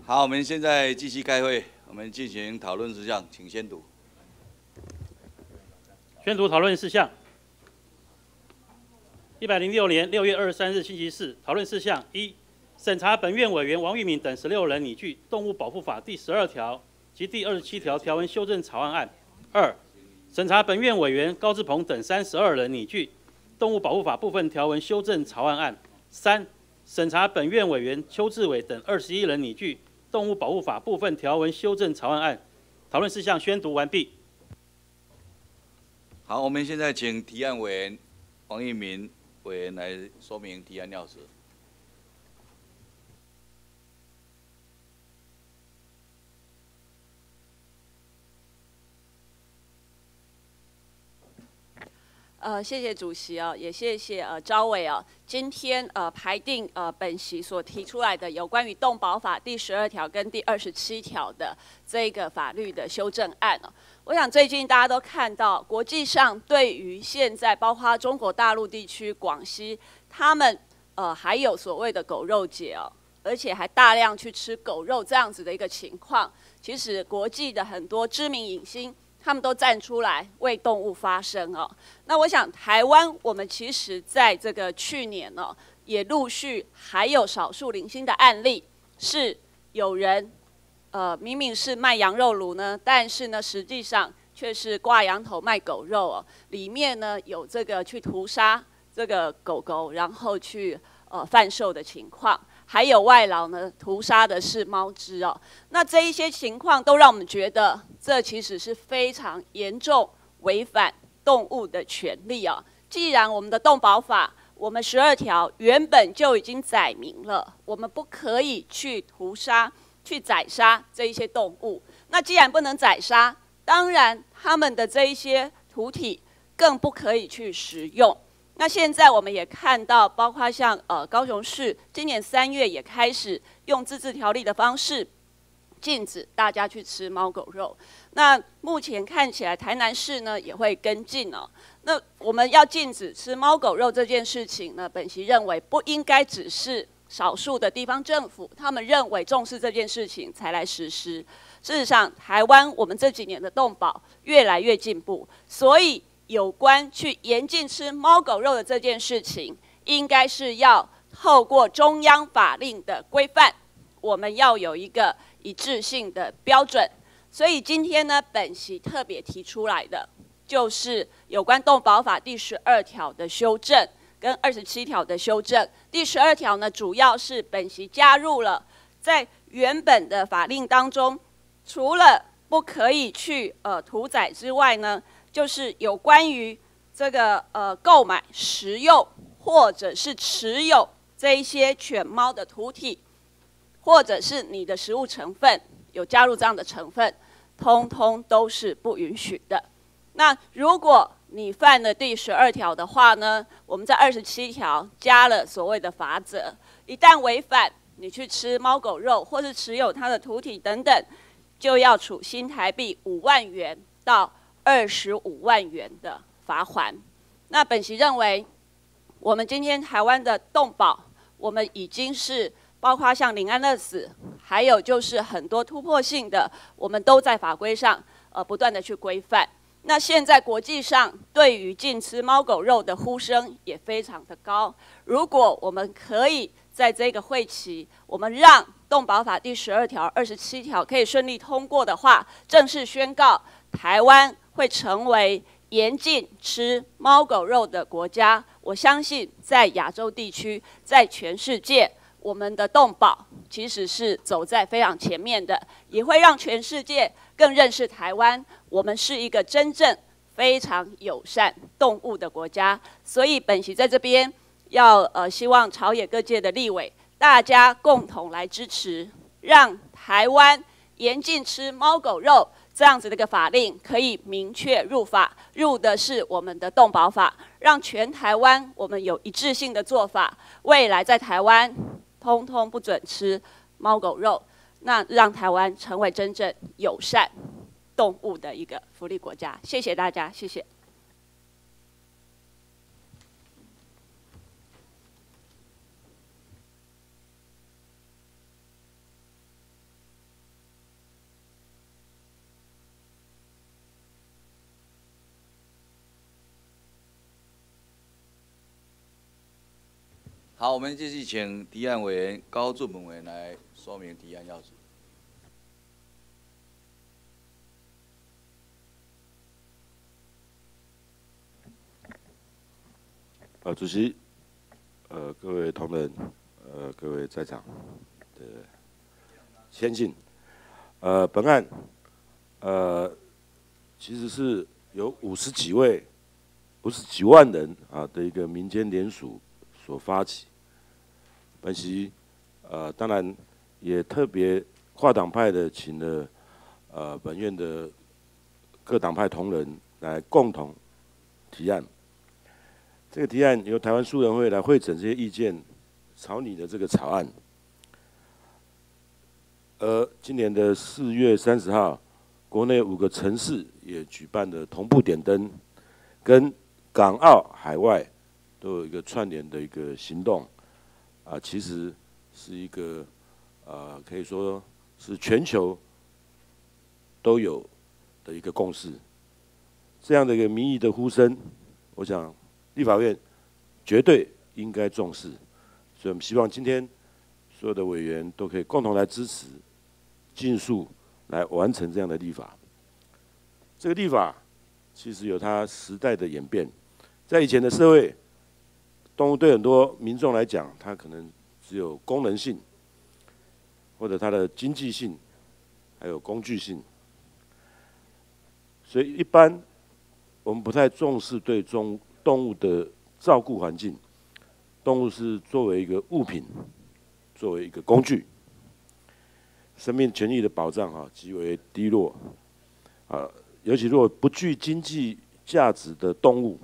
好，我们现在继续开会，我们进行讨论事项，请宣读。 宣读讨论事项。106年6月23日星期四，讨论事项一：审查本院委员王玉敏等16人拟具《动物保护法》第12条及第27条条文修正草案案。2、审查本院委员高志鹏等32人拟具《动物保护法》部分条文修正草案案。3、审查本院委员邱志伟等21人拟具《动物保护法》部分条文修正草案案。讨论事项宣读完毕。 好，我们现在请提案委员王玉敏委员来说明提案要旨。 谢谢主席啊，也谢谢招委啊，今天排定本席所提出来的有关于动保法第12条跟第27条的这个法律的修正案啊。我想最近大家都看到，国际上对于现在包括中国大陆地区、广西，他们还有所谓的狗肉节哦，而且还大量去吃狗肉这样子的一个情况，其实国际的很多知名影星，他们都站出来为动物发声哦。那我想台湾，我们其实在这个去年哦，也陆续还有少数零星的案例，是有人明明是卖羊肉炉呢，但是呢实际上却是挂羊头卖狗肉哦，里面呢有这个去屠杀这个狗狗，然后去贩售的情况。还有外劳呢，屠杀的是猫只哦。那这一些情况都让我们觉得，这其实是非常严重违反动物的权利哦。既然我们的动保法，我们12条原本就已经载明了，我们不可以去屠杀、去宰杀这一些动物。那既然不能宰杀，当然他们的这一些屠体更不可以去食用。那现在我们也看到，包括像高雄市今年3月也开始用自治条例的方式禁止大家去吃猫狗肉。那目前看起来台南市呢也会跟进哦。那我们要禁止吃猫狗肉这件事情呢，本席认为不应该只是少数的地方政府他们认为重视这件事情才来实施。事实上，台湾我们这几年的动保越来越进步，所以有关去严禁吃猫狗肉的这件事情，应该是要透过中央法令的规范，我们要有一个一致性的标准。所以今天呢，本席特别提出来的，就是有关动保法第12条的修正跟27条的修正。第12条呢，主要是本席加入了在原本的法令当中，除了不可以去屠宰之外呢，就是有关于这个购买、食用或者是持有这一些犬猫的屠体，或者是你的食物成分有加入这样的成分，通通都是不允许的。那如果你犯了第12条的话呢，我们在27条加了所谓的罚则，一旦违反，你去吃猫狗肉或是持有它的屠体等等，就要处新台币5万元到25万元的罚锾。那本席认为，我们今天台湾的动保，我们已经是包括像临安乐死，还有就是很多突破性的，我们都在法规上不断的去规范。那现在国际上对于禁吃猫狗肉的呼声也非常的高。如果我们可以在这个会期，我们让动保法第12条、27条可以顺利通过的话，正式宣告台湾会成为严禁吃猫狗肉的国家。我相信在亚洲地区，在全世界，我们的动保其实是走在非常前面的，也会让全世界更认识台湾，我们是一个真正非常友善动物的国家。所以本席在这边要希望朝野各界的立委，大家共同来支持，让台湾严禁吃猫狗肉这样子的一个法令可以明确入法，入的是我们的动保法，让全台湾我们有一致性的做法，未来在台湾通通不准吃猫狗肉，那让台湾成为真正友善动物的一个福利国家。谢谢大家，谢谢。 好，我们继续请提案委员高俊文委员来说明提案要旨。 主席，各位同仁，各位在场的先进，本案，其实是有50几位、50几万人的一个民间联署所发起。本席，当然也特别跨党派的请了本院的各党派同仁来共同提案。这个提案由台湾书人会来汇整这些意见，草拟的这个草案。而今年的4月30号，国内5个城市也举办了同步点灯，跟港澳海外都有一个串联的一个行动，其实是一个可以说是全球都有的一个共识。这样的一个民意的呼声，我想立法院绝对应该重视，所以我们希望今天所有的委员都可以共同来支持，尽速来完成这样的立法。这个立法其实有它时代的演变，在以前的社会，动物对很多民众来讲，它可能只有功能性，或者它的经济性，还有工具性，所以一般我们不太重视对动物的照顾环境，动物是作为一个物品，作为一个工具，生命权益的保障极为低落，尤其如果不具经济价值的动物，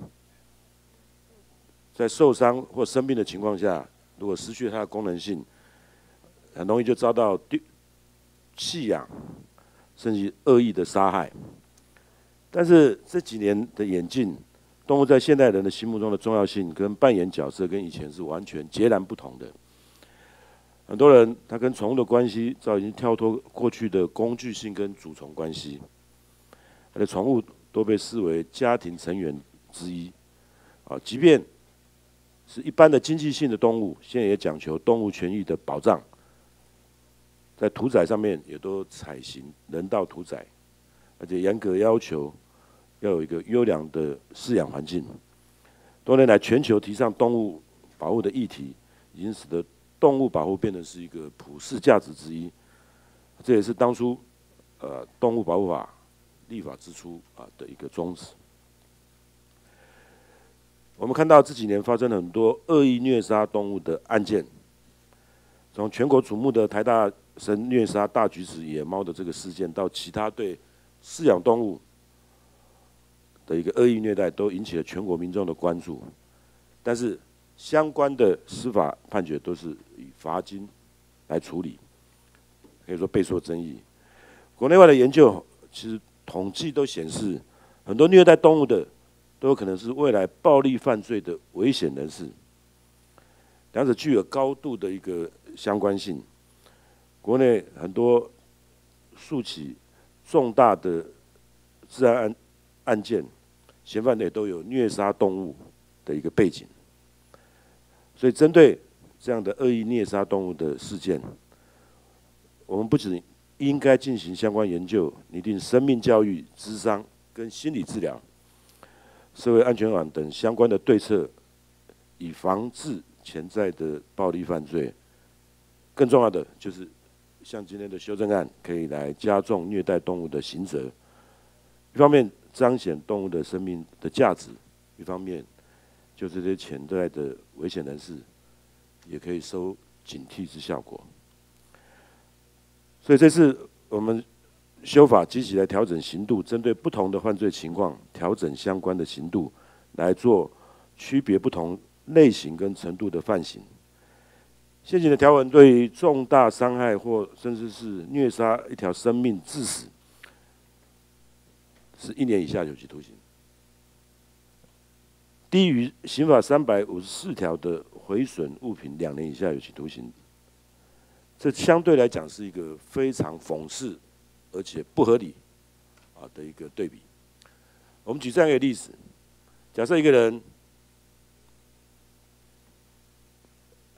在受伤或生病的情况下，如果失去它的功能性，很容易就遭到弃养，甚至恶意的杀害。但是这几年的演进，动物在现代人的心目中的重要性跟扮演角色，跟以前是完全截然不同的。很多人他跟宠物的关系早已经跳脱过去的工具性跟主从关系，他的宠物都被视为家庭成员之一，即便是一般的经济性的动物，现在也讲求动物权益的保障，在屠宰上面也都采行人道屠宰，而且严格要求要有一个优良的饲养环境。多年来，全球提倡动物保护的议题，已经使得动物保护变成是一个普世价值之一。这也是当初动物保护法立法之初的一个宗旨。我们看到这几年发生了很多恶意虐杀动物的案件，从全国瞩目的台大生虐杀大橘子野猫的这个事件，到其他对饲养动物的一个恶意虐待，都引起了全国民众的关注。但是相关的司法判决都是以罚金来处理，可以说备受争议。国内外的研究其实统计都显示，很多虐待动物的都有可能是未来暴力犯罪的危险人士，两者具有高度的一个相关性。国内很多数起重大的治安案件，嫌犯也都有虐杀动物的一个背景。所以，针对这样的恶意虐杀动物的事件，我们不仅应该进行相关研究，拟定生命教育、諮商跟心理治疗、社会安全网等相关的对策，以防治潜在的暴力犯罪。更重要的就是，像今天的修正案，可以来加重虐待动物的刑责。一方面彰显动物的生命的价值，一方面就这些潜在的危险人士，也可以收警惕之效果。所以这次我们修法积极来调整刑度，针对不同的犯罪情况，调整相关的刑度，来做区别不同类型跟程度的犯刑。现行的条文对于重大伤害或甚至是虐杀一条生命致死，是1年以下有期徒刑；低于刑法354条的毁损物品2年以下有期徒刑。这相对来讲是一个非常讽刺而且不合理的一个对比。我们举这样一个例子：假设一个人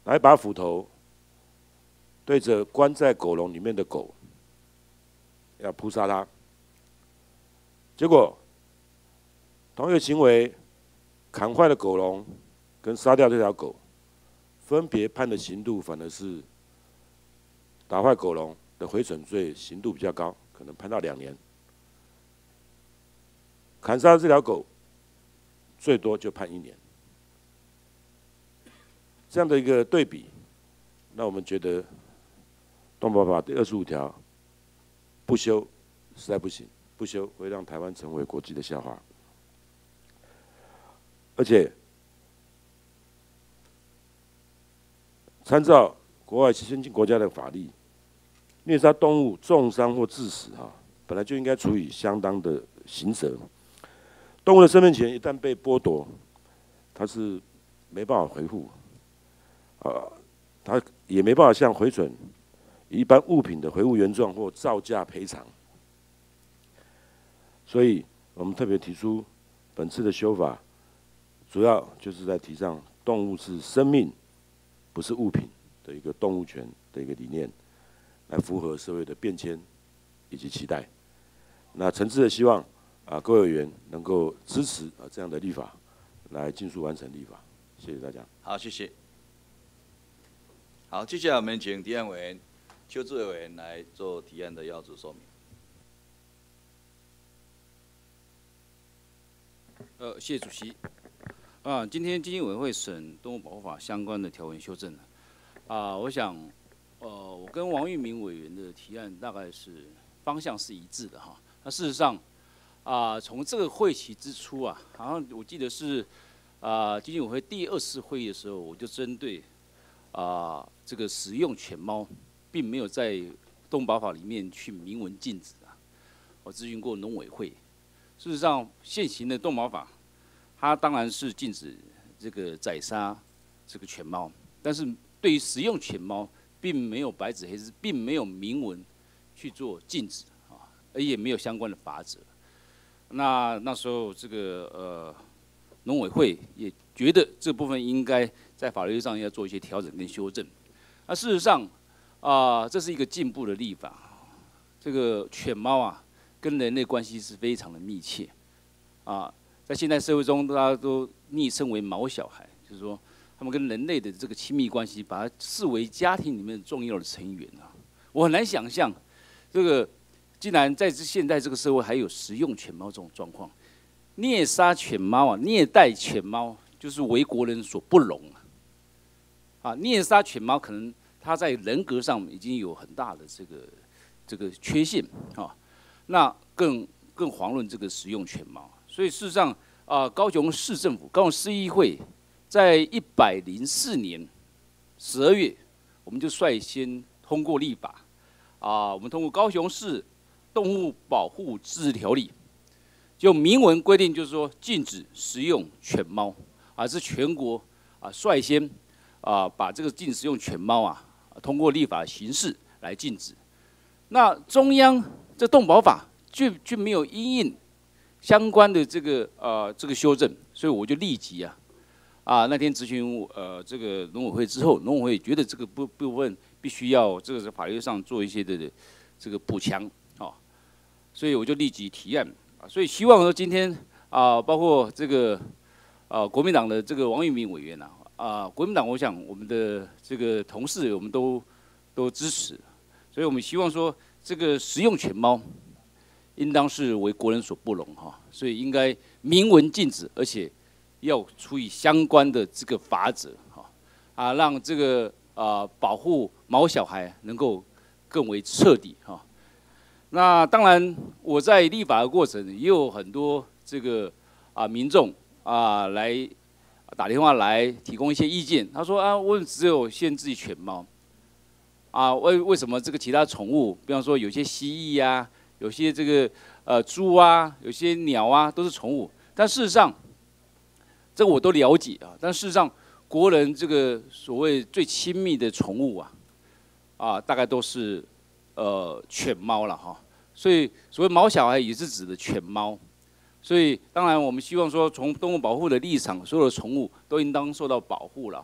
拿一把斧头对着关在狗笼里面的狗，要扑杀它。结果，同一个行为，砍坏了狗笼跟杀掉这条狗，分别判的刑度反而是打坏狗笼的毁损罪刑度比较高，可能判到2年。砍杀这条狗，最多就判1年。这样的一个对比，那我们觉得动保法第25条不修实在不行，不修会让台湾成为国际的笑话。而且参照国外先进国家的法律，虐杀动物、重伤或致死本来就应该处以相当的刑责。动物的生命权一旦被剥夺，它是没办法回复，它也没办法像毁损一般物品的回复原状或造价赔偿。所以我们特别提出本次的修法，主要就是在提倡动物是生命，不是物品的一个动物权的一个理念，来符合社会的变迁以及期待。那诚挚的希望各位委员能够支持这样的立法，来尽速完成立法。谢谢大家。 好，谢谢。好，接下来我们请提案委员邱志伟委员来做提案的要旨说明。 谢谢主席。今天基金委员会审动物保护法相关的条文修正我想，我跟王玉明委员的提案大概是方向是一致的哈。那事实上，从这个会期之初好像我记得是基金委员会第2次会议的时候，我就针对这个使用犬猫，并没有在动物保护法里面去明文禁止我咨询过农委会。事实上，现行的动保法，它当然是禁止这个宰杀这个犬猫，但是对于使用犬猫，并没有白纸黑字，并没有明文去做禁止而也没有相关的法则。那时候这个农委会也觉得这部分应该在法律上要做一些调整跟修正。那事实上这是一个进步的立法。这个犬猫跟人类关系是非常的密切在现代社会中，大家都昵称为毛小孩，就是说他们跟人类的这个亲密关系，把它视为家庭里面重要的成员我很难想象，这个竟然在现在这个社会还有食用犬猫这种状况。虐杀犬猫虐待犬猫，就是为国人所不容虐杀犬猫，可能它在人格上已经有很大的这个缺陷那更遑论这个食用犬猫。所以事实上高雄市政府、高雄市议会在104年12月，我们就率先通过立法我们通过高雄市动物保护自治条例，就明文规定，就是说禁止食用犬猫是全国率先把这个禁止食用犬猫通过立法形式来禁止。那中央这动保法却没有因应相关的这个修正，所以我就立即那天咨询这个农委会之后，农委会觉得这个部分必须要这个法律上做一些的这个补强所以我就立即提案所以希望说今天包括这个国民党的这个王玉明委员国民党我想我们的这个同事我们都支持，所以我们希望说这个食用犬猫应当是为国人所不容所以应该明文禁止，而且要处以相关的这个法则让这个保护毛小孩能够更为彻底那当然我在立法的过程也有很多这个民众来打电话来提供一些意见，他说我只有限制犬猫为什么这个其他宠物，比方说有些蜥蜴有些这个猪有些鸟都是宠物，但事实上，这个我都了解但事实上，国人这个所谓最亲密的宠物大概都是犬猫了所以所谓毛小孩也是指的犬猫，所以当然我们希望说，从动物保护的立场，所有的宠物都应当受到保护了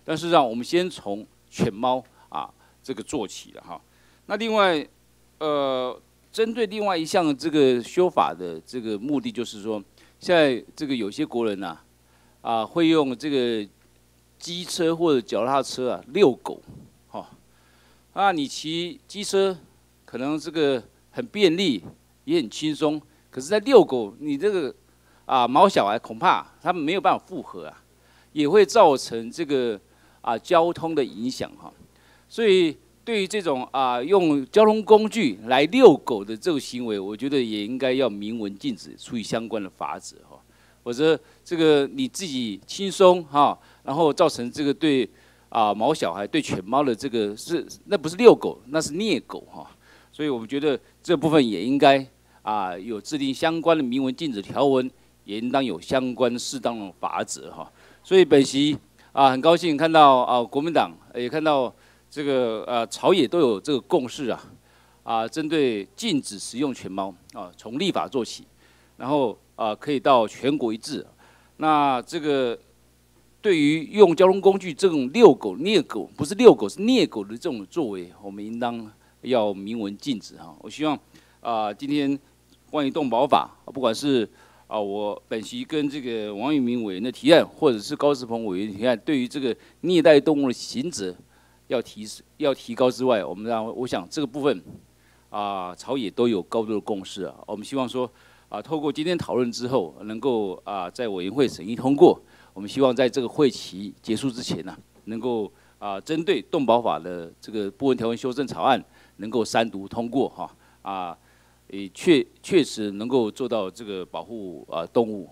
但是让我们先从犬猫这个做起了哈。那另外针对另外一项这个修法的这个目的，就是说，现在这个有些国人会用这个机车或者脚踏车遛狗，你骑机车可能这个很便利，也很轻松，可是，在遛狗，你这个毛小孩恐怕他们没有办法负荷也会造成这个交通的影响所以对于这种用交通工具来遛狗的这种行为，我觉得也应该要明文禁止，处以相关的罚则否则这个你自己轻松然后造成这个对毛小孩对犬猫的这个那不是遛狗，那是虐狗所以我们觉得这部分也应该有制定相关的明文禁止条文，也应当有相关适当的罚则所以本席很高兴看到国民党也看到这个朝野都有这个共识针对禁止食用犬猫从立法做起，然后可以到全国一致。那这个对于用交通工具这种遛狗、虐狗，不是遛狗是虐狗的这种作为，我们应当要明文禁止我希望今天关于动保法，不管是我本席跟这个王玉明委员的提案，或者是高志鹏委员的提案，对于这个虐待动物的刑责要提高之外，我想这个部分朝野都有高度的共识我们希望说透过今天讨论之后，能够在委员会审议通过。我们希望在这个会期结束之前能够针对动保法的这个部分条文修正草案能够3读通过也确实能够做到这个保护动物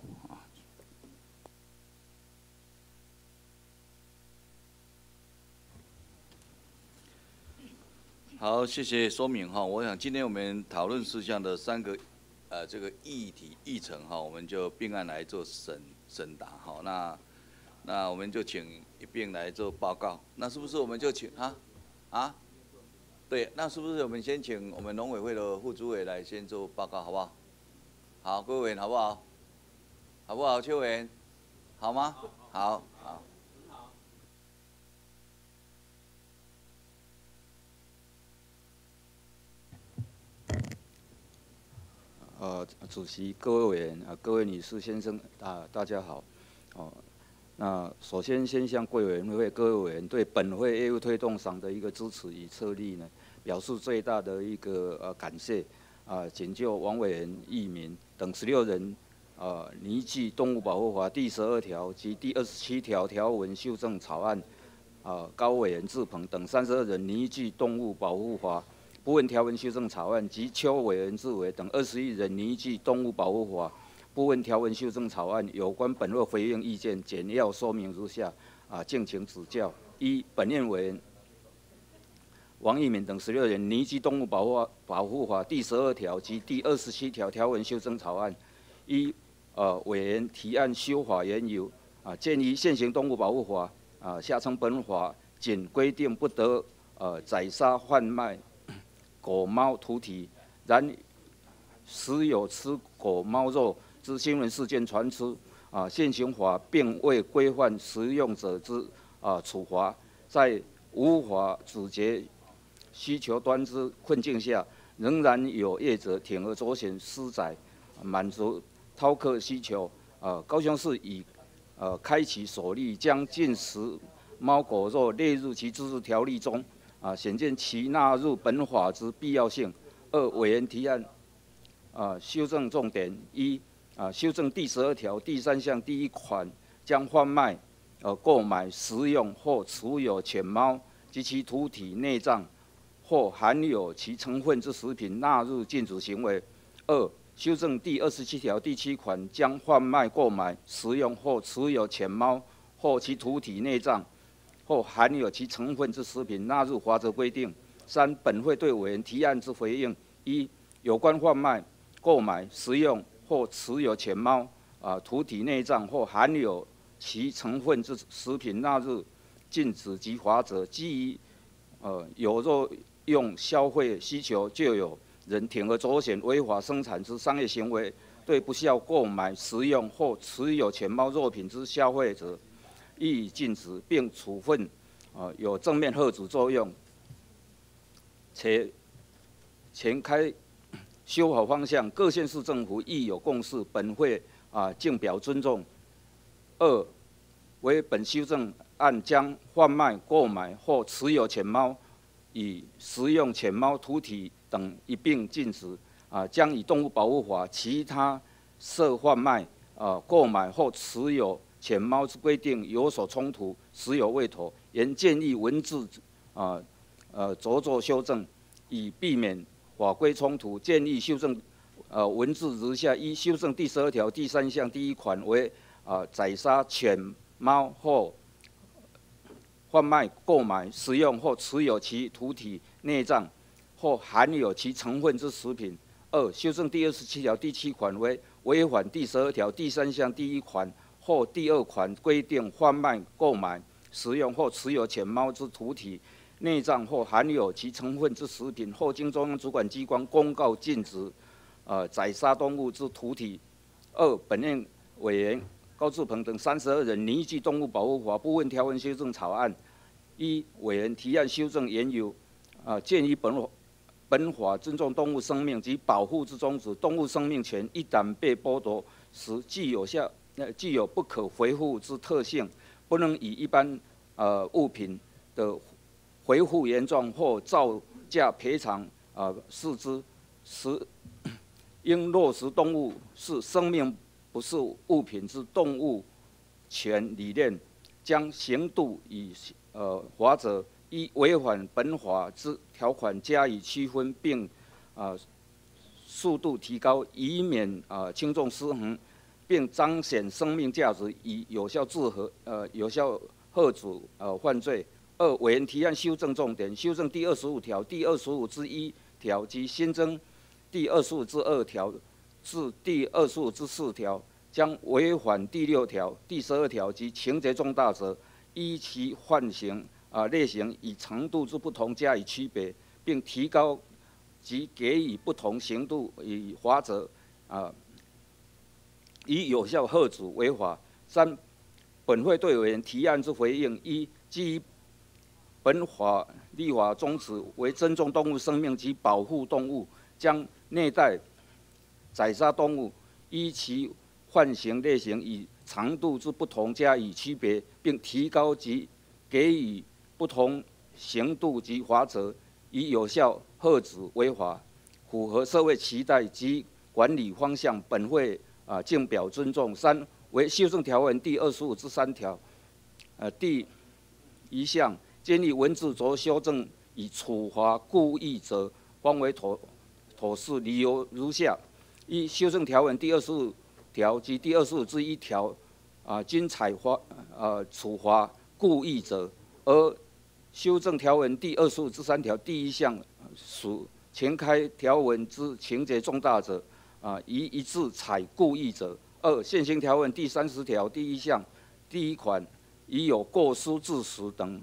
好，谢谢说明我想今天我们讨论事项的3个这个议程我们就并案来做审答那我们就请一并来做报告。那是不是我们就请对，那是不是我们先请我们农委会的副主委来先做报告，好不好？好，各位委员好不好？好不好？邱委员，好吗？好。 主席、各位委员各位女士、先生大家好。那首先先向贵委员会各位委员对本会业务推动赏的一个支持与策力呢，表示最大的一个感谢。仅就王委员、易民等16人拟具动物保护法第12条及第27条条文修正草案，高委员志鹏等32人拟具动物保护法部分条文修正草案及邱委员志伟等21人拟具动物保护法部分条文修正草案有关本会回应意见，简要说明如下敬请指教。1. 本院委员王义敏等16人拟具动物保护法第12条及第27条条文修正草案。1. 委员提案修法缘由建议现行动物保护法下称本法仅规定不得宰杀贩卖狗猫屠体，然时有吃狗猫肉之新闻事件传出，现行法并未规范食用者之处罚，在无法阻截需求端之困境下，仍然有业者铤而走险私宰，满足饕客需求。高雄市已开启首例将禁食猫狗肉列入其自治条例中，显见其纳入本法之必要性。2. 委员提案修正重点：1. 修正第12条第3项第1款，将贩卖、购买、食用或持有犬猫及其屠体、内脏或含有其成分之食品纳入禁止行为。2. 修正第27条第7款，将贩卖、购买、食用或持有犬猫或其屠体、内脏或含有其成分之食品纳入罚则规定。3. 本会对委员提案之回应：1. 有关贩卖、购买、食用或持有犬猫屠体、内脏或含有其成分之食品纳入禁止及罚则，基于有若用消费需求，就有人铤而走险违法生产之商业行为，对不孝购买、食用或持有犬猫肉品之消费者， 予以禁止，并处分有正面遏止作用，且前开修好方向，各县市政府亦有共识，本会敬表尊重。2、为本修正案将贩卖、购买或持有犬猫与食用犬猫屠体等一并禁止，将与动物保护法其他涉贩卖、购买或持有犬猫之规定有所冲突，实有未妥，原建议文字着作修正，以避免法规冲突。建议修正文字如下：一、修正第12条第3项第1款为宰杀犬猫或贩卖、购买、食用或持有其屠体、内脏或含有其成分之食品。2、修正第27条第7款为违反第12条第3项第1款或第2款规定贩卖、购买、食用或持有犬猫之屠体、内脏或含有其成分之食品，后经中央主管机关公告禁止宰杀动物之屠体。2、本院委员高志鹏等32人拟具动物保护法部分条文修正草案。一、委员提案修正原有鉴于本法尊重动物生命及保护之宗旨，动物生命权一旦被剥夺时，具有不可回复之特性，不能以一般物品的回复原状或造价赔偿视之，应落实动物是生命不是物品之动物权理念，将刑度与罚则依违反本法之条款加以区分，并速度提高，以免轻重失衡，并彰显生命价值，以有效遏止犯罪。2、委员提案修正重点：修正第25条、第25之1条及新增第25之2条至第25之4条，将违反第6条、第12条及情节重大者，依其犯行类型与程度之不同加以区别，并提高及给予不同刑度与罚则，以有效遏止违法。3、本会对委员提案之回应：一、基于本法立法宗旨为尊重动物生命及保护动物，将内带宰杀动物依其犯行类型与长度之不同加以区别，并提高及给予不同刑度及罚则，以有效遏止违法，符合社会期待及管理方向。本会敬表尊重。3、为修正条文第25之3条，第1项建议文字着修正以处罚故意者方为妥适，理由如下：一、修正条文第25条及第25之1条均采处罚故意者，而修正条文第25之3条第1项属前开条文之情节重大者，宜一致采故意者。2、现行条文第30条第1项第1款已有过失致死等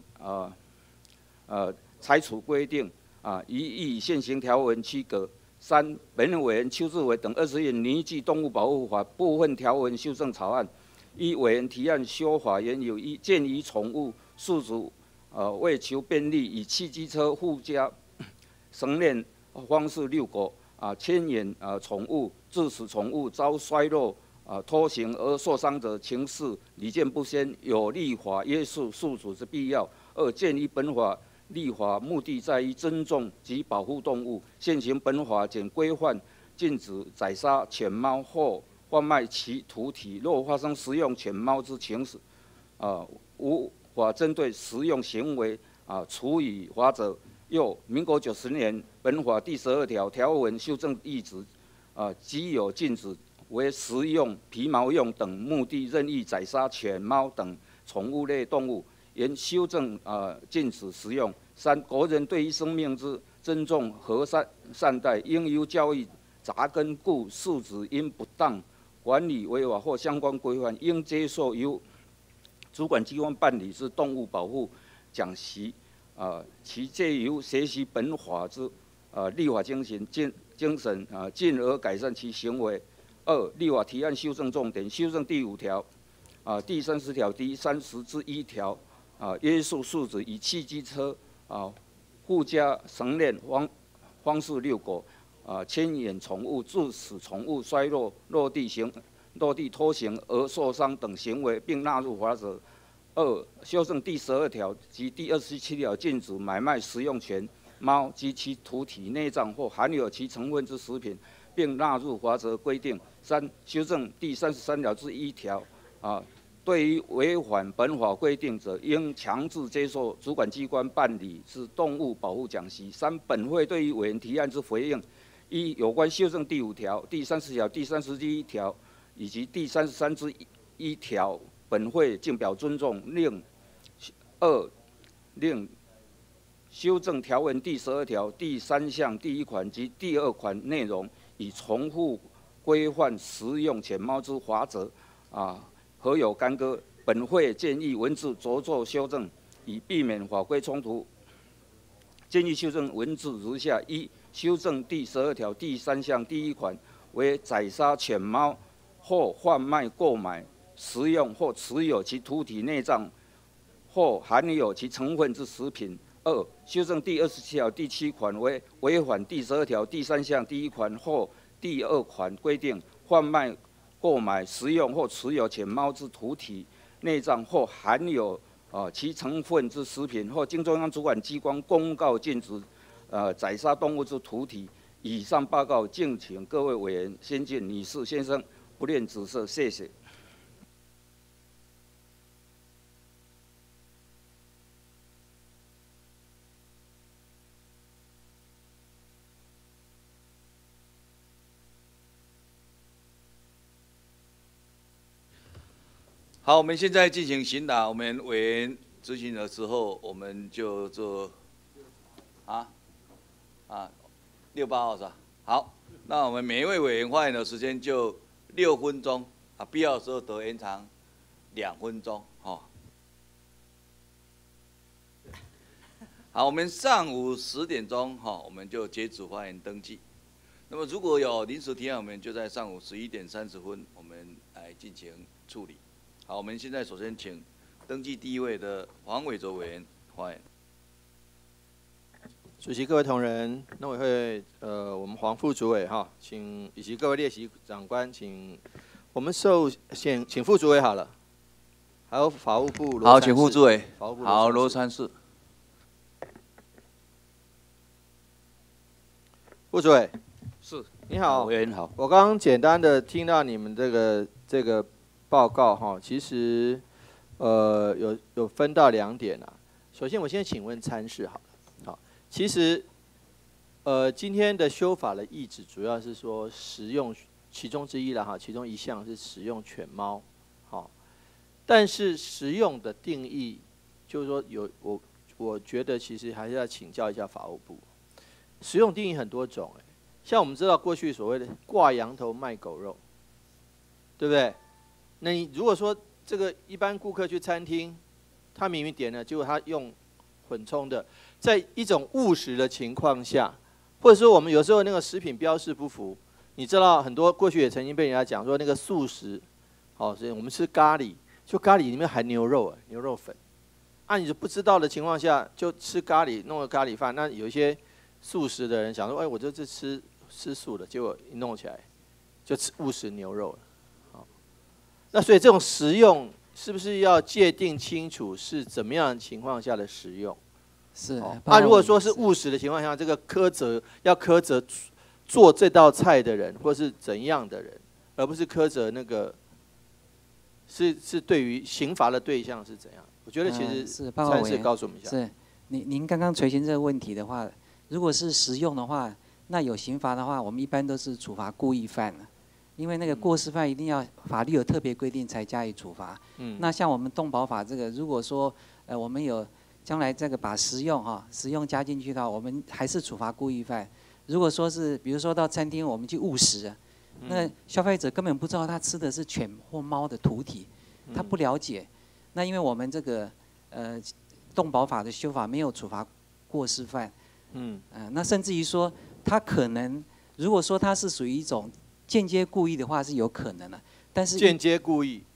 裁处规定，宜与现行条文区隔。3、本院委员邱志伟等20人拟具动物保护法部分条文修正草案。依委员提案修法原有：一、鉴于宠物饲主为求便利，以汽机车附加绳链方式遛狗牵引宠物，致使宠物遭摔落拖行而受伤者，情事理见不鲜，有立法约束饲主之必要。2、鉴于本法立法目的在于尊重及保护动物，现行本法仅规范禁止宰杀犬猫或贩卖其屠体，若发生食用犬猫之情事，无法针对食用行为处以罚则。又，民国90年本法第12条条文修正意旨，即有禁止为食用、皮毛用等目的任意宰杀犬猫等宠物类动物，原修正禁止食用。3、国人对于生命之尊重和善待，应由教育扎根，故事指因不当管理违法或相关规范，应接受由主管机关办理之动物保护讲习，其借由学习本法之立法精神，进而改善其行为。2、立法提案修正重点：修正第5条， 第30条第30之1条约束树脂以汽机车附加绳链方式遛狗牵引宠物致使宠物衰弱、落地拖行而受伤等行为，并纳入罚则。2、修正第12条及第27条，禁止买卖食用犬猫及其土体、内脏或含有其成分之食品，并纳入罚则规定。3、修正第33条之1条对于违反本法规定者，应强制接受主管机关办理之动物保护讲习。3、本会对于委员提案之回应：一、有关修正第5条、第30条、第31条以及第33之1条，本会敬表尊重。另修正条文第12条第3项第1款及第2款内容，以重复规范食用犬猫之罚则何有干戈？本会建议文字着作修正，以避免法规冲突。建议修正文字如下：一、修正第12条第3项第1款为宰杀犬猫或贩卖、购买、食用或持有其土体、内脏或含有其成分之食品。2、修正第27条第7款为违反第12条第3项第1款或第2款规定，贩卖、购买、食用或持有犬猫之土体、内脏或含有其成分之食品，或经中央主管机关公告禁止宰杀动物之土体。以上报告，敬请各位委员先进、女士、先生不吝指示，谢谢。 好，我们现在进行询答。我们委员咨询了之后，我们就做68号是吧？好，那我们每一位委员发言的时间就6分钟必要的时候得延长2分钟好，我们上午10点钟我们就截止发言登记。那么如果有临时提案，我们就在上午11点30分，我们来进行处理。好，我们现在首先请登记第1位的黄伟哲委员发言。 主席、各位同仁，农委会我们黄副主委请以及各位列席长官，请我们请副主委好了，还有法务部好，请副主委。 好， 罗参事。 副主委。 是。 你好。 委员好。 我刚刚简单的听到你们这个报告其实有分到2点啊。首先，我先请问参事好了。其实，今天的修法的意旨主要是说食用其中之一了其中一项是食用犬猫，但是食用的定义，就是说我觉得其实还是要请教一下法务部。食用定义很多种像我们知道过去所谓的挂羊头卖狗肉，对不对？那你如果说这个一般顾客去餐厅，他明明点了，结果他用混充的。在一种误食的情况下，或者说我们有时候那个食品标示不符，你知道很多过去也曾经被人家讲说那个素食，所以我们吃咖喱，就咖喱里面含牛肉牛肉粉，你就不知道的情况下就吃咖喱，弄个咖喱饭，那有一些素食的人想说，我这次吃素的，结果一弄起来就误食牛肉了，那所以这种食用是不是要界定清楚是怎么样的情况下的食用？ 是。 如果说是误食的情况下，这个要苛责做这道菜的人，或是怎样的人，而不是苛责那个是对于刑罚的对象是怎样？我觉得其实参事告诉我们一下。 是，您刚刚垂询这个问题的话，如果是食用的话，那有刑罚的话，我们一般都是处罚故意犯了，因为那个过失犯一定要法律有特别规定才加以处罚。那像我们动保法这个，如果说我们有将来这个把食用加进去的话，我们还是处罚故意犯。如果说是比如说到餐厅我们去误食，那消费者根本不知道他吃的是犬或猫的土体，他不了解。那因为我们这个动保法的修法没有处罚过失犯，那甚至于说他可能如果说他是属于一种间接故意的话是有可能的，但是间接故意。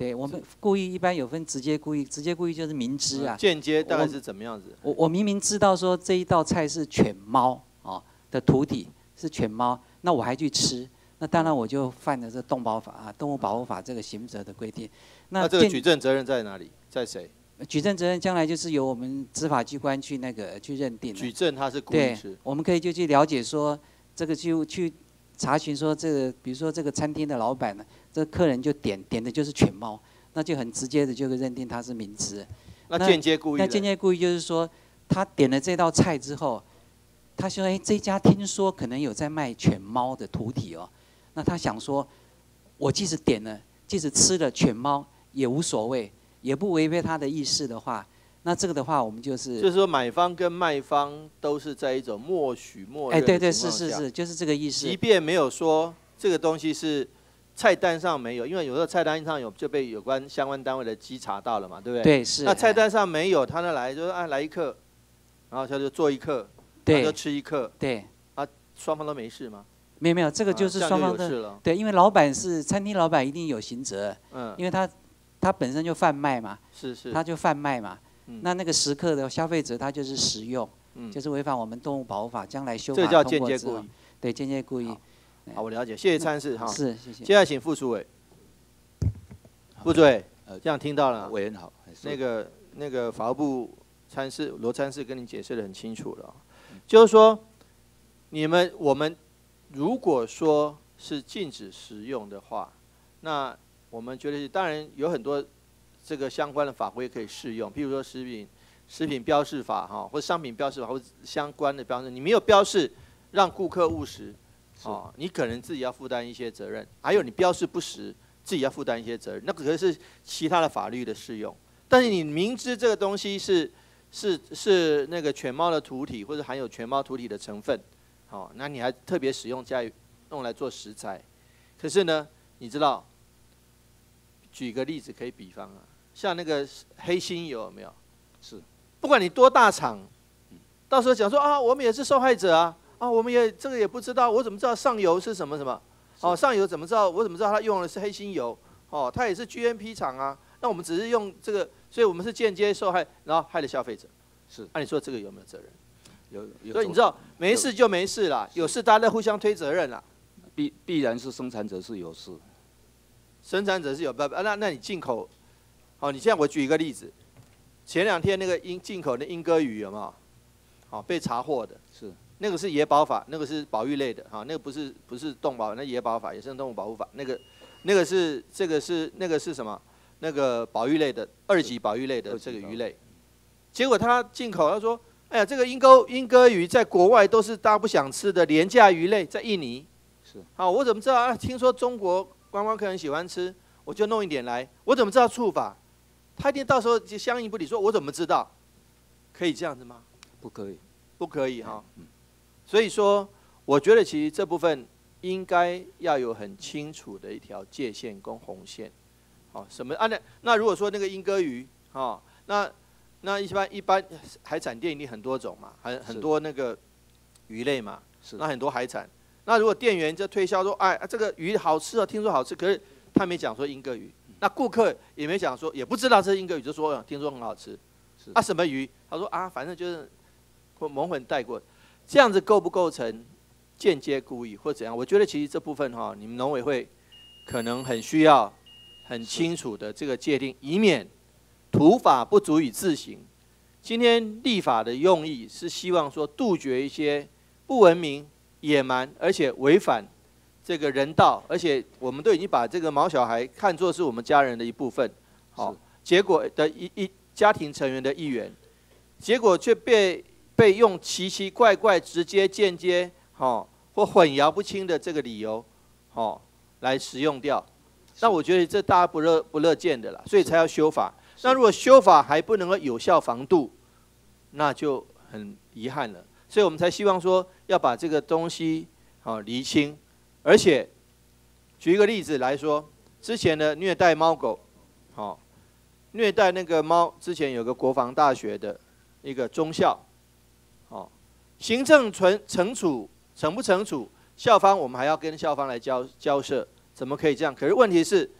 对，我们故意一般有分直接故意，直接故意就是明知啊。 间接大概是怎么样子？ 我明明知道说这一道菜是犬猫的屠体是犬猫，那我还去吃，那当然我就犯了这动保法动物保护法这个刑责的规定。 那这个举证责任在哪里？在谁？ 举证责任将来就是由我们执法机关去去认定。 举证他是故意吃。 我们可以就去了解说这个去查询说这个，比如说这个餐厅的老板呢，这个客人就点的就是犬猫，那就很直接的就认定他是明知。 那间接故意？ 那间接故意就是说，他点了这道菜之后，他说：“哎，这家听说可能有在卖犬猫的屠体哦。”那他想说，我即使点了，即使吃了犬猫也无所谓，也不违背他的意识的话，那这个的话，我们就是说买方跟卖方都是在一种默许默认的情况下。 是，就是这个意思。 即便没有说这个东西是菜单上没有，因为有时候菜单上有就被有关相关单位的稽查到了嘛，对不对？ 对，是。 那菜单上没有，他那来就说来一克，然后他就做一克，他就吃一克。 对。 啊，双方都没事吗？ 没有，这个就是双方的。对，因为老板是餐厅老板，一定有刑责。因为他本身就贩卖嘛。是。他就贩卖嘛。那个食客的消费者他就是食用，就是违反我们动物保护法，将来修法通过之后，这叫间接故意。 对，间接故意。 好，我了解，谢谢参事哈。 是，谢谢。 接下来请副主委。副主委，这样听到了。 委员好。 那个法务部参事罗参事跟你解释得很清楚了，就是说，我们如果说是禁止食用的话，那我们觉得当然有很多这个相关的法规可以适用，譬如说食品标示法哈，或者商品标示法或者相关的标示，你没有标示让顾客误食，你可能自己要负担一些责任，还有你标示不实，自己要负担一些责任，那可能是其他的法律的适用。但是你明知这个东西是那个犬猫的屠体或者含有犬猫屠体的成分，那你还特别使用用来做食材，可是呢，你知道，举个例子可以比方啊，像那个黑心油有没有？是，不管你多大厂，到时候讲说啊，我们也是受害者啊，我们也这个也不知道，我怎么知道上游是什么什么？上游怎么知道？我怎么知道他用的是黑心油？他也是 GMP 厂啊，那我们只是用这个，所以我们是间接受害，然后害了消费者。是，你说这个有没有责任？有。所以你知道，没事就没事啦，有事大家互相推责任啦。 必然是生产者是有事。 生产者是有那你进口，你现在我举一个例子，前2天那个进口的莺歌鱼有没有？被查获的，是那个是野保法，那个是保育类的那个不是动保，那野保法也是动物保护法，那个是那个是什么？那个保育类的2级保育类的这个鱼类，结果他进口他说，哎呀，这个莺歌鱼在国外都是大家不想吃的廉价鱼类，在印尼。是我怎么知道啊？听说中国观光客人喜欢吃，我就弄一点来。我怎么知道处罚？他一定到时候就相应不理，说我怎么知道？可以这样子吗？ 不可以， 不可以哈。所以说，我觉得其实这部分应该要有很清楚的一条界限跟红线。什么那如果说那个莺歌鱼那一般海产店一定很多种嘛，很多那个鱼类嘛，那很多海产。那如果店员就推销说，哎，这个鱼好吃啊，听说好吃，可是他没讲说莺歌鱼，那顾客也没讲说，也不知道这是莺歌鱼，就说听说很好吃，什么鱼？他说反正就是蒙混带过，这样子构不构成间接故意或怎样？我觉得其实这部分你们农委会可能很需要很清楚的这个界定，以免土法不足以自行。今天立法的用意是希望说杜绝一些不文明、野蛮，而且违反这个人道，而且我们都已经把这个毛小孩看作是我们家人的一部分，结果的家庭成员的一员，结果却被用奇奇怪怪、直接、间接，或混淆不清的这个理由，来使用掉。那我觉得这大家不乐见的啦，所以才要修法。那如果修法还不能够有效防杜，那就很遗憾了。所以我们才希望说要把这个东西厘清。而且举一个例子来说，之前的虐待猫狗，虐待那个猫，之前有个国防大学的一个中校，行政惩处惩不惩处，校方我们还要跟校方来交涉，怎么可以这样？可是问题是，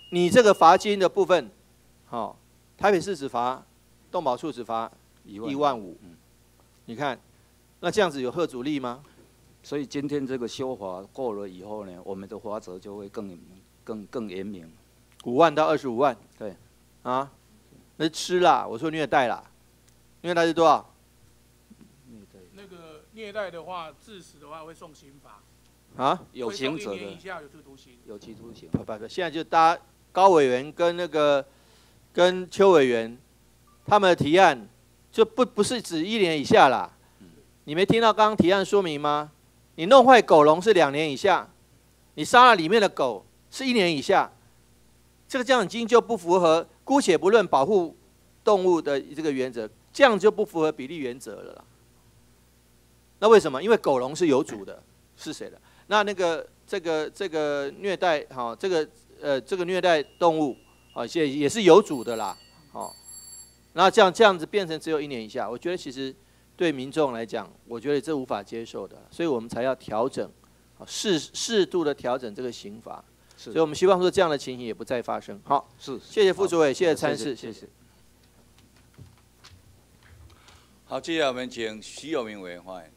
你这个罚金的部分，好，台北市只罚，动保处只罚15000，你看，那这样子有吓阻力吗？ 所以今天这个修法过了以后呢，我们的罚则就会更严明 ，5万到25万。 对， 啊，那是吃啦，我说虐待啦，虐待是多少？ 那个虐待的话，致死的话会送刑罚。 啊， 有刑责的， 1年以下有期徒刑。 有期徒刑。 不，现在就大家高委员跟邱委员他们的提案，就不是指1年以下啦。你没听到刚刚提案说明吗？你弄坏狗笼是2年以下，你杀了里面的狗是1年以下，这样已经就不符合，姑且不论保护动物的这个原则，这样就不符合比例原则了啦。那为什么？因为狗笼是有主的，是谁的？那这个虐待，好，这个虐待动物，啊，也是有主的啦，好，那这样子变成只有1年以下，我觉得其实对民众来讲，我觉得这无法接受的，所以我们才要调整，适度的调整这个刑罚。所以我们希望说这样的情形也不再发生。好，谢谢副主委，谢谢参事，谢谢。 好，接下来我们请徐有明委员发言。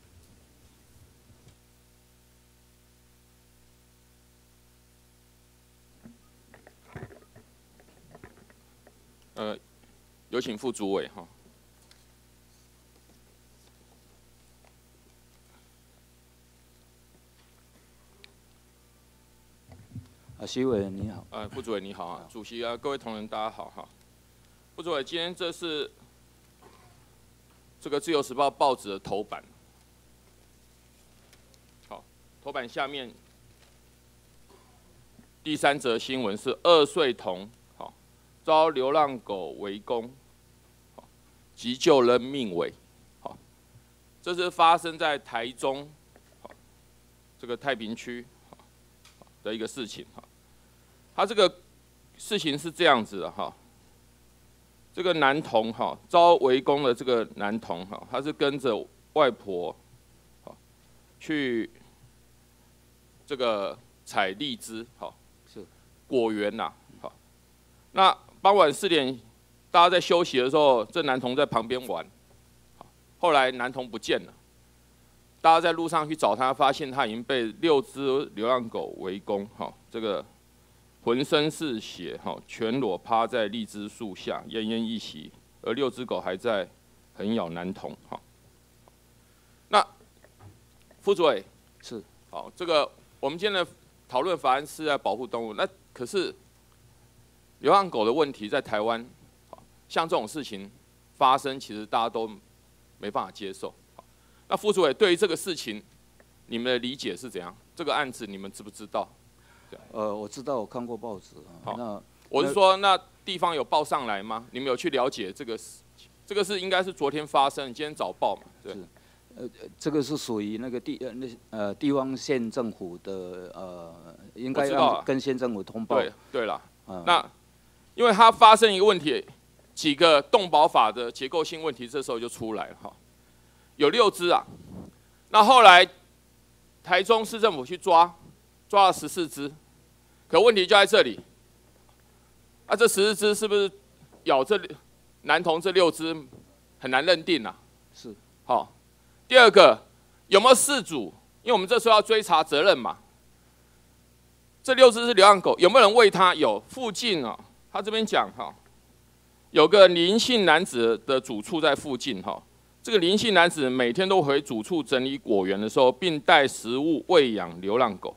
有请副主委哈。 徐委员你好。 副主委你好啊，主席啊，各位同仁大家好哈。副主委，今天这是这个《自由时报》报纸的头版。好，头版下面第3则新闻是2岁童好遭流浪狗围攻，好急救人命危。好，这是发生在台中好这个太平区的一个事情哈。他这个事情是这样子的哈，这个男童哈遭围攻的这个男童哈，他是跟着外婆去这个采荔枝哈，是果园呐好。那傍晚4点，大家在休息的时候，这男童在旁边玩，后来男童不见了，大家在路上去找他，发现他已经被6只流浪狗围攻哈，这个。浑身是血，全裸趴在荔枝树下，奄奄一息，而6只狗还在狠咬男童。那副主委是好，这个我们今天的讨论法案是在保护动物，那可是流浪狗的问题在台湾，像这种事情发生，其实大家都没办法接受。那副主委对于这个事情，你们的理解是怎样？这个案子你们知不知道？ 我知道，我看过报纸。 好，那我是说，那地方有报上来吗？你们有去了解这个事？这个是应该是昨天发生，今天早报嘛？对。 这个是属于那个地方县政府的应该要跟县政府通报。 对了，那因为它发生一个问题，几个动保法的结构性问题，这时候就出来了哈。有6只啊，那后来台中市政府去抓了14只。可问题就在这里，这14只是不是咬这男童这6只很难认定啊？ 是。 好，第二个有没有饲主？因为我们这时候要追查责任嘛。这6只是流浪狗，有没有人喂它？有，附近啊，他这边讲哈，有个林姓男子的主处在附近哈。这个林姓男子每天都回主处整理果园的时候，并带食物喂养流浪狗。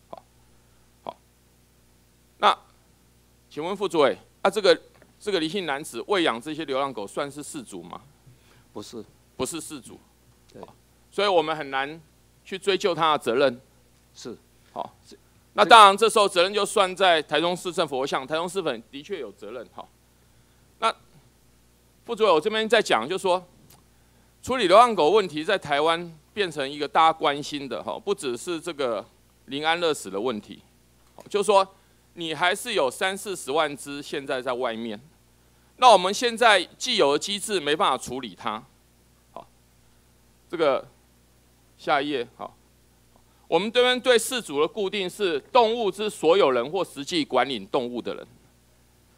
那，请问副主委，这个林姓男子喂养这些流浪狗算是饲主吗？ 不是， 不是饲主。 对， 所以我们很难去追究他的责任。 是， 好，那当然这时候责任就算在台中市政府，我想台中市府的确有责任。好，那副主委，我这边在讲，就是说，处理流浪狗问题在台湾变成一个大家关心的哈，不只是这个临安乐死的问题，就是说。你还是有30-40万只现在在外面，那我们现在既有的机制没办法处理它。好，这个下一页好，我们这边对饲主的固定是动物之所有人或实际管理动物的人。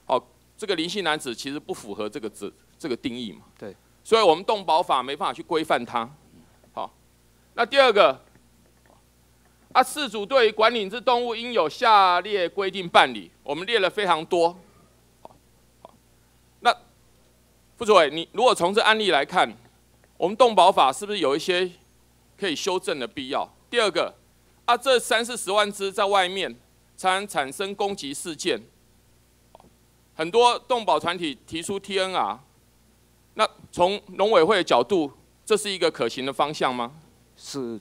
哦，这个林姓男子其实不符合这个定义嘛。 对。 所以我们动保法没办法去规范它。好，那第二个，饲主对于管理之动物应有下列规定办理，我们列了非常多。那副主委，你如果从这案例来看，我们动保法是不是有一些可以修正的必要？第二个，这30-40万只在外面才产生攻击事件，很多动保团体提出 TNR， 那从农委会的角度，这是一个可行的方向吗？ 是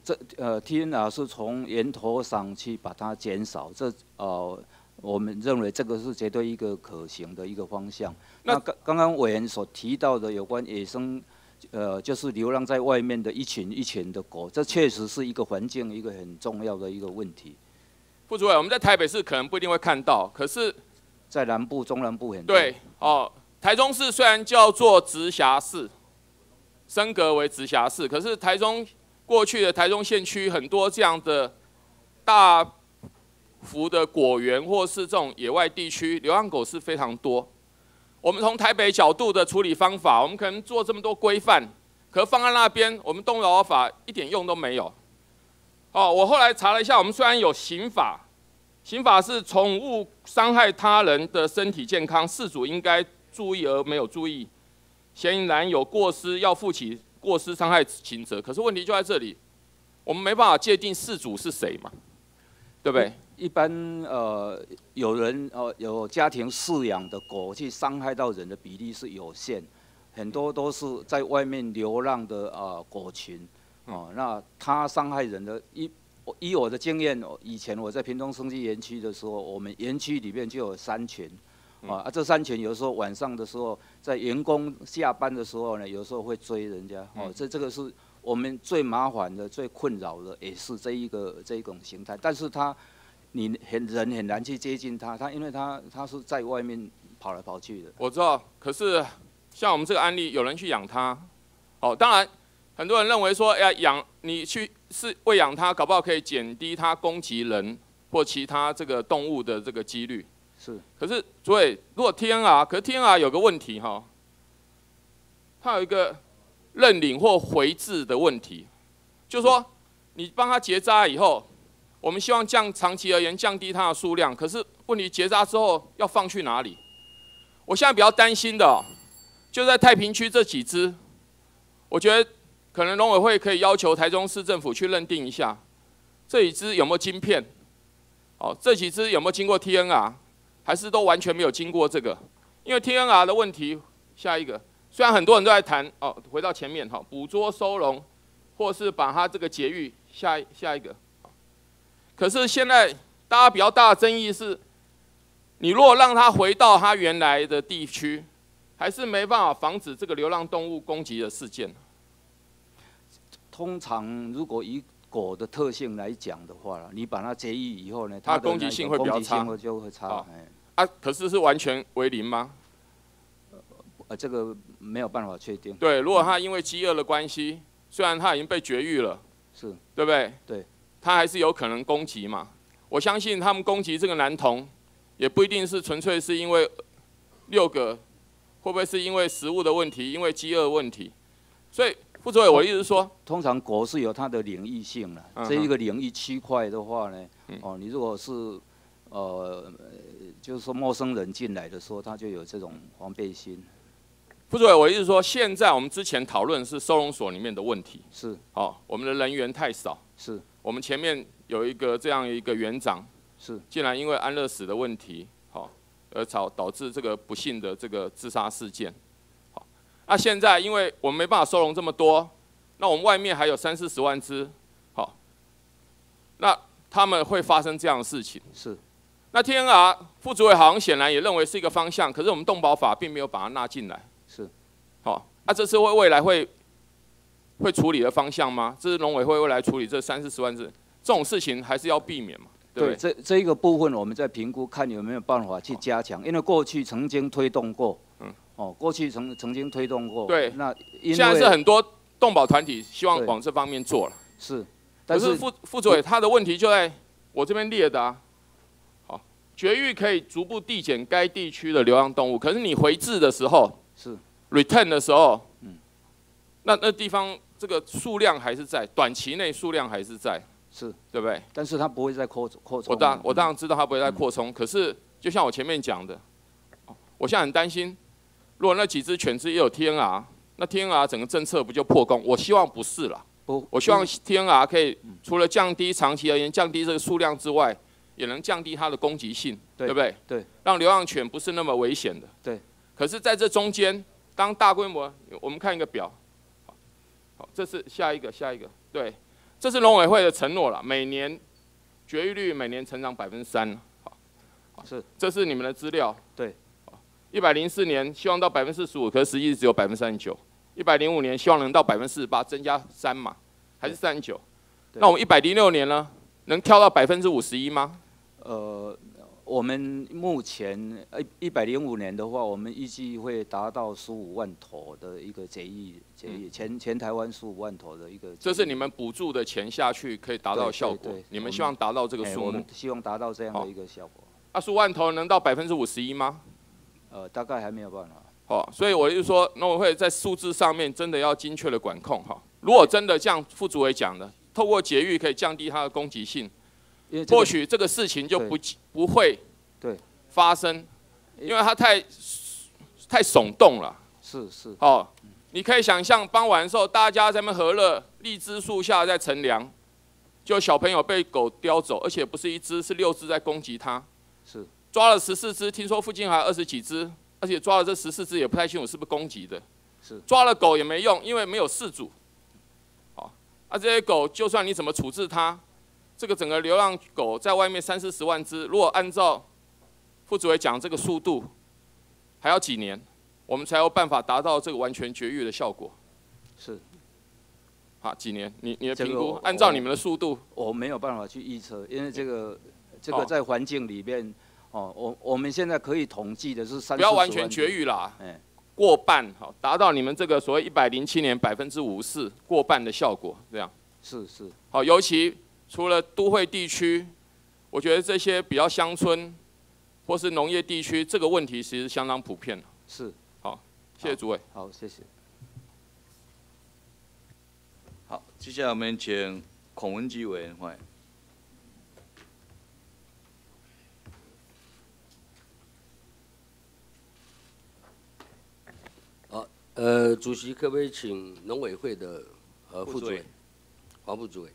TNR 是从源头上去把它减少，我们认为这个是绝对一个可行的一个方向。那刚刚委员所提到的有关野生，就是流浪在外面的一群一群的狗，这确实是一个环境一个很重要的一个问题。 副主委，我们在台北市可能不一定会看到，可是， 在南部、中南部很多。 对哦，台中市虽然叫做直辖市，升格为直辖市，可是台中过去的台中县区很多这样的大幅的果园或是这种野外地区，流浪狗是非常多。我们从台北角度的处理方法，我们可能做这么多规范，可放在那边，我们动保法一点用都没有。哦，我后来查了一下，我们虽然有刑法，刑法是宠物伤害他人的身体健康，饲主应该注意而没有注意，显然有过失，要负起过失伤害刑责。可是问题就在这里，我们没办法界定饲主是谁嘛，对不对？ 一般有人有家庭饲养的狗去伤害到人的比例是有限，很多都是在外面流浪的狗群。那它伤害人的，以我的经验，以前我在屏东生技园区的时候，我们园区里面就有3群，这3群有时候晚上的时候，在员工下班的时候呢，有时候会追人家，这个是我们最麻烦的、最困扰的，也是这一种形态。但是人很难去接近它，因为它是在外面跑来跑去的。 我知道，可是像我们这个案例，有人去养它，当然。很多人认为说，你去喂养它，搞不好可以减低它攻击人或其他这个动物的这个几率。 是。 可是，所以如果 TNR， 可是 TNR 有个问题哈，它有一个认领或回制的问题，就是说你帮它结扎以后，我们希望长期而言降低它的数量，可是问题结扎之后要放去哪里？我现在比较担心的，就在太平区这几只，我觉得。可能农委会可以要求台中市政府去认定一下，这几只有没有晶片？这几只有没有经过 TNR？ 还是都完全没有经过这个？因为 TNR 的问题，下一个，虽然很多人都在谈，回到前面捕捉收容，或是把它这个节育，下一个。可是现在大家比较大的争议是，你如果让它回到它原来的地区，还是没办法防止这个流浪动物攻击的事件。 通常，如果以狗的特性来讲的话，你把它节育以后呢， 它的攻击性会比较差， 就会差。 可是是完全为零吗？ 这个没有办法确定。 对，如果它因为饥饿的关系，虽然它已经被绝育了， 是， 对不对？ 对， 它还是有可能攻击嘛。我相信他们攻击这个男童，也不一定是纯粹是因为6个，会不会是因为食物的问题，因为饥饿的问题？所以。副主委，我的意思是说， 通常狗是有它的领域性的，这一个领域区块的话呢，你如果是就是说陌生人进来的时候，他就有这种防备心。 副主委，我的意思是说，现在我们之前讨论是收容所里面的问题， 是， 我们的人员太少， 是， 我们前面有这样一个园长， 是， 竟然因为安乐死的问题，而导致这个不幸的这个自杀事件。那现在，因为我们没办法收容这么多，那我们外面还有30-40万只，那他们会发生这样的事情。 是。 那 TNR 副主委好像显然也认为是一个方向，可是我们动保法并没有把它纳进来。 是。 这是未来会处理的方向吗？这是农委会未来处理这30-40万只这种事情，还是要避免嘛？对不对？ 这一个部分我们在评估，看有没有办法去加强，因为过去曾经推动过。过去曾经推动过。 对。 那现在是很多动保团体希望往这方面做了。 是。 但是副主委他的问题就在我这边列的绝育可以逐步递减该地区的流浪动物，可是你回治的时候是 return 的时候，那地方这个数量还是在，短期内数量还是在， 是对不对？ 但是它不会再扩充。 我当然知道它不会再扩充，可是就像我前面讲的，我现在很担心，如果那几只犬只也有 TNR， 那 TNR 整个政策不就破功？我希望不是啦。我希望 TNR 可以除了降低长期而言降低这个数量之外，也能降低它的攻击性，对不对？ 对， 让流浪犬不是那么危险的。 对。 可是在这中间，当大规模，我们看一个表，好，这是下一个，对，这是农委会的承诺了，每年绝育率每年成长3%，好， 是， 这是你们的资料。 对。 104年希望到45%，可是实际只有39%。105年希望能到48%，增加3嘛，还是39？那我们106年呢，能跳到51%吗？ 我们目前105年的话，我们预计会达到15万头的一个结育，全台湾15万头的一个。 这是你们补助的钱下去可以达到效果，你们希望达到这个数目？ 我们希望达到这样的一个效果。 15万头能到51%吗？ 大概还没有办法。 所以我就说，农委会在数字上面真的要精确的管控哈。如果真的像副主委讲的，透过节育可以降低它的攻击性，或许这个事情就不会发生，因为它太耸动了。 是。 你可以想象傍晚的时候，大家在那边和乐，荔枝树下在乘凉，就小朋友被狗叼走，而且不是1只，是6只在攻击它。 是。抓了14只，听说附近还有20几只。而且抓了这14只也不太清楚是不是攻击的，抓了狗也没用，因为没有饲主。这些狗就算你怎么处置它，这个整个流浪狗在外面30-40万只，如果按照副主委讲这个速度，还要几年，我们才有办法达到这个完全绝育的效果？ 是。 几年？你的评估，按照你们的速度， 我没有办法去预测，因为这个在环境里面。我们现在可以统计的是30-40万。 不要完全绝育啦，过半，达到你们这个所谓107年54%过半的效果，这样。 是。 尤其除了都会地区，我觉得这些比较乡村或是农业地区，这个问题其实相当普遍的。 是。 好，谢谢主委。 好，谢谢。 好，接下来我们请孔文基委员会。 主席可不可以请农委会的副主委黄副主委？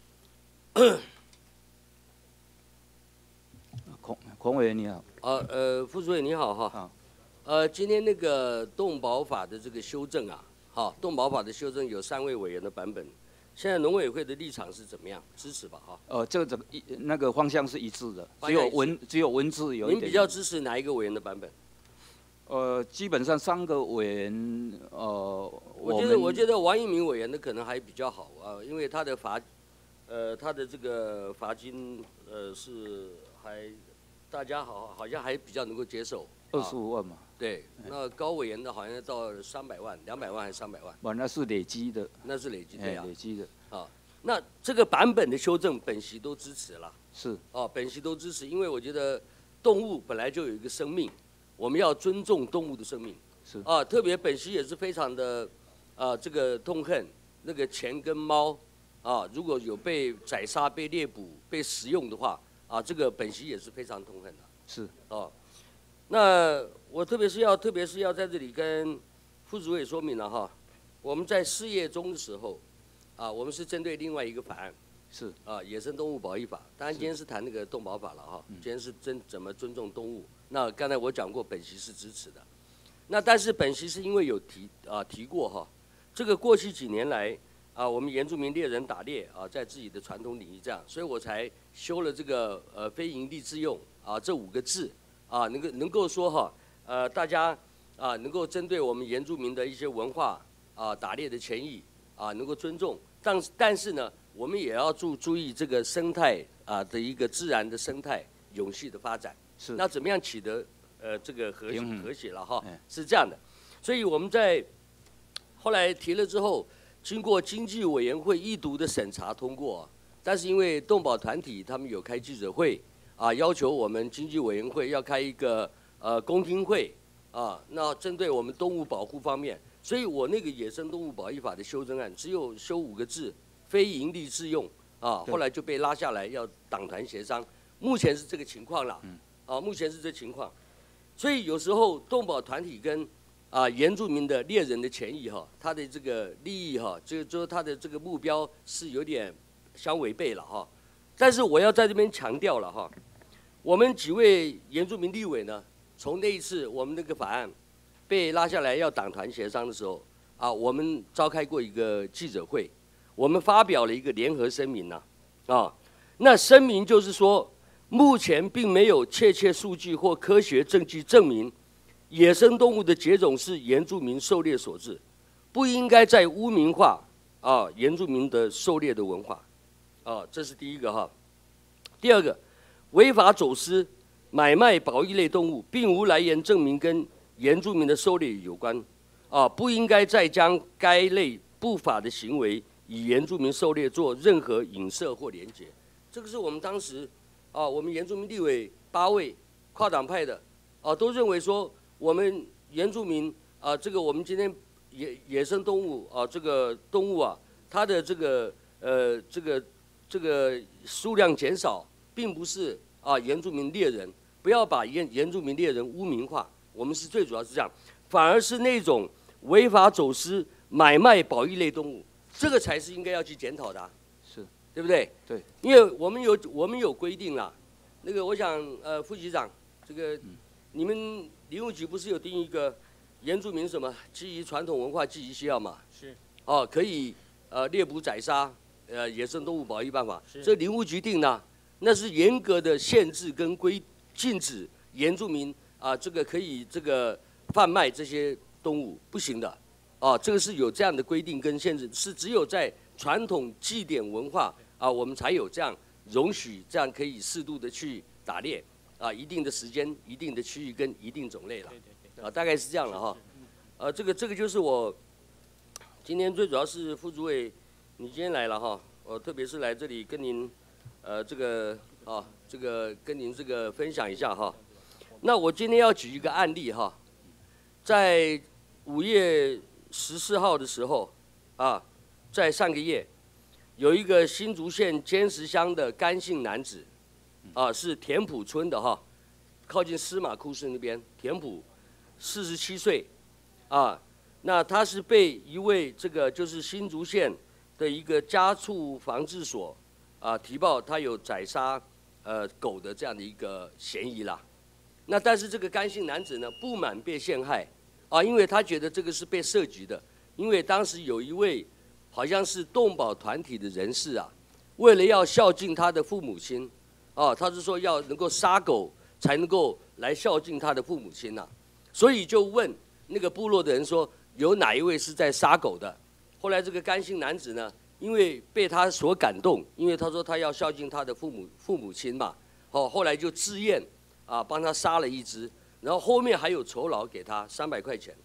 孔委员你好。 副主委你好哈。今天那个动保法的这个修正啊，动保法的修正有3位委员的版本，现在农委会的立场是怎么样？支持吧哈？ 这个那个方向是一致的，只有文字有一点。 您比较支持哪一个委员的版本？ 基本上3个委员， 我觉得王一鸣委员的可能还比较好啊，因为他的这个罚金是还大家好像还比较能够接受。 25万嘛。 对，那高委员的好像到300万、200万还是300万？ 那是累积的。 那是累积的呀。 累积的。 那这个版本的修正，本席都支持了。 是。 本席都支持，因为我觉得动物本来就有一个生命。我们要尊重动物的生命， 是特别本席也是非常的这个痛恨那个钱跟猫如果有被宰杀、被猎捕、被食用的话这个本席也是非常痛恨的。 是那我特别是要在这里跟副主委说明了哈，我们在4月中的时候我们是针对另外一个法案是野生动物保育法，当然今天是谈那个动保法了哈，今天是怎么尊重动物。那刚才我讲过，本席是支持的。那但是本席是因为有提过哈，这个过去几年来我们原住民猎人打猎在自己的传统领域这样，所以我才修了这个非营利自用这5个字能够说哈大家能够针对我们原住民的一些文化打猎的权益能够尊重，但是呢，我们也要注意这个生态的一个自然的生态永续的发展。 是。 那怎么样取得这个和谐了哈？是这样的，所以我们在后来提了之后，经过经济委员会1读的审查通过，但是因为动保团体他们有开记者会要求我们经济委员会要开一个公听会那针对我们动物保护方面，所以我那个野生动物保育法的修正案只有修5个字，非营利自用后来就被拉下来要党团协商，目前是这个情况啦，目前是这情况，所以有时候动保团体跟原住民的猎人的权益他的这个利益就是他的这个目标是有点相违背了但是我要在这边强调了我们几位原住民立委呢，从那一次我们那个法案被拉下来要党团协商的时候我们召开过一个记者会，我们发表了一个联合声明那声明就是说，目前并没有确切数据或科学证据证明野生动物的绝种是原住民狩猎所致，不应该再污名化原住民的狩猎的文化这是第一个第二个，违法走私、买卖保育类动物，并无来源证明跟原住民的狩猎有关不应该再将该类不法的行为与原住民狩猎做任何影射或连结。这个是我们当时我们原住民立委8位跨党派的都认为说，我们原住民这个我们今天野生动物这个动物它的这个数量减少，并不是原住民猎人，不要把原住民猎人污名化，我们是最主要是这样，反而是那种违法走私、买卖保育类动物，这个才是应该要去检讨的是， 对不对？ 对， 因为我们有规定啦，那个我想副局长这个你们林务局不是有定一个原住民什么基于传统文化记忆需要嘛？ 是。 可以猎捕宰杀野生动物保育办法， 是这林务局定的，那是严格的限制跟禁止原住民这个可以这个贩卖这些动物不行的这个是有这样的规定跟限制，是只有在传统祭典文化我们才有这样容许这样可以适度的去打猎一定的时间、一定的区域跟一定种类了大概是这样了这个就是我今天最主要是副主委你今天来了我特别是来这里跟您这个跟您这个分享一下那我今天要举一个案例在5月14号的时候在上个月有一个新竹县尖石乡的甘姓男子是田埔村的靠近司马库市那边，田埔，47岁那他是被一位这个就是新竹县的一个家畜防治所提报他有宰杀狗的这样的一个嫌疑啦。那但是这个甘姓男子呢不满被陷害因为他觉得这个是被设局的，因为当时有一位好像是动保团体的人士为了要孝敬他的父母亲他是说要能够杀狗才能够来孝敬他的父母亲所以就问那个部落的人说有哪一位是在杀狗的。后来这个甘姓男子呢，因为被他所感动，因为他说他要孝敬他的父母亲嘛后来就自愿帮他杀了一只，然后后面还有酬劳给他300块钱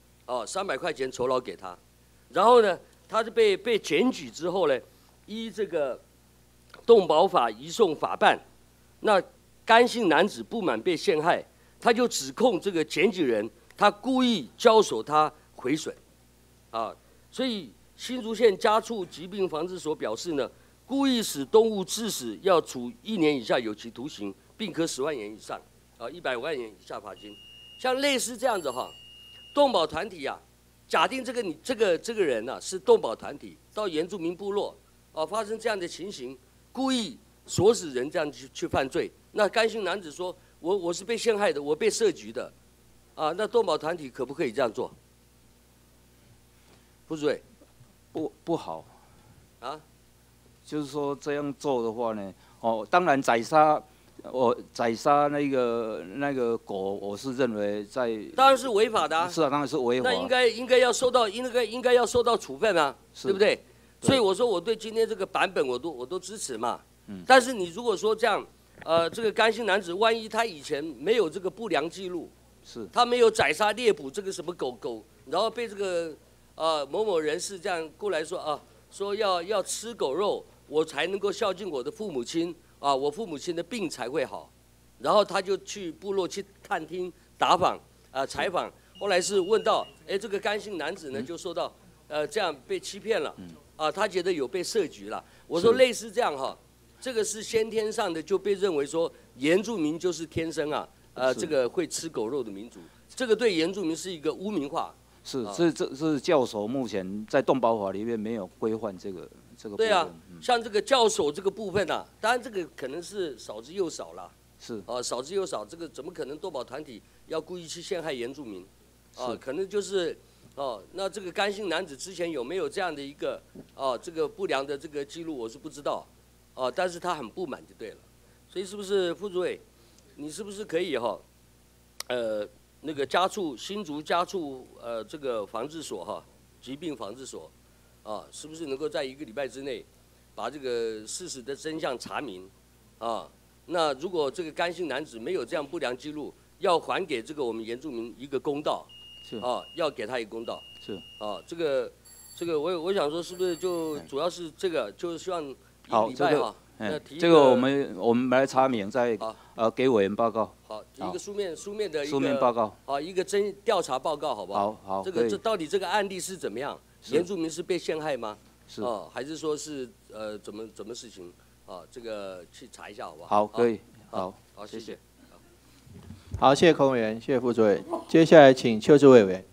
300块钱酬劳给他。然后呢他是被检举之后呢，依这个动保法移送法办，那甘姓男子不满被陷害，他就指控这个检举人他故意教唆他毁损所以新竹县家畜疾病防治所表示呢，故意使动物致死要处1年以下有期徒刑，并科10万元以上100万元以下罚金。像类似这样子动保团体假定这个人是动保团体到原住民部落发生这样的情形，故意唆使人这样去犯罪，那甘姓男子说我是被陷害的，我被设局的那动保团体可不可以这样做？副主委， 不好就是说这样做的话呢当然宰杀那个狗，我是认为当然是违法的是当然是违法。 那应该要受到处分对不对？所以我说我对今天这个版本我都支持嘛。但是你如果说这样，这个甘姓男子万一他以前没有这个不良记录，他没有宰杀猎捕这个什么狗，然后被这个某某人士这样过来说说要吃狗肉，我才能够孝敬我的父母亲我父母亲的病才会好。然后他就去部落去探听、打访、采访。后来是问到，这个甘姓男子呢就说到，这样被欺骗了，他觉得有被设局了。我说类似这样哈，这个是先天上的，就被认为说原住民就是天生这个会吃狗肉的民族，这个对原住民是一个污名化。 是，这是教守目前在动保法里面没有规范这个部分。 对啊，像这个教守这个部分当然这个可能是少之又少了。 是少之又少，这个怎么可能动保团体要故意去陷害原住民？可能就是那这个甘姓男子之前有没有这样的一个这个不良的这个记录，我是不知道但是他很不满就对了。所以是不是副主委，你是不是可以那个新竹家畜这个防治所疾病防治所是不是能够在1个礼拜之内把这个事实的真相查明那如果这个甘姓男子没有这样不良记录，要还给这个我们原住民一个公道， 是要给他一个公道， 是这个我想说是不是就主要是这个，就是希望1个礼拜这个我们来查明，再给委员报告。 好，一个书面的一个书面报告， 一个调查报告，好不好？ 好， 这到底这个案例是怎么样？原住民是被陷害吗？ 是还是说是怎么事情？这个去查一下好不好？ 好，可以， 好，谢谢。 好，谢谢孔委员，谢谢副主委。接下来请邱志伟委员。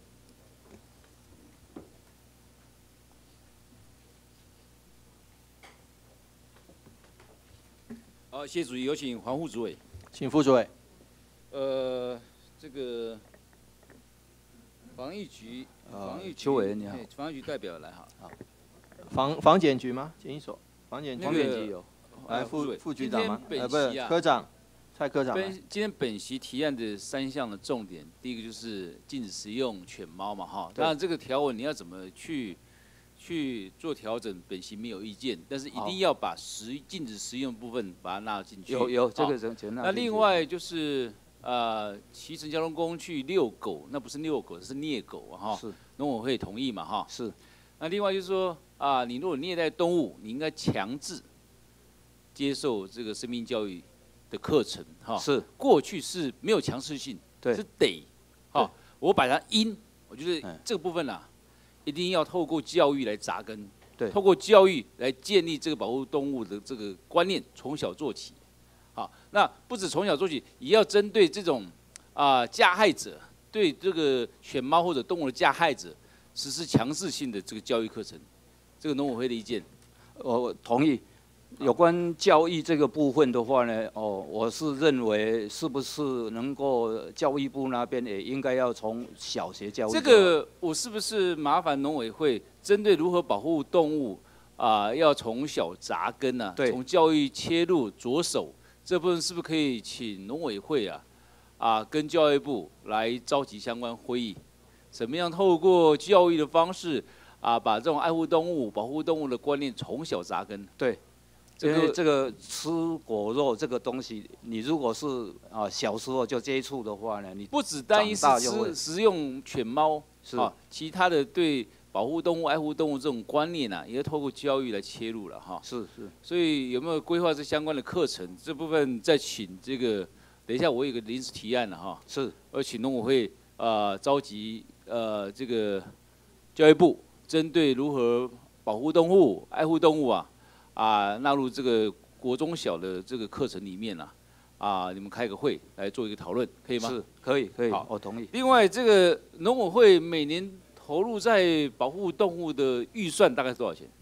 好，谢谢主席，有请黄副主委。 请副主委。 这个防疫局， 邱委员你好， 防疫局代表来好。 防检局吗？检疫所。防检局有。 来，副局长吗？ 不是科长，蔡科长。 今天本席提案的3项的重点，第一个就是禁止食用犬猫嘛当然这个条文你要怎么去做调整，本席没有意见，但是一定要把禁止食用部分把它纳进去。 有这个那另外就是骑乘交通工具遛狗，那不是遛狗，是虐狗是农委会同意嘛是。 那另外就是说你如果虐待动物，你应该强制接受这个生命教育的课程是。 过去是没有强制性，是得我把它我觉得这个部分一定要透过教育来扎根， 对， 透过教育来建立这个保护动物的这个观念，从小做起。好，那不止从小做起，也要针对这种加害者，对这个犬猫或者动物的加害者，实施强制性的这个教育课程。这个农委会的意见， 我同意。有关教育这个部分的话呢，我是认为是不是能够教育部那边也应该要从小学教育。 这个我是不是麻烦农委会针对如何保护动物要从小扎根从教育切入着手，这部分是不是可以请农委会跟教育部来召集相关会议，怎么样透过教育的方式把这种爱护动物、保护动物的观念从小扎根？ 对。因为这个吃果肉这个东西，你如果是小时候就接触的话呢，你不只单一是食用犬猫，其他的对保护动物、爱护动物这种观念也要透过教育来切入了是。 所以有没有规划这相关的课程？这部分再请这个，等一下我有个临时提案了是， 我请农委会召集这个教育部，针对如何保护动物、爱护动物纳入这个国中小的这个课程里面你们开个会来做一个讨论，可以吗？ 是，可以，好，我同意。 另外，这个农委会每年投入在保护动物的预算大概是多少钱？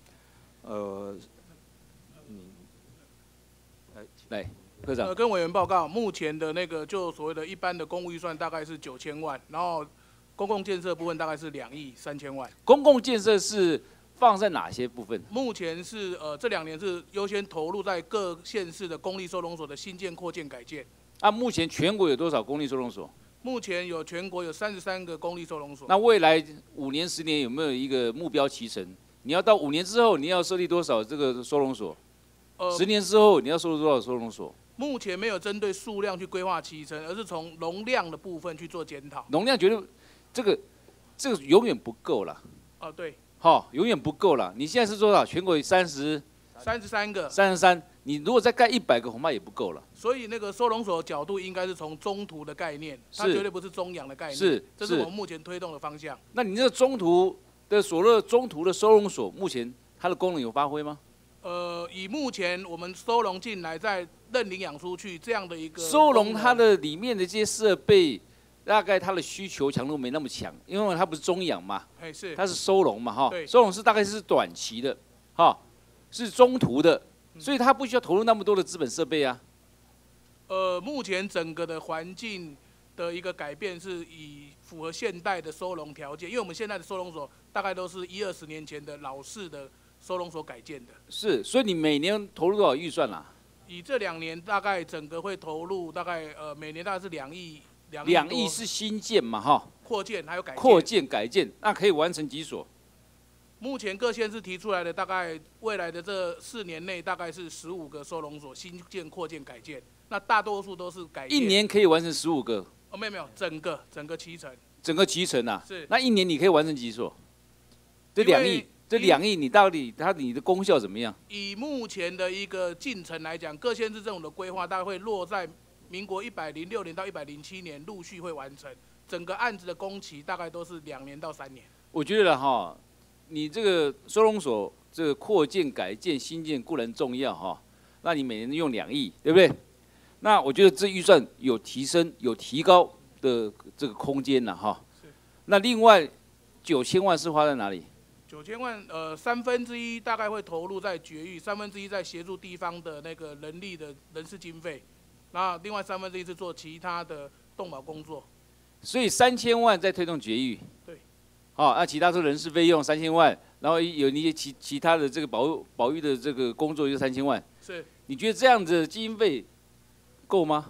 来，科长。 跟委员报告，目前的那个就所谓的一般的公务预算大概是9000万，然后公共建设部分大概是2亿3000万。 公共建设是放在哪些部分？ 目前是这2年是优先投入在各县市的公立收容所的新建、扩建、改建。 目前全国有多少公立收容所？ 目前全国有33个公立收容所。 那未来5年、10年有没有一个目标期程？你要到5年之后，你要设立多少这个收容所？10年之后你要设立多少收容所？ 目前没有针对数量去规划期程，而是从容量的部分去做检讨。 容量绝对这个永远不够了。 对。 永远不够了。你现在是多少？全国有33个。 33， 你如果再盖100个，恐怕也不够了。 所以那个收容所角度应该是从中途的概念，它绝对不是中央的概念。 是， 这是我们目前推动的方向。 那你这个中途的中途的收容所，目前它的功能有发挥吗？ 以目前我们收容进来再认领养出去这样的一个收容它的里面的这些设备，大概它的需求强度没那么强，因为它不是中养嘛， 是， 它是收容嘛，哈， 对， 收容是大概是短期的，哈，是中途的，所以它不需要投入那么多的资本设备啊。 目前整个的环境的一个改变是以符合现代的收容条件，因为我们现在的收容所大概都是10-20年前的老式的收容所改建的。 是，所以你每年投入多少预算啦？ 以这2年大概整个会投入大概每年大概是2亿 2亿是新建嘛，哈？ 扩建还有改建。 扩建改建，那可以完成几所？ 目前各县市提出来的大概未来的这4年内大概是15个收容所新建、扩建、改建，那大多数都是改建。 1年可以完成15个？ 没有，整个期程。 整个期程啊？ 是。 那1年你可以完成几所？这2亿，这2亿你到底你的功效怎么样？ 以目前的一个进程来讲，各县市政府的规划大概会落在民国106年到107年陆续会完成，整个案子的工期大概都是2年到3年。 我觉得哈，你这个收容所这个扩建、改建、新建固然重要哈，那你每年用2亿，对不对？那我觉得这预算有提升、有提高的这个空间了哈。那另外9000万是花在哪里 ？9000万，1/3大概会投入在绝育，1/3在协助地方的那个人力的人事经费，那另外1/3是做其他的动保工作。 所以3000万在推动绝育。 对。 好，那其他都人事费用3000万，然后有一些其他的这个保育的这个工作就3000万。 是。 你觉得这样子的经费够吗？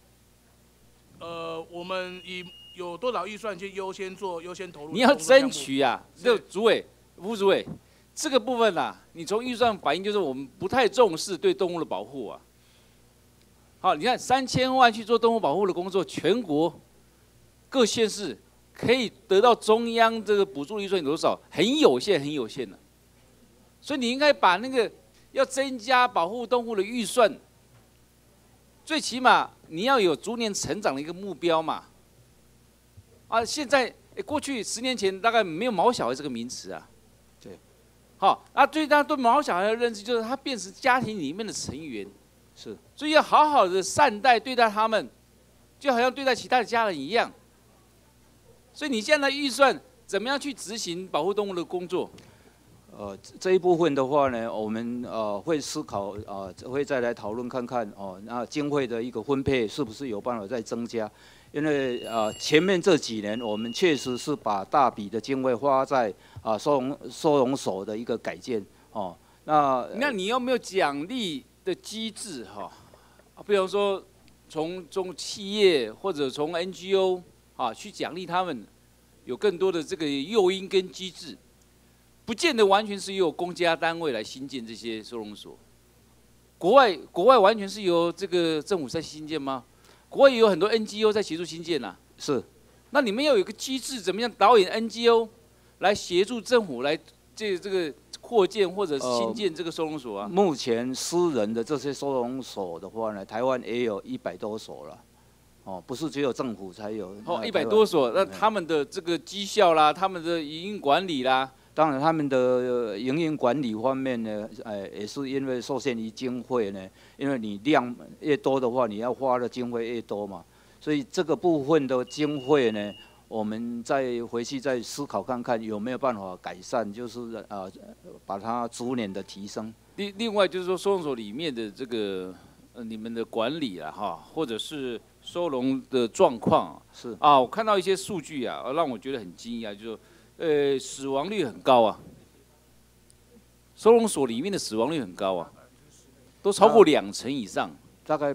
我们以有多少预算去优先投入。 你要争取啊，这个主委、副主委，这个部分啊，你从预算反映就是我们不太重视对动物的保护啊。好，你看3000万去做动物保护的工作，全国各县市可以得到中央这个补助预算有多少？很有限，很有限的。所以你应该把那个要增加保护动物的预算，最起码你要有逐年成长的一个目标嘛。啊，现在过去10年前大概没有毛小孩这个名词啊。 对。 好，啊，大家对毛小孩的认知就是他变成家庭里面的成员。 是。 所以要好好的善待对待他们，就好像对待其他的家人一样。所以你现在的预算怎么样去执行保护动物的工作？ 这一部分的话呢，我们会思考会再来讨论看看那经费的一个分配是不是有办法再增加？因为前面这几年我们确实是把大笔的经费花在收容所的一个改建那你有没有奖励的机制哈？比方说从企业或者从 NGO 去奖励他们，有更多的这个诱因跟机制，不见得完全是由公家单位来新建这些收容所。国外完全是由这个政府在新建吗？国外也有很多 NGO 在协助新建啊。 是。 那你们要有一个机制，怎么样导引 NGO 来协助政府来这个扩建或者新建这个收容所啊？ 目前私人的这些收容所的话呢，台湾也有100多所了。不是只有政府才有。 100多所，那他们的这个绩效啦，他们的营运管理啦， 当然他们的营运管理方面呢，也是因为受限于经费呢，因为你量越多的话，你要花的经费越多嘛，所以这个部分的经费呢，我们再回去再思考看看有没有办法改善，就是把它逐年的提升。 另外就是说，收容所里面的这个你们的管理啦哈，或者是收容的状况是我看到一些数据啊，让我觉得很惊讶，就是死亡率很高啊，收容所里面的死亡率很高啊，都超过20%以上， 大概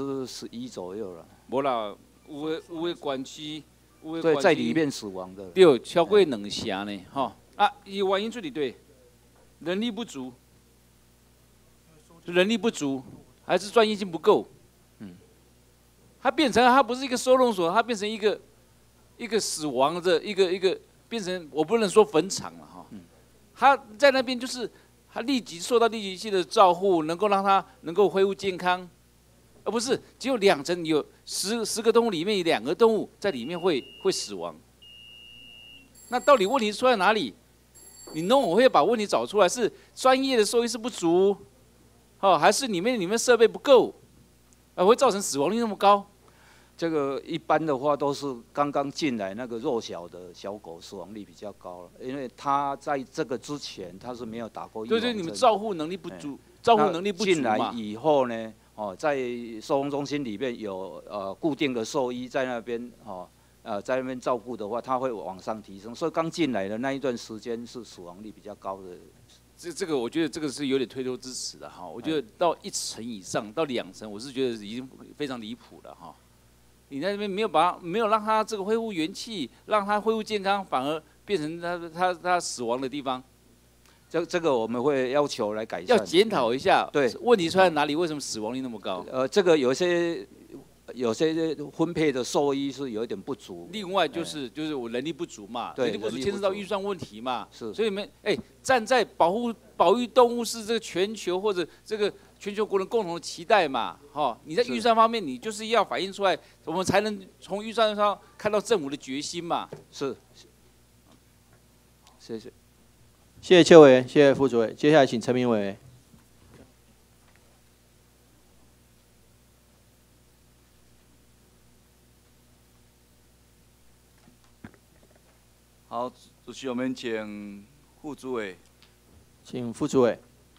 11%左右了。 没啦，有的管区， 对，在里面死亡的， 对，超过2成呢，哈原因这里对，人力不足，还是专业性不够。它变成它不是一个收容所，它变成一个死亡的一个变成我不能说坟场了哈，它在那边就是它立即受到立即性的照护，能够让它能够恢复健康，而不是只有2层，有10个动物里面有2个动物在里面会死亡。那到底问题出在哪里？你农委会把问题找出来，是专业的兽医师不足，还是里面设备不够，会造成死亡率那么高？ 这个一般的话都是刚刚进来那个弱小的小狗死亡率比较高了，因为它在这个之前它是没有打过预防针。 对，你们照护能力不足，照护能力不足嘛。 进来以后呢，在收容中心里面有固定的兽医在那边在那边照顾的话，它会往上提升。所以刚进来的那一段时间是死亡率比较高的。 这个我觉得这个是有点推脱支持的哈。我觉得到1层以上，到2层，我是觉得已经非常离谱了哈。你在那边没有让它这个恢复元气，让它恢复健康，反而变成它死亡的地方。 这个我们会要求来改善， 要检讨一下， 对， 问题出在哪里？为什么死亡率那么高？ 这个有些分配的兽医是有一点不足。 另外就是我人力不足嘛， 对， 人力不足牵涉到预算问题嘛， 是。 所以你们站在保育动物是这个全球或者这个全球国人共同的期待嘛，你在预算方面你就是要反映出来，我们才能从预算上看到政府的决心嘛。 是。谢谢。 谢谢邱委员，谢谢副主委。接下来请陈明委员。 好，主席，我们请副主委。 请副主委。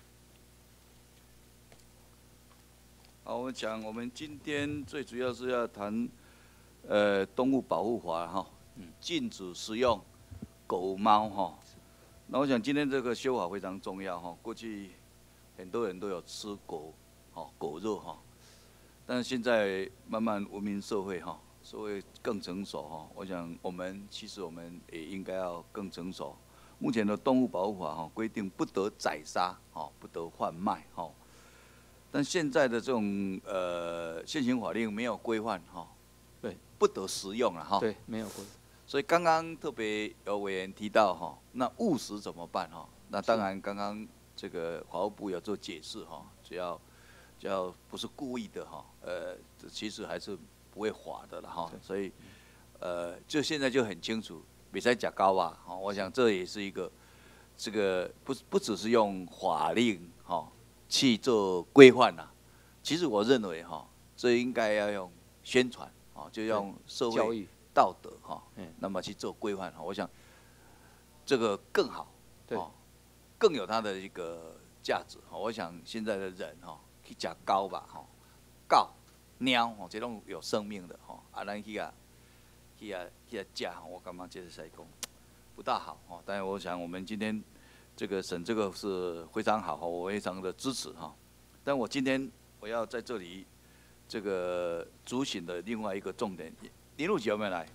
好，我们今天最主要是要谈，动物保护法哈，禁止食用狗猫哈。那我想今天这个修法非常重要哈。过去很多人都有吃狗肉哈，但是现在慢慢文明社会哈，社会更成熟哈。我想其实我们也应该要更成熟。目前的动物保护法哈规定不得宰杀不得贩卖哈。但现在的这种现行法令没有规范对， 不得食用了对，没有规范。 所以刚刚特别有委员提到那误食怎么办那当然刚刚这个法务部有做解释只要不是故意的其实还是不会罚的了所以就现在就很清楚，别再假高吧我想这也是一个这个不只是用法令去做规范啦，其实我认为这应该要用宣传就用社会教育道德那么去做规范我想这个更好更有它的一个价值我想现在的人去吃狗吧狗猫这种有生命的咱去吃我感觉这是在讲不大好但是我想我们今天这个审这个是非常好我非常的支持但我今天我要在这里这个主审的另外一个重点，林务局有没有来？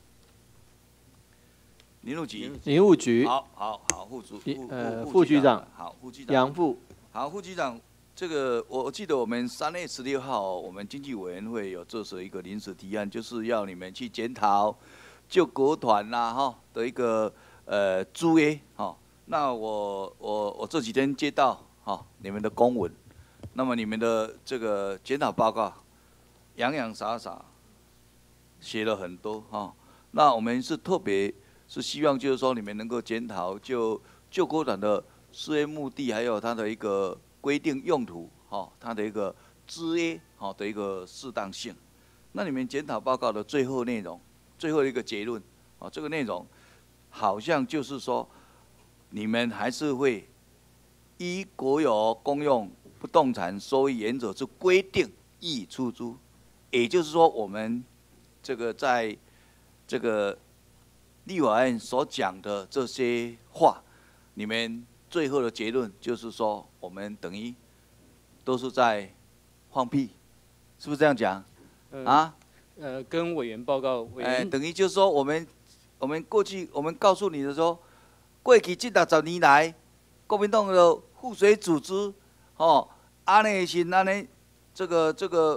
林务局，好， 副局长， 好，副局长， 杨副， 好，副局长，这个我记得我们3月16号，我们经济委员会有做出一个临时提案，就是要你们去检讨救国团的一个租约那我这几天接到你们的公文，那么你们的这个检讨报告洋洋洒洒写了很多那我们是特别是希望就是说你们能够检讨就救国团的事业目的，还有它的一个规定用途它的一个制约的一个适当性。那你们检讨报告的最后内容，最后一个结论这个内容好像就是说。你们还是会依国有公用不动产收益原则之规定予以出租，也就是说，我们这个在这个立法院所讲的这些话，你们最后的结论就是说，我们等于都是在放屁，是不是这样讲？ 跟委员报告，委员等于就是说，我们过去我们告诉你的说。过去这60年来，国民党的附随组织，安尼是安尼，这个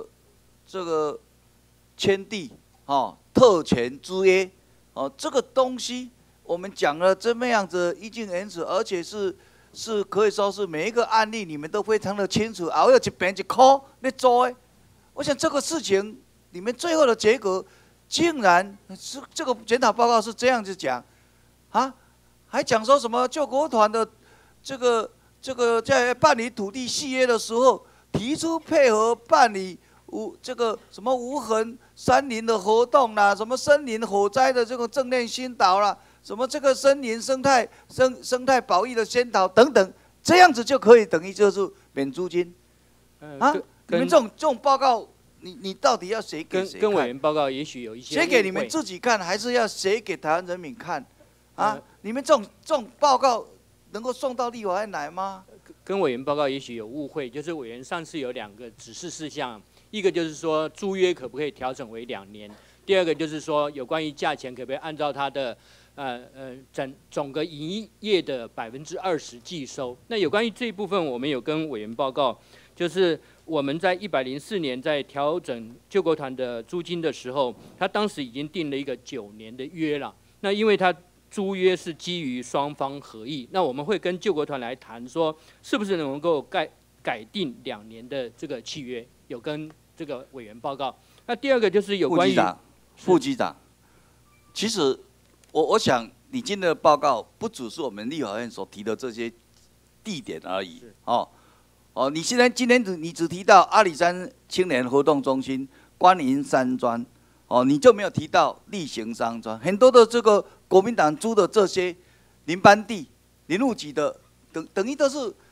签订，特权之约，这个东西我们讲了这么样子义正言辞，而且是是可以说是每一个案例你们都非常的清楚，还有一边一块在做的。我想这个事情你们最后的结果，竟然是这个检讨报告是这样子讲，啊，还讲说什么救国团的这个在办理土地契约的时候，提出配合办理这个什么无痕山林的活动啦，什么森林火灾的这个正念熏导啦，什么这个森林生态保育的宣导等等，这样子就可以等于就是免租金，啊？你们这种报告，你到底要写给谁看？ 跟委员报告也许有一些写给你们自己看，还是要写给台湾人民看？啊？你们这种报告能够送到立法院来吗？ 跟委员报告也许有误会，就是委员上次有2个指示事项，一个就是说租约可不可以调整为2年，第二个就是说有关于价钱可不可以按照它的总个营业的20%计收。那有关于这一部分，我们有跟委员报告，就是我们在104年在调整救国团的租金的时候，他当时已经定了一个9年的约了。那因为他租约是基于双方合意，那我们会跟救国团来谈说，是不是能够改定2年的这个契约，有跟这个委员报告。那第二个就是有关于副局长，其实我想你今天的报告不只是我们立法院所提的这些地点而已，你今天你只提到阿里山青年活动中心、观音山庄，你就没有提到力行商庄，很多的这个国民党租的这些林班地、林务局的，等于都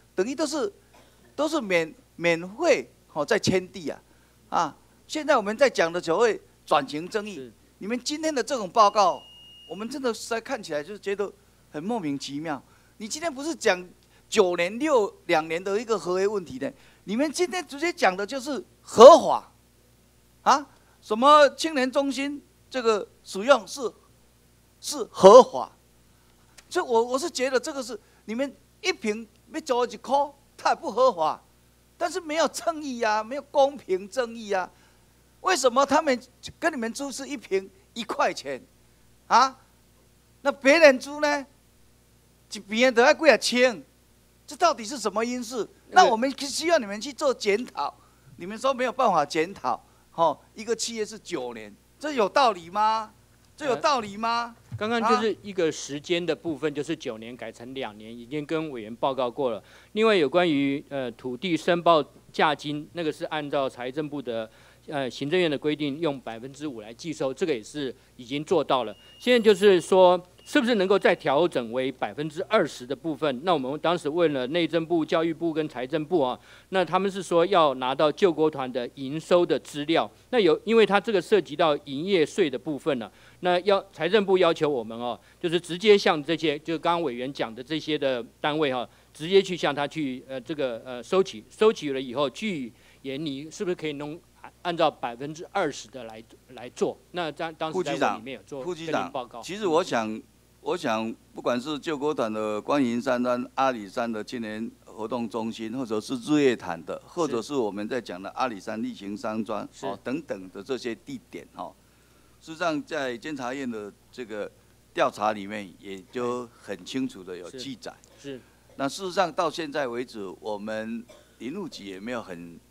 是免费在迁地啊，现在我们在讲的所谓转型正义，你们今天的这种报告，我们真的实在看起来就是觉得很莫名其妙。你今天不是讲9年2年的一个合约问题呢？你们今天直接讲的就是合法，啊，什么青年中心这个使用是合法，所以我是觉得这个是你们一坪要租1块，它也不合法，但是没有正义啊，没有公平正义啊，为什么他们跟你们租是1坪1块钱，啊？那别人租呢，一坪都要几啊千，这到底是什么因素？那我们需要你们去做检讨。你们说没有办法检讨，一个契约是9年，这有道理吗？这有道理吗？ 刚刚就是一个时间的部分，就是9年改成2年，已经跟委员报告过了。另外有关于土地申报价金，那个是按照财政部的行政院的规定，用5%来计收，这个也是已经做到了。现在就是说，是不是能够再调整为20%的部分？那我们当时问了内政部、教育部跟财政部啊，那他们是说要拿到救国团的营收的资料。那因为它这个涉及到营业税的部分呢，那财政部要求我们就是直接向这些，就刚刚委员讲的这些的单位直接去向他去收取了以后，据研拟是不是可以按照20%的来做？那当时在里面有做跟您报告。 其实我想，不管是救国团的观音山庄、阿里山的青年活动中心，或者是日月潭的，或者是我们在讲的阿里山力行山庄等等的这些地点事实上在监察院的这个调查里面，也就很清楚的有记载。 是。 那事实上到现在为止，我们林务局也没有很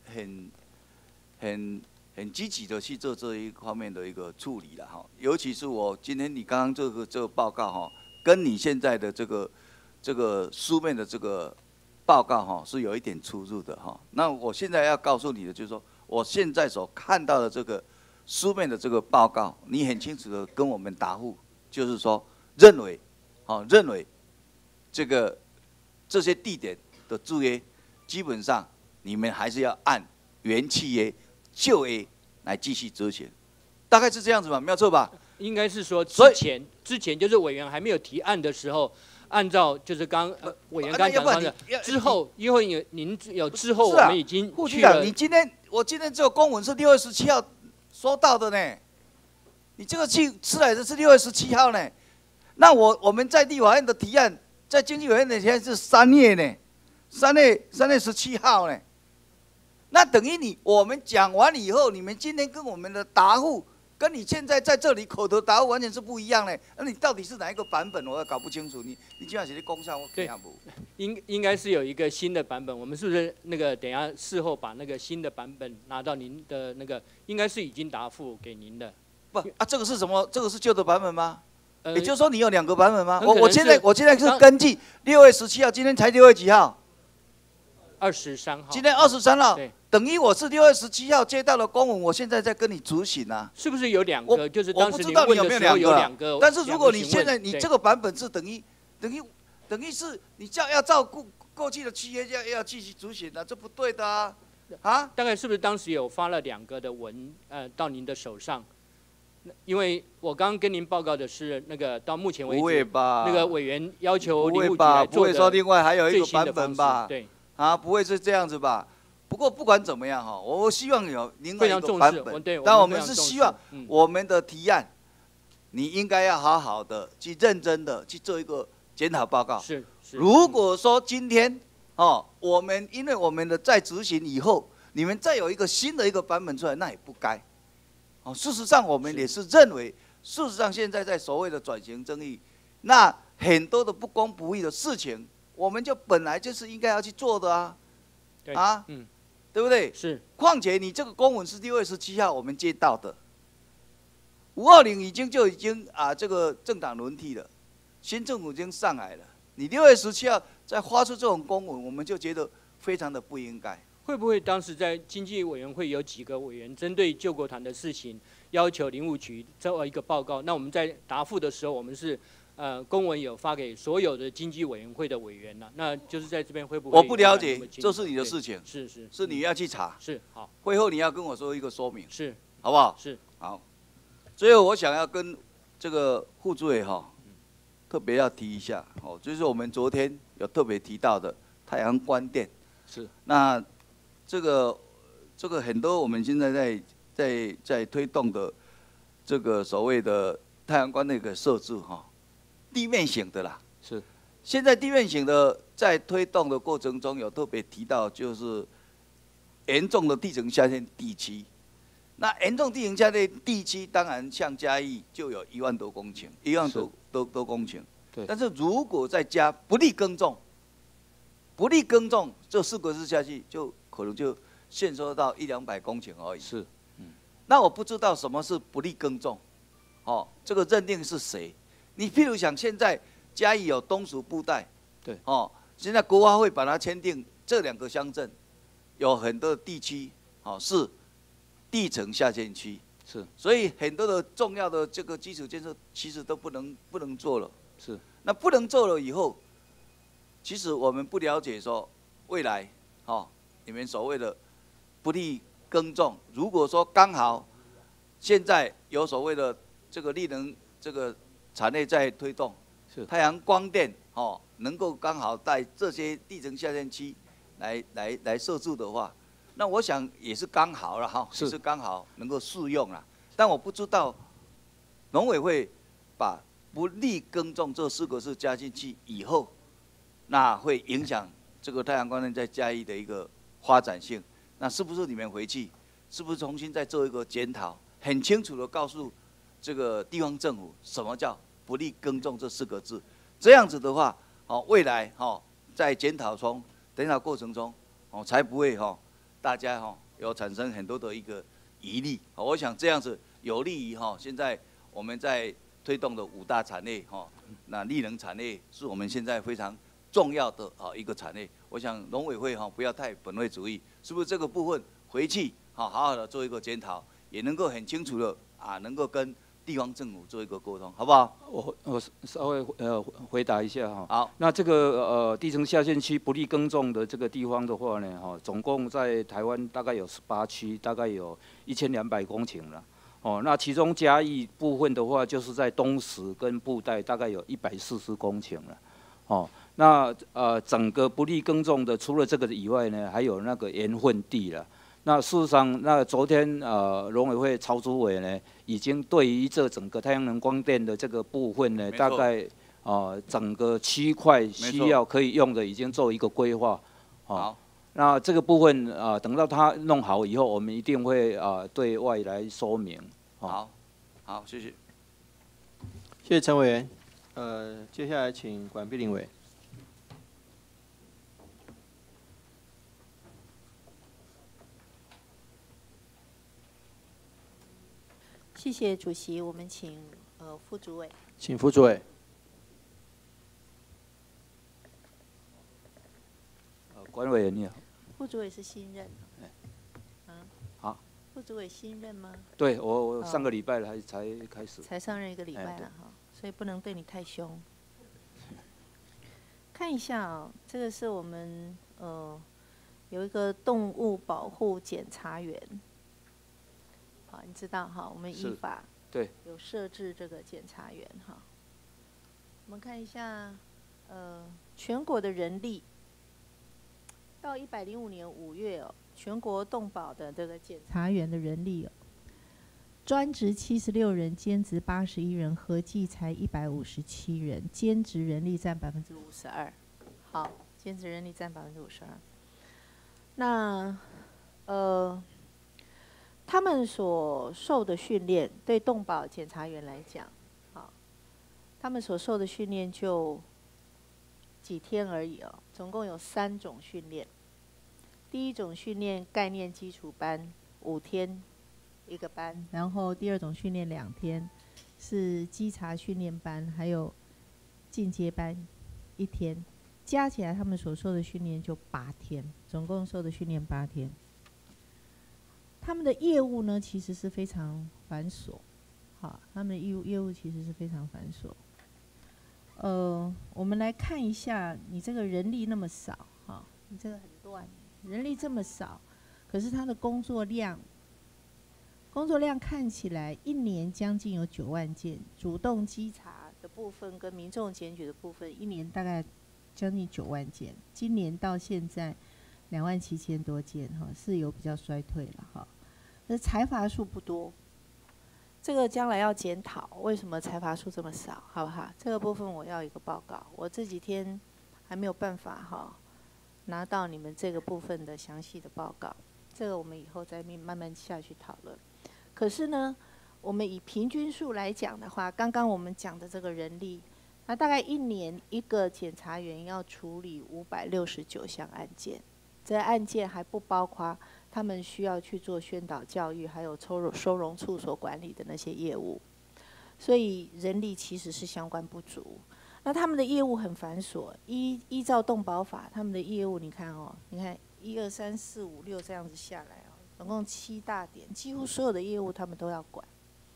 积极的去做这一方面的一个处理了尤其是今天你刚刚这个报告跟你现在的这个书面的这个报告是有一点出入的那我现在要告诉你的就是说，我现在所看到的这个书面的这个报告，你很清楚的跟我们答复，就是说认为这些地点的租约，基本上你们还是要按原契约旧约来继续执行，大概是这样子吧，没有错吧？ 应该是说之前就是委员还没有提案的时候，按照就是委员刚讲的之后，因为您有之后，我们已经副局长，我今天这个公文是6月17号收到的呢，你这个吃来的是6月17号呢，那我们在立法院的提案，在经济委员的提案是3月呢，3月17号呢。那等于我们讲完以后，你们今天跟我们的答复，跟你现在在这里口头答复完全是不一样的。那你到底是哪一个版本？我也搞不清楚。你今晚写的公上我听不。 应该是有一个新的版本，我们是不是那个等一下事后把那个新的版本拿到您的那个，应该是已经答复给您的。 不啊，这个是什么？这个是旧的版本吗？也就是说你有2个版本吗？我现在是根据6月17号，今天才6月几号 ？23号。 今天23号，等于我是6月17号接到了公文，我现在在跟你执行啊。 是不是有2个？就是当时我不知道你有没有2个，但是如果你现在你这个版本是等于是你要照顾过去的契约要继续执行的，这不对的啊！啊， 大概是不是当时有发了2个的文到您的手上？因为我刚刚跟您报告的是那个到目前为止， 不会吧？ 那个委员要求不林务局来做的最新的方式， 不会说另外还有一个版本吧？ 对， 啊，不会是这样子吧？不过不管怎么样哈，我希望有另外一个版本。但我们是希望我们的提案，你应该要好好的去认真的去做一个检讨报告。 是。 如果说今天我们因为我们的在执行以后，你们再有一个新的一个版本出来，那也不该。事实上我们也是认为，事实上现在在所谓的转型正义，那很多的不公不义的事情，我们就本来就是应该要去做的啊，对不对？ 是。 况且你这个公文是6月17号我们接到的，520已经这个政党轮替了，新政府已经上来了，你6月17号再发出这种公文，我们就觉得非常的不应该。 会不会当时在经济委员会有几个委员针对救国团的事情要求林务局做一个报告？那我们在答复的时候，我们是公文有发给所有的经济委员会的委员了，那就是在这边会不会？ 我不了解，这是你的事情，是你要去查， 是好。 会后你要跟我说一个说明， 是好不好？ 是好。最后我想要跟这个副主委特别要提一下就是我们昨天有特别提到的太阳光电， 是那。这个很多我们现在在推动的这个所谓的太阳光那个设置地面型的啦， 是。 现在地面型的在推动的过程中有特别提到，就是严重的地层下陷地区。那严重地层下陷地区，当然像嘉义就有1万多公顷，1万多公顷。 对。 但是如果再加不利耕种这4个字下去就。可能就限缩到100-200公顷而已。 是， 那我不知道什么是不利耕种，这个认定是谁？你譬如想现在嘉义有东蜀布袋， 对， 现在国发会把它签订，这2个乡镇有很多地区是地层下陷区， 是， 所以很多的重要的这个基础建设其实都不能做了。 是， 那不能做了以后，其实我们不了解说未来你们所谓的不利耕种，如果说刚好现在有所谓的这个绿能这个产业在推动， 是太阳光电能够刚好在这些地层下陷区来设置的话，那我想也是刚好了也是刚好能够适用了。但我不知道农委会把不利耕种这4个字加进去以后，那会影响这个太阳光电在嘉义的一个发展性，那是不是你们回去，是不是重新再做一个检讨，很清楚的告诉这个地方政府什么叫不利耕种这4个字？这样子的话，未来在检讨过程中，才不会大家有产生很多的一个疑虑。我想这样子有利于现在我们在推动的5大产业那绿能产业是我们现在非常重要的一个产业。我想农委会不要太本位主义，是不是这个部分回去好好的做一个检讨，也能够很清楚的能够跟地方政府做一个沟通，好不好？ 我稍微回答一下好， 那这个地层下陷区不利耕种的这个地方的话呢总共在台湾大概有18区，大概有1200公顷了。那其中嘉义部分的话，就是在东石跟布袋大概有140公顷了。那整个不利耕种的，除了这个以外呢，还有那个盐混地了。那事实上，那昨天农委会曹主委呢，已经对于这整个太阳能光电的这个部分呢，大概整个区块需要可以用的，已经做一个规划。 好， 那这个部分等到他弄好以后，我们一定会对外来说明。 好，谢谢。 谢谢陈委员。接下来请管碧玲委。 谢谢主席，我们请副主委。 请副主委。 管委员你好。 副主委是新任。 好。 副主委新任吗？ 对，我上个礼拜才开始。 才上任1个礼拜了哈，所以不能对你太凶。看一下啊，这个是我们有一个动物保护检查员，好，你知道哈，我们依法对有设置这个检查员哈。我们看一下全国的人力，到105年5月哦，全国动保的这个检查员的人力哦，专职76人，兼职81人，合计才157人，兼职人力占52%。好，兼职人力占52%。那他们所受的训练，对动保检查员来讲，好，他们所受的训练就几天而已哦，总共有3种训练。第一种训练概念基础班5天1个班，然后第2种训练2天，是稽查训练班，还有进阶班1天，加起来他们所受的训练就8天，总共受的训练8天。他们的业务呢，其实是非常繁琐，好，他们的业务其实是非常繁琐。我们来看一下，你这个人力那么少，哈，你这个很乱，人力这么少，可是他的工作量看起来1年将近有9万件，主动稽查的部分跟民众检举的部分，1年大概将近9万件，今年到现在27000多件，哈，是有比较衰退了哈。那裁罚数不多，这个将来要检讨为什么裁罚数这么少，好不好？这个部分我要一个报告，我这几天还没有办法哈拿到你们这个部分的详细的报告，这个我们以后再慢慢下去讨论。可是呢，我们以平均数来讲的话，刚刚我们讲的这个人力，那大概1年1个检察员要处理569项案件，这案件还不包括他们需要去做宣导教育，还有收容处所管理的那些业务，所以人力其实是相关不足。那他们的业务很繁琐，依照动保法，他们的业务你看哦，你看1、2、3、4、5、6这样子下来哦，总共7大点，几乎所有的业务他们都要管。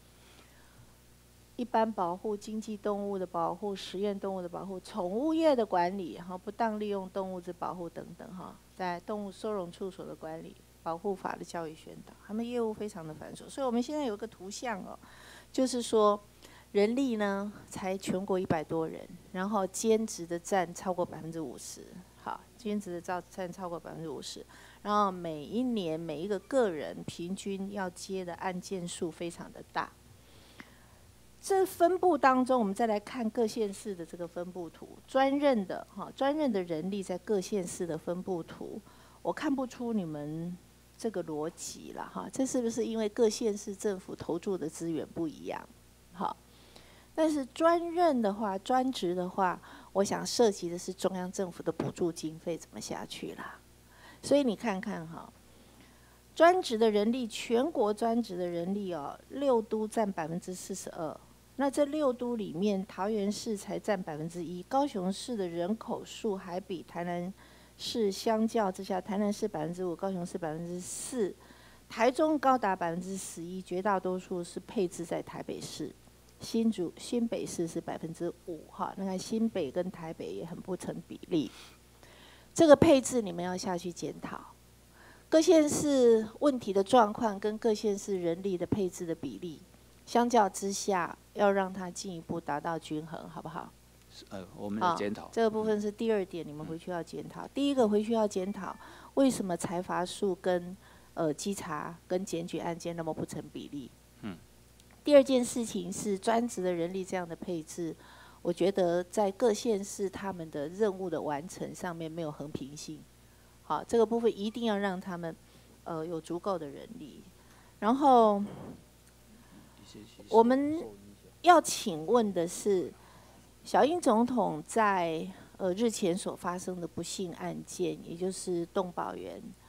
一般保护、经济动物的保护、实验动物的保护、宠物业的管理，哈，不当利用动物之保护等等，哈，在动物收容处所的管理、保护法的教育宣导，他们业务非常的繁琐。所以我们现在有一个图像哦，就是说人力呢才全国100多人，然后兼职的占超过50%，好，兼职的占超过50%，然后每一年每一个个人平均要接的案件数非常的大。这分布当中，我们再来看各县市的这个分布图，专任的人力在各县市的分布图，我看不出你们这个逻辑了哈，这是不是因为各县市政府投注的资源不一样？好，但是专任的话、专职的话，我想涉及的是中央政府的补助经费怎么下去啦。所以你看看哈，专职的人力，全国专职的人力哦，6都占42%。那这6都里面，桃园市才占1%，高雄市的人口数还比台南市相较之下，台南市5%，高雄市4%，台中高达11%，绝大多数是配置在台北市，新北市是5%哈。那个新北跟台北也很不成比例，这个配置你们要下去检讨，各县市问题的状况跟各县市人力的配置的比例。相较之下，要让它进一步达到均衡，好不好？ 我们来检讨。 这个部分是第2点，你们回去要检讨。第一个回去要检讨，为什么裁罚数跟稽查跟检举案件那么不成比例？第2件事情是专职的人力这样的配置，我觉得在各县市他们的任务的完成上面没有衡平性。好，这个部分一定要让他们有足够的人力，然后。我们要请问的是，小英总统在日前所发生的不幸案件，也就是动保员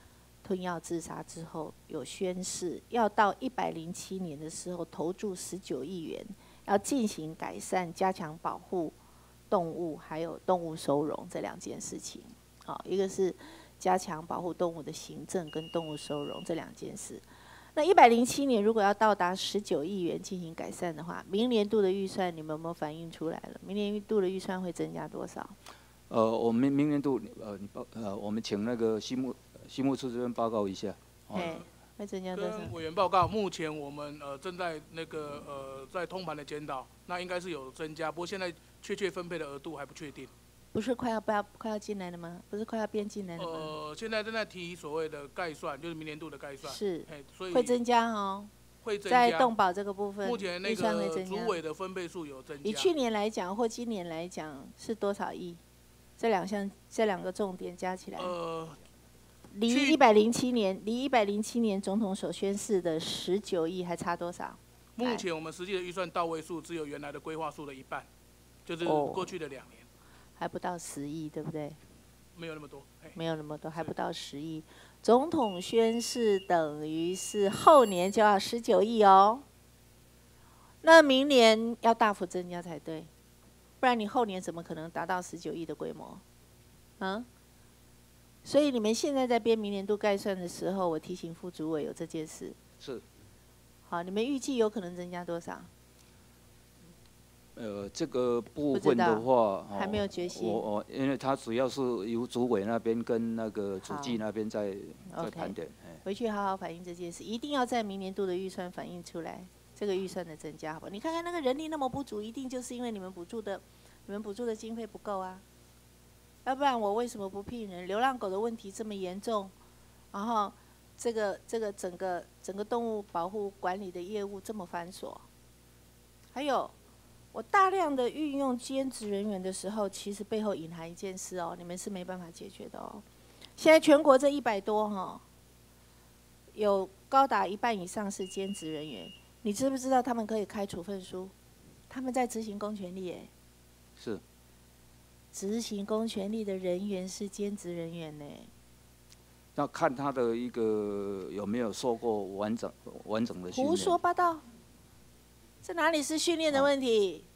吞药自杀之后，有宣誓要到107年的时候投注19亿元，要进行改善、加强保护动物，还有动物收容这2件事情。好，一个是加强保护动物的行政跟动物收容这2件事。那107年如果要到达19亿元进行改善的话，明年度的预算你们有没有反映出来了？明年度的预算会增加多少？ 我们明年度我们请那个畜牧处这边报告一下。 会增加多少？ 跟委员报告，目前我们正在那个在通盘的检讨，那应该是有增加，不过现在确切分配的额度还不确定。 不是快要进来了吗？不是快要编进来了吗？ 现在正在提所谓的概算，就是明年度的概算。 是， 所以会增加哦。 会增加。 在动保这个部分， 目前那个主委的分配数有增加。 以去年来讲或今年来讲是多少亿？这2个重点加起来。离107年总统所宣誓的19亿还差多少？ 目前我们实际的预算到位数只有原来的规划数的一半，就是过去的2年。 还不到10亿，对不对？ 没有那么多。 没有那么多，还不到10亿。总统宣誓等于是后年就要19亿哦。那明年要大幅增加才对，不然你后年怎么可能达到19亿的规模？所以你们现在在编明年度概算的时候，我提醒副主委有这件事。 是。 好，你们预计有可能增加多少？ 这个部分的话， 还没有决心。 因为它主要是由主委那边跟那个主计那边在盘点。 回去好好反映这件事，一定要在明年度的预算反映出来，这个预算的增加，好不好？你看看那个人力那么不足，一定就是因为你们补助的经费不够啊。要不然我为什么不聘人？流浪狗的问题这么严重，然后这个整个动物保护管理的业务这么繁琐，还有。我大量的运用兼职人员的时候，其实背后隐含一件事哦，你们是没办法解决的哦。现在全国这100多有高达1半以上是兼职人员，你知不知道他们可以开处分书？他们在执行公权力耶。 是。 执行公权力的人员是兼职人员呢。 要看他的一个有没有受过完整的训练。 胡说八道。这哪里是训练的问题？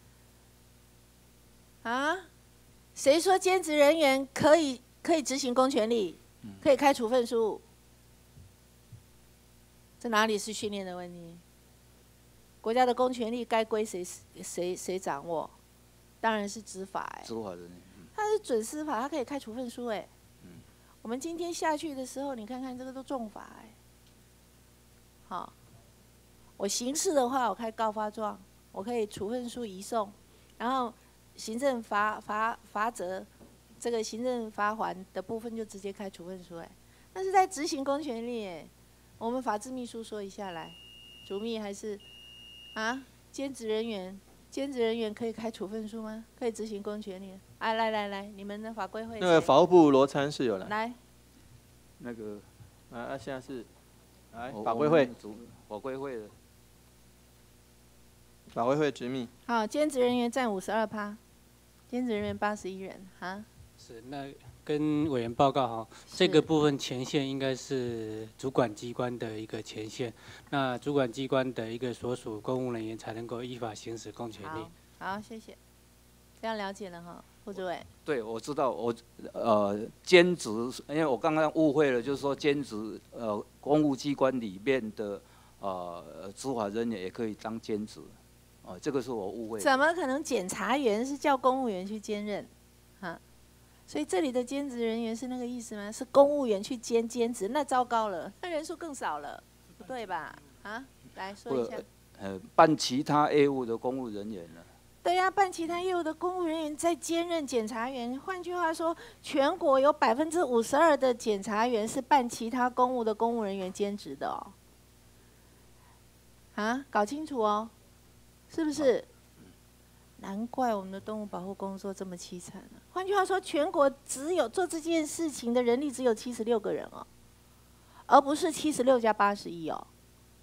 谁说兼职人员可以执行公权力，可以开处分书？这哪里是训练的问题？国家的公权力该归谁掌握？当然是执法执法人员。 他是准司法，他可以开处分书哎。我们今天下去的时候，你看看这个都重罚哎。好。我刑事的话，我开告发状，我可以处分书移送，然后行政罚则，这个行政罚锾的部分就直接开处分书哎。但是在执行公权力哎，我们法制秘书说一下来，主秘还是兼职人员可以开处分书吗？可以执行公权力？来，你们的法规会。 那个法务部罗参事有来。 来。 那个现在是来法规会。 法规会的。 法规会执秘。 好，兼职人员占52%，兼职人员81人是，那跟委员报告这个部分前线应该是主管机关的一个前线，那主管机关的一个所属公务人员才能够依法行使公权力。 好，谢谢，这样了解了副主委。 对，我知道，兼职，因为我刚刚误会了，就是说兼职公务机关里面的执法人员也可以当兼职。这个是我误会。 怎么可能？检察员是叫公务员去兼任，所以这里的兼职人员是那个意思吗？是公务员去兼职，那糟糕了，那人数更少了，不对吧？来说一下。 办其他业务的公务人员呢？ 对呀，办其他业务的公务人员在兼任检察员。换句话说，全国有52%的检察员是办其他公务的公务人员兼职的哦。搞清楚哦。是不是？难怪我们的动物保护工作这么凄惨呢。换句话说，全国只有做这件事情的人力只有76个人哦，而不是76加81哦。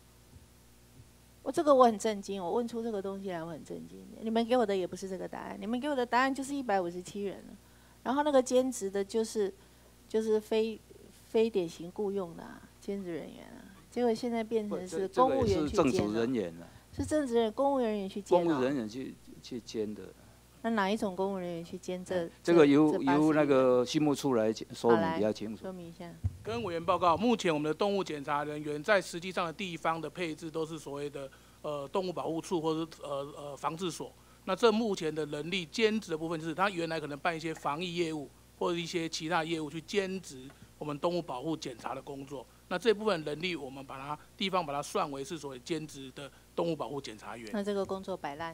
我很震惊，我问出这个东西来，我很震惊。你们给我的也不是这个答案，你们给我的答案就是157人了，然后那个兼职的就是非非典型雇佣的兼职人员啊，结果现在变成是这公务员去是正职兼人员了， 是正职人公务人员去兼公务人员去兼的。 那哪一种公务人员去兼这个由那个畜牧处来说明比较清楚。 说明一下。 跟委员报告，目前我们的动物检查人员在实际上的地方的配置都是所谓的动物保护处或是防治所。那这目前的人力兼职的部分，就是他原来可能办一些防疫业务或者一些其他业务去兼职我们动物保护检查的工作。那这部分人力我们地方把它算为是所谓兼职的动物保护检查员。 那这个工作摆烂。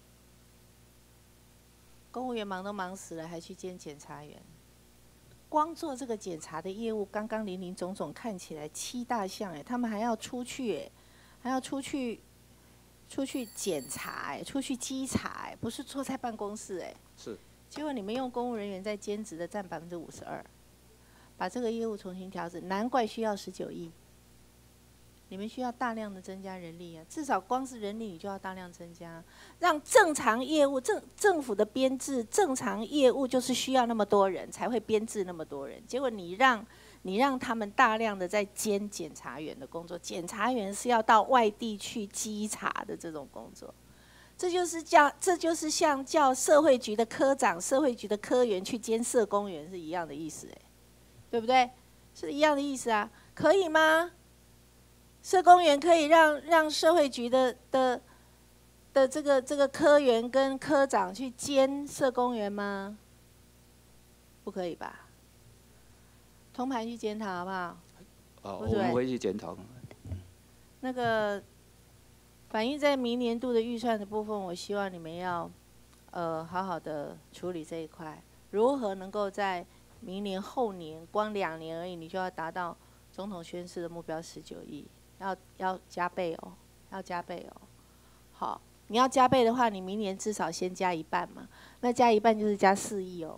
公务员忙都忙死了，还去兼检察员。光做这个检查的业务，刚刚林林总总看起来7大项他们还要出去还要出去检查出去稽查不是坐在办公室是。 结果你们用公务人员在兼职的占52%，把这个业务重新调整，难怪需要19亿。你们需要大量的增加人力至少光是人力你就要大量增加，让正常业务政府的编制，正常业务就是需要那么多人才会编制那么多人，结果你让他们大量的在兼检察员的工作，检察员是要到外地去稽查的这种工作，这就是像叫社会局的科长、社会局的科员去兼社工员是一样的意思对不对？是一样的意思啊，可以吗？社工员可以让社会局的这个科员跟科长去兼社工员吗？不可以吧？通盘去检讨好不好？ 我们会去检讨。 那个反映在明年度的预算的部分，我希望你们要好好的处理这一块，如何能够在明年后年光2年而已，你就要达到总统宣示的目标19亿。要加倍要加倍好，你要加倍的话，你明年至少先加1半嘛，那加1半就是加4亿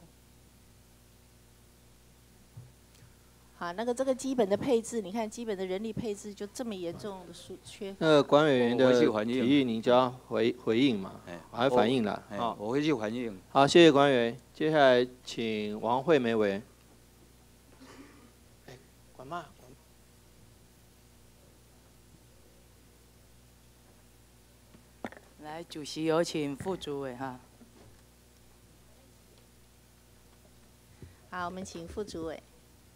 好，那个这个基本的配置，你看基本的人力配置就这么严重的缺乏。 管委员的提议，您就要回应嘛，还要反映了。 我会去反映。 好，谢谢管委员。接下来请王惠美委员。管嘛？ 来，主席有请副主委哈。 好，我们请副主委。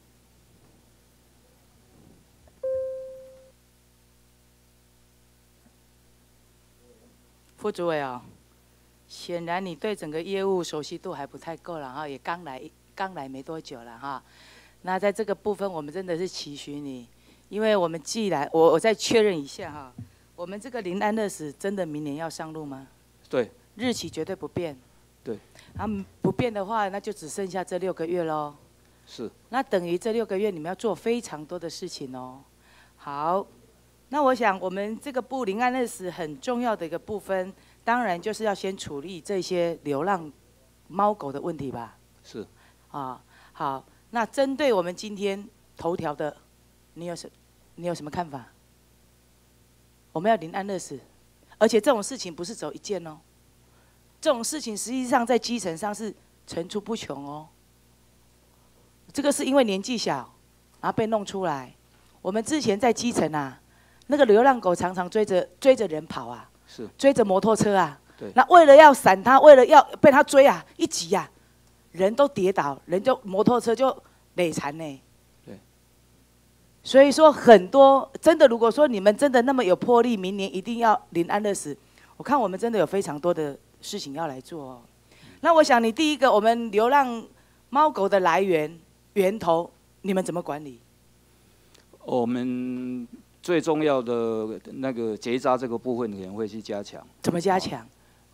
副主委显然你对整个业务熟悉度还不太够了也刚来没多久了那在这个部分，我们真的是期许你，因为我们既然我再确认一下我们这个林安乐死真的明年要上路吗？ 对。 日期绝对不变。 对。 不变的话，那就只剩下这6个月喽。 是。 那等于这6个月你们要做非常多的事情好，那我想我们这个部林安乐死很重要的一个部分，当然就是要先处理这些流浪猫狗的问题吧。 是。 好，那针对我们今天头条的，你有什么看法？我们要林安乐死，而且这种事情不是只有一件这种事情实际上在基层上是层出不穷这个是因为年纪小，然后被弄出来。我们之前在基层那个流浪狗常常追着人跑是追着摩托车对。 那为了要闪他，为了要被他追一挤人都跌倒，摩托车就累残呢。所以说很多真的，如果说你们真的那么有魄力，明年一定要林安乐死，我看我们真的有非常多的事情要来做那我想你第一个，我们流浪猫狗的源头，你们怎么管理？ 我们最重要的那个结扎这个部分可能会去加强。 怎么加强？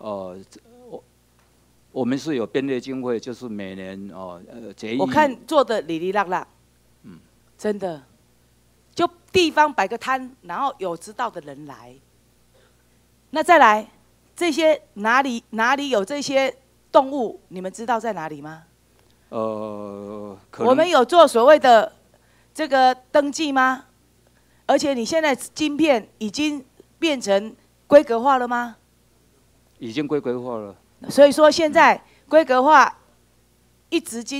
我们是有编列经费，就是每年结义。 我看做的哩哩啦啦，真的。就地方摆个摊，然后有知道的人来。那再来，这些哪里有这些动物，你们知道在哪里吗？我们有做所谓的这个登记吗？而且你现在晶片已经变成规格化了吗？ 已经规格化了。 所以说现在规格化，一直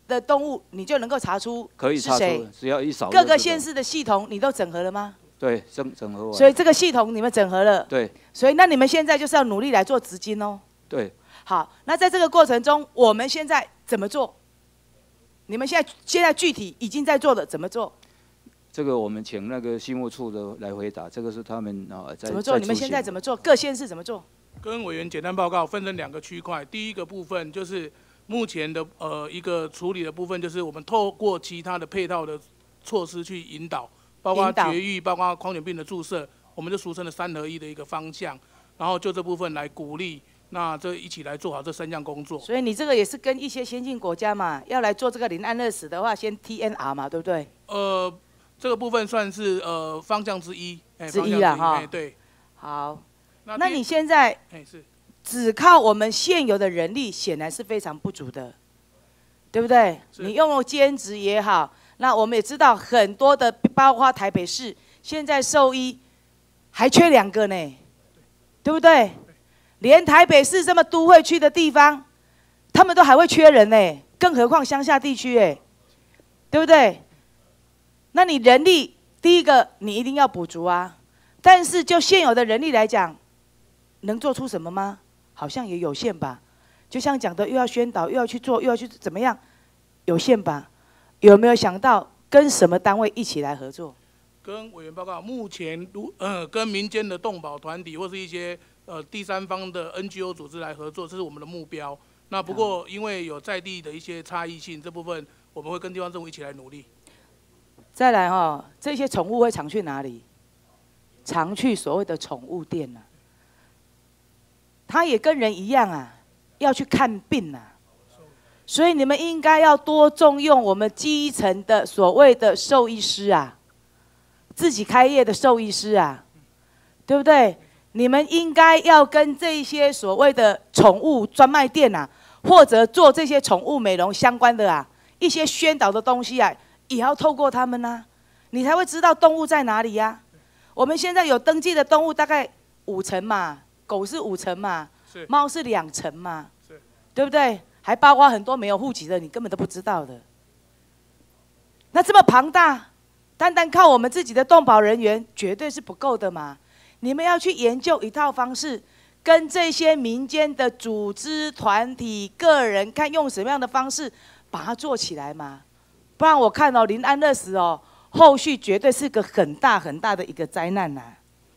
的动物，你就能够查出可以查是谁出，只要一扫。 各个县市的系统你都整合了吗？ 对，整合完。 所以这个系统你们整合了。 对。 所以那你们现在就是要努力来做资金哦。 对。 好，那在这个过程中，我们现在怎么做？你们现在具体已经在做的怎么做？ 这个我们请那个畜牧处的来回答，这个是他们在怎么做？你们现在怎么做？各县市怎么做？ 跟委员简单报告，分成2个区块。第一个部分就是目前的一个处理的部分，就是我们透过其他的配套的措施去引导，包括绝育，包括狂犬病的注射，我们就俗称的3合1的一个方向，然后就这部分来鼓励，那这一起来做好这3项工作。 所以你这个也是跟一些先进国家嘛，要来做这个临安乐死的话，先 TNR 嘛，对不对？ 这个部分算是方向之一， 之一啦哈。 对。 好，那你现在是只靠我们现有的人力，显然是非常不足的，对不对？你用兼职也好，那我们也知道很多的，包括台北市现在兽医还缺2个呢，对不对？连台北市这么都会区的地方，他们都还会缺人呢，更何况乡下地区哎，对不对？那你人力第一个你一定要补足啊，但是就现有的人力来讲，能做出什么吗？好像也有限吧。就像讲的，又要宣导，又要去做，又要去怎么样，有限吧？有没有想到跟什么单位一起来合作？ 跟委员报告，目前跟民间的动保团体或是一些第三方的 NGO 组织来合作，这是我们的目标。那不过因为有在地的一些差异性，这部分我们会跟地方政府一起来努力。 再来哈，这些宠物会常去哪里？常去所谓的宠物店啊。它也跟人一样啊，要去看病啊。所以你们应该要多重用我们基层的所谓的兽医师啊，自己开业的兽医师啊，对不对？你们应该要跟这些所谓的宠物专卖店啊，或者做这些宠物美容相关的啊，一些宣导的东西啊，也要透过他们啊，你才会知道动物在哪里呀。我们现在有登记的动物大概5成嘛，狗是5成嘛，猫是2成嘛，对不对？还包括很多没有户籍的，你根本都不知道的。那这么庞大，单单靠我们自己的动保人员绝对是不够的嘛。你们要去研究一套方式，跟这些民间的组织、团体、个人，看用什么样的方式把它做起来嘛。不然我看哦，临安乐死哦，后续绝对是个很大很大的一个灾难呐。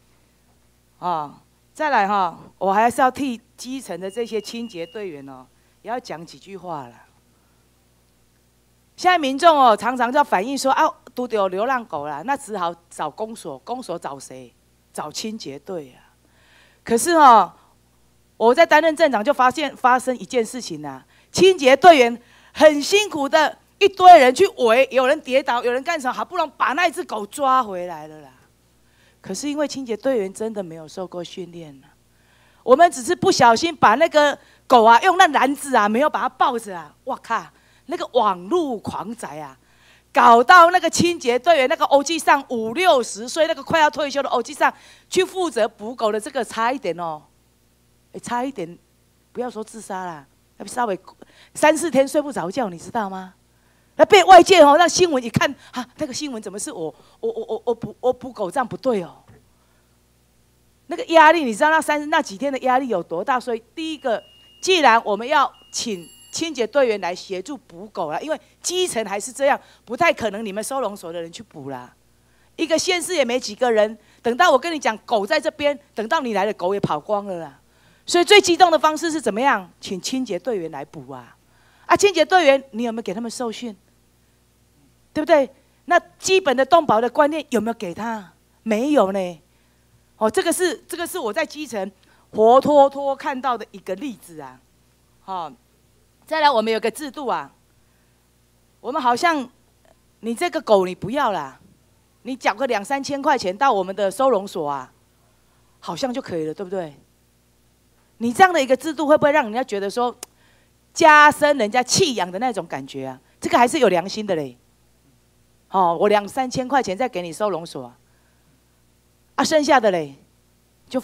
再来哈，我还是要替基层的这些清洁队员哦，也要讲几句话啦。现在民众哦，常常就反映说啊，都有流浪狗啦，那只好找公所，公所找谁？找清洁队啊。可是哦，我在担任镇长就发生一件事情啊，清洁队员很辛苦的，一堆人去围，有人跌倒，有人干什么，好不容易把那只狗抓回来了啦。可是因为清洁队员真的没有受过训练啊，我们只是不小心把那个狗啊用那篮子啊没有把它抱着啊，哇靠，那个网路狂宅啊，搞到那个清洁队员那个欧记上50、60岁那个快要退休的欧记上去负责捕狗的这个差一点哦，差一点不要说自杀啦，稍微3、4天睡不着觉，你知道吗？那被外界哦，那新闻一看啊，那个新闻怎么是我捕狗这样不对哦？那个压力，你知道那几天的压力有多大？所以第一个，既然我们要请清洁队员来协助捕狗啦，因为基层还是这样，不太可能你们收容所的人去捕啦。一个县市也没几个人，等到我跟你讲狗在这边，等到你来了，狗也跑光了啦。所以最激动的方式是怎么样？请清洁队员来捕啊！啊，清洁队员，你有没有给他们受训？对不对？那基本的动保的观念有没有给他？没有呢。哦，这个是我在基层活脱脱看到的一个例子啊。好，再来我们有个制度啊，我们好像你这个狗你不要啦，你缴个2、3千块钱到我们的收容所啊，好像就可以了，对不对？你这样的一个制度会不会让人家觉得说加深人家弃养的那种感觉啊？这个还是有良心的嘞。哦，我2、3千块钱再给你收容所啊，剩下的嘞就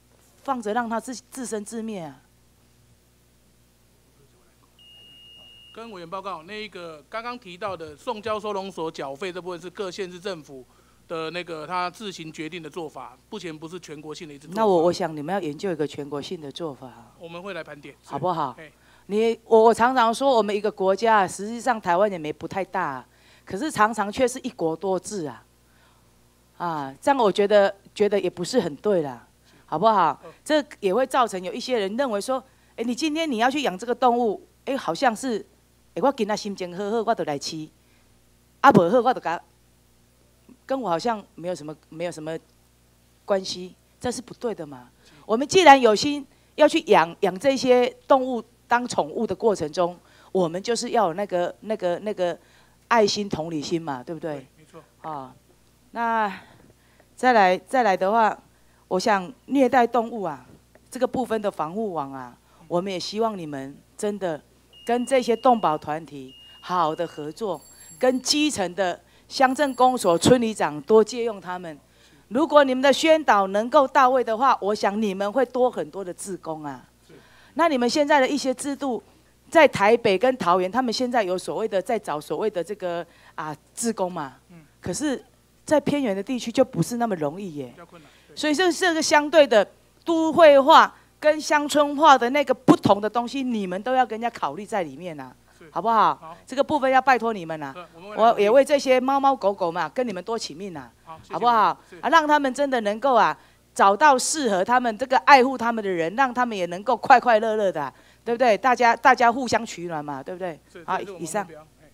放着让它自生自灭啊。 跟委员报告，那个刚刚提到的送交收容所缴费这部分是各县市政府的那个他自行决定的做法，目前不是全国性的一致做法。 那我想你们要研究一个全国性的做法， 我们会来盘点， 好不好？我常常说，我们一个国家，实际上台湾也不太大，可是常常却是一国多制啊，这样我觉得也不是很对啦，好不好？这也会造成有一些人认为说，你今天你要去养这个动物，好像是，我今仔心情好好，我就来饲，不好我就跟我好像没有什么关系，这是不对的嘛。我们既然有心要去养这些动物当宠物的过程中，我们就是要有那个爱心同理心嘛，对不对？ 没错。 那再来的话，我想虐待动物这个部分的防护网我们也希望你们真的跟这些动保团体好好的合作，跟基层的乡镇公所、村里长多借用他们。如果你们的宣导能够到位的话，我想你们会多很多的志工那你们现在的一些制度，在台北跟桃园，他们现在有所谓的在找所谓的这个志工嘛，可是，在偏远的地区就不是那么容易耶。所以这个相对的都会化跟乡村化的那个不同的东西，你们都要跟人家考虑在里面好不好？好，这个部分要拜托你们我也为这些猫猫狗狗嘛，跟你们多请命好不好？让他们真的能够找到适合他们这个爱护他们的人，让他们也能够快快乐乐的对不对？大家互相取暖嘛，对不对？好，以上。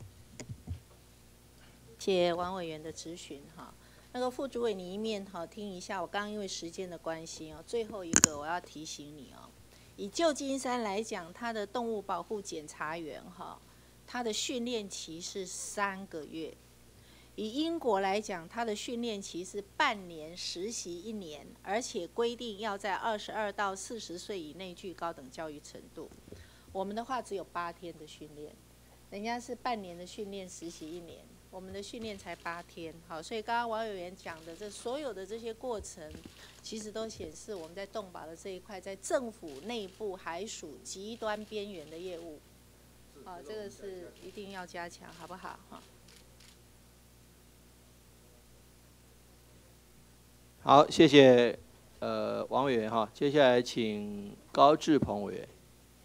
谢谢王委员的质询那个副主委你一面听一下，我刚刚因为时间的关系最后一个我要提醒你以旧金山来讲，它的动物保护检查员它的训练期是3个月；以英国来讲，它的训练期是半年，实习1年，而且规定要在22到40岁以内具高等教育程度。我们的话只有8天的训练，人家是半年的训练，实习1年。我们的训练才8天，所以刚刚王委员讲的这所有的这些过程，其实都显示我们在动保的这一块，在政府内部还属极端边缘的业务，这个是一定要加强，好不好？ 好，谢谢王委员接下来请高志鹏委员。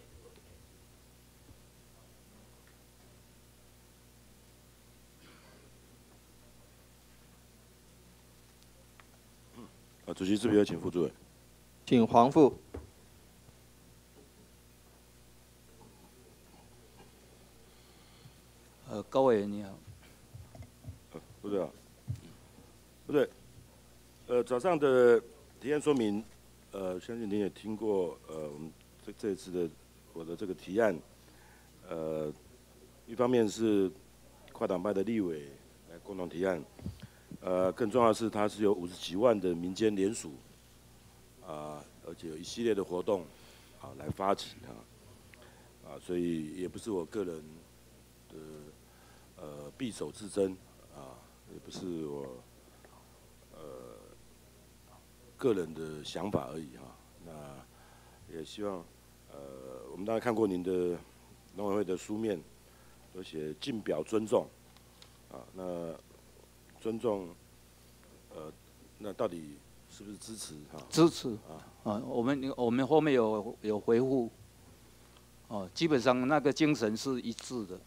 主席，这边有请副主委， 请黄副。 高委员你好。 副主委，副主委，早上的提案说明，相信您也听过，我们这一次的我的这个提案，一方面是跨党派的立委来共同提案。更重要的是，它是有50几万的民间联署，而且有一系列的活动，来发起所以也不是我个人的匕首自珍也不是我个人的想法而已那也希望我们大家看过您的农委会的书面，有写敬表尊重那。尊重，那到底是不是支持支持我们后面有回复，基本上那个精神是一致的。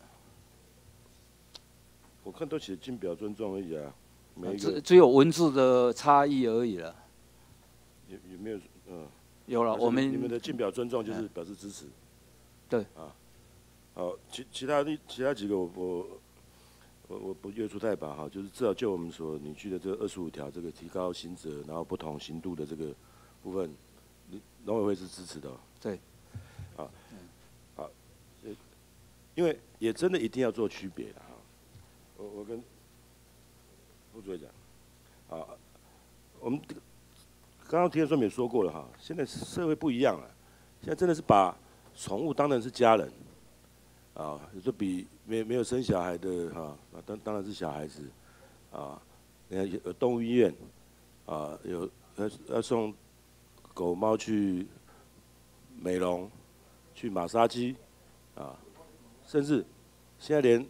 我看都写敬表尊重而已每一个只有文字的差异而已了。 有没有有了，我们你们的敬表尊重就是表示支持。 对好，其他几个我不约束太拔就是至少就我们所拟具的这个25条，这个提高刑责，然后不同刑度的这个部分，农委会是支持的对。 好，因为也真的一定要做区别的我跟副主委讲，我们刚刚提案说明也说过了现在社会不一样了，现在真的是把宠物当成是家人。有时候比没有生小孩的当然是小孩子你看有动物医院有要送狗猫去美容、去马杀鸡甚至现在连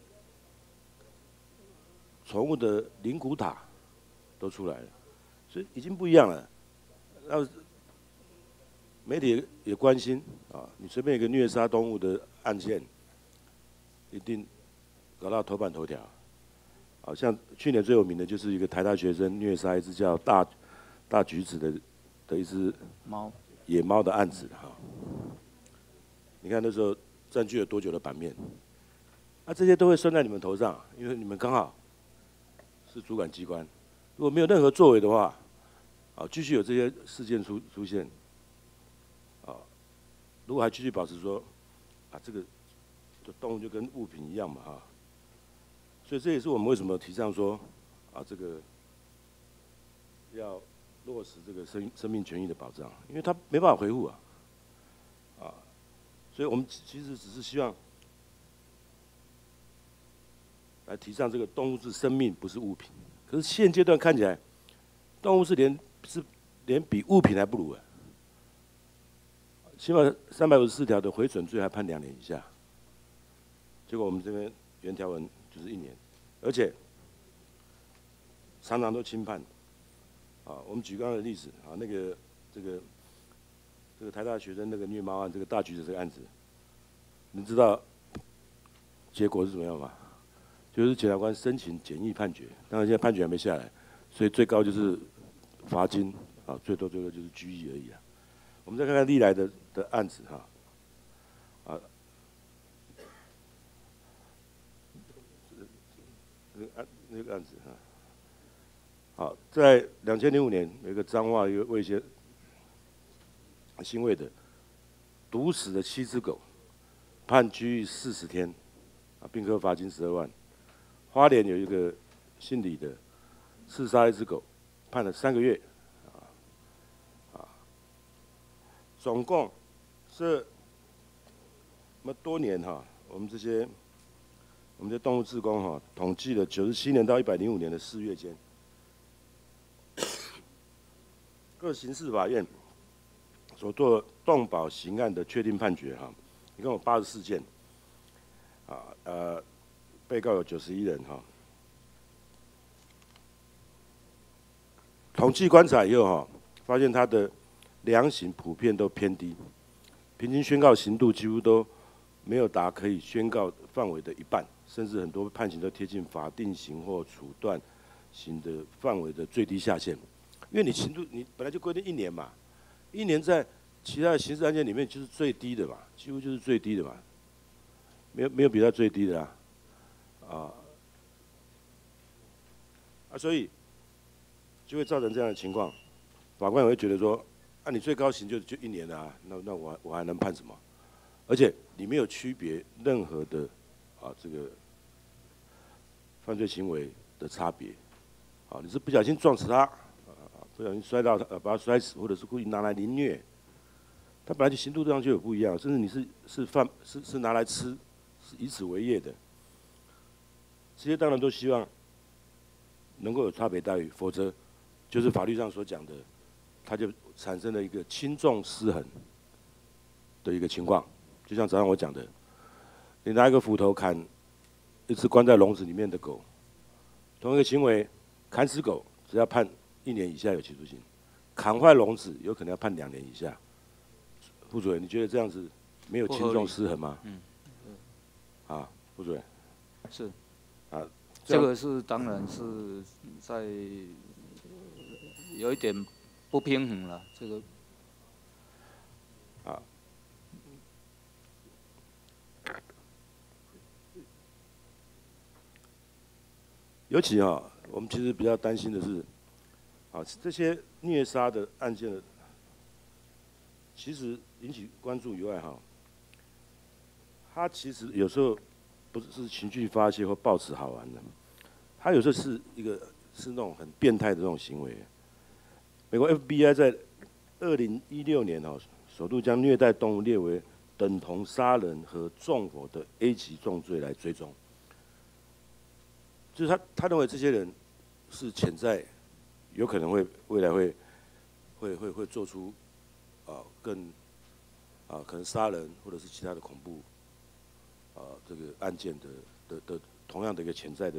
宠物的灵骨塔都出来了，所以已经不一样了。那媒体也关心啊，你随便一个虐杀动物的案件，一定搞到头版头条。好像去年最有名的就是一个台大学生虐杀一只叫大橘子的一只野猫的案子哈。你看那时候占据了多久的版面？那这些都会算在你们头上，因为你们刚好是主管机关。如果没有任何作为的话，啊，继续有这些事件出现，啊，如果还继续保持说，啊，这个动物就跟物品一样嘛，哈。所以这也是我们为什么提倡说，啊，这个要落实这个生命权益的保障，因为它没办法回复啊，啊，所以我们其实只是希望来提倡这个动物是生命，不是物品。可是现阶段看起来，动物是连比物品还不如啊，起码354条的毁损罪还判2年以下，结果我们这边原条文就是1年，而且常常都轻判。啊，我们举刚刚的例子啊，这个台大学生那个虐猫案，这个大橘子这个案子，你知道结果是怎么样吗？就是检察官申请简易判决，当然现在判决还没下来，所以最高就是罚金啊，最多就是拘役而已啊。我们再看看历来的案子哈，啊，那个案子哈，好，在2005年有一个彰化一个卫先新卫的毒死的7只狗，判拘役40天，啊，并科罚金12万。花莲有一个姓李的刺杀一只狗，判了3个月，总共这么多年哈，我们这些动物志工哈，统计了97年到105年的4月间，各刑事法院所做动保刑案的确定判决哈，一共有84件，被告有91人哈。统计观察以后哈，发现他的量刑普遍都偏低，平均宣告刑度几乎都没有达可以宣告范围的一半，甚至很多判刑都贴近法定刑或处断刑的范围的最低下限。因为你刑度你本来就规定1年嘛，1年在其他的刑事案件里面就是最低的嘛，几乎就是最低的嘛，没有比它最低的啦。所以就会造成这样的情况，法官也会觉得说，啊，你最高刑就1年啊，那我还能判什么？而且你没有区别任何的这个犯罪行为的差别，你是不小心撞死他，不小心摔到他，把他摔死，或者是故意拿来凌虐，他本来就刑度上就有不一样，甚至你是拿来吃，是以此为业的。这些当然都希望能够有差别待遇，否则就是法律上所讲的，它就产生了一个轻重失衡的一个情况。就像早上我讲的，你拿一个斧头砍一只关在笼子里面的狗，同一个行为，砍死狗只要判1年以下有期徒刑，砍坏笼子有可能要判2年以下。副主任，你觉得这样子没有轻重失衡吗？副主任。 是。 这个是当然是在有一点不平衡了，这个。 尤其我们其实比较担心的是，这些虐杀的案件的，其实引起关注以外它其实有时候不是情绪发泄或抱持好玩的，它有时候是那种很变态的这种行为。美国 FBI 在2016年首度将虐待动物列为等同杀人和纵火的 A 级重罪来追踪。就是他认为这些人是潜在有可能未来会做出更可能杀人或者是其他的恐怖这个案件的同样的一个潜在的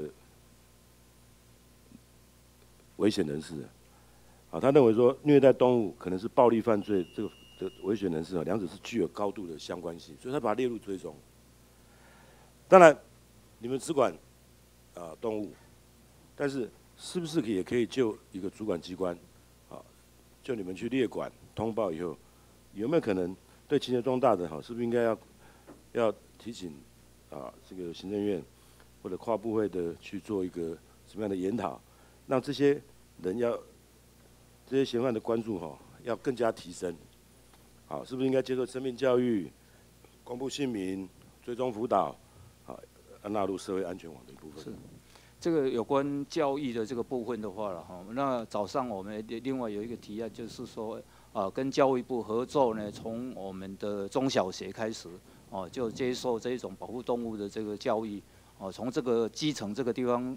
危险人士。他认为说虐待动物可能是暴力犯罪，这个的危险人士两者是具有高度的相关性，所以他把它列入追踪。当然，你们只管动物，但是是不是也可以就一个主管机关就你们去列管通报以后，有没有可能对情节重大的是不是应该要提醒这个行政院或者跨部会的去做一个什么样的研讨，让这些人这些嫌犯的关注要更加提升，是不是应该接受生命教育、公布姓名、追踪辅导，纳入社会安全网的一部分。 是，这个有关教育的这个部分的话了那早上我们另外有一个提案，就是说跟教育部合作呢，从我们的中小学开始就接受这种保护动物的这个教育从这个基层这个地方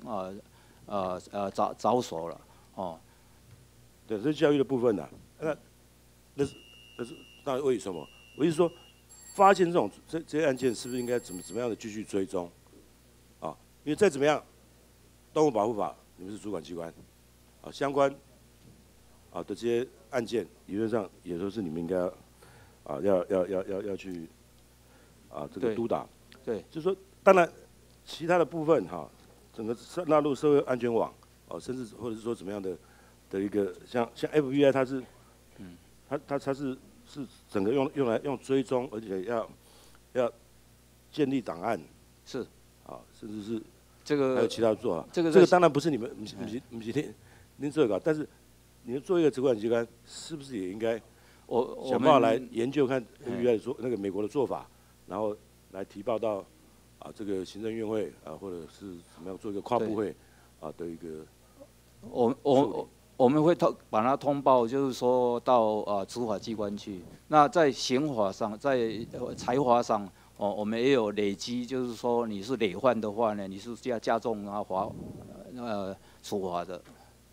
着手了对，这是教育的部分呐。那是到底为什么？我是说，发现这些案件是不是应该怎么样的继续追踪？因为再怎么样，动物保护法你们是主管机关，相关的这些案件理论上也都是你们应该要去这个督导。 对， 就是说，当然其他的部分整个纳入社会安全网甚至或者是说怎么样的一个像 FBI 它是，它是整个用追踪，而且要建立档案， 是甚至是这个还有其他的做法。 这个当然不是你们不是您做搞，但是你们做一个主管机关，是不是也应该想办法来研究看 FBI 那个美国的做法，然后来提报到这个行政院会或者是怎么样做一个跨部会的一个。 我们会把它通报，就是说到执法机关去。那在刑法上，在财法上，我们也有累积，就是说你是累犯的话呢，你是加重处罚的。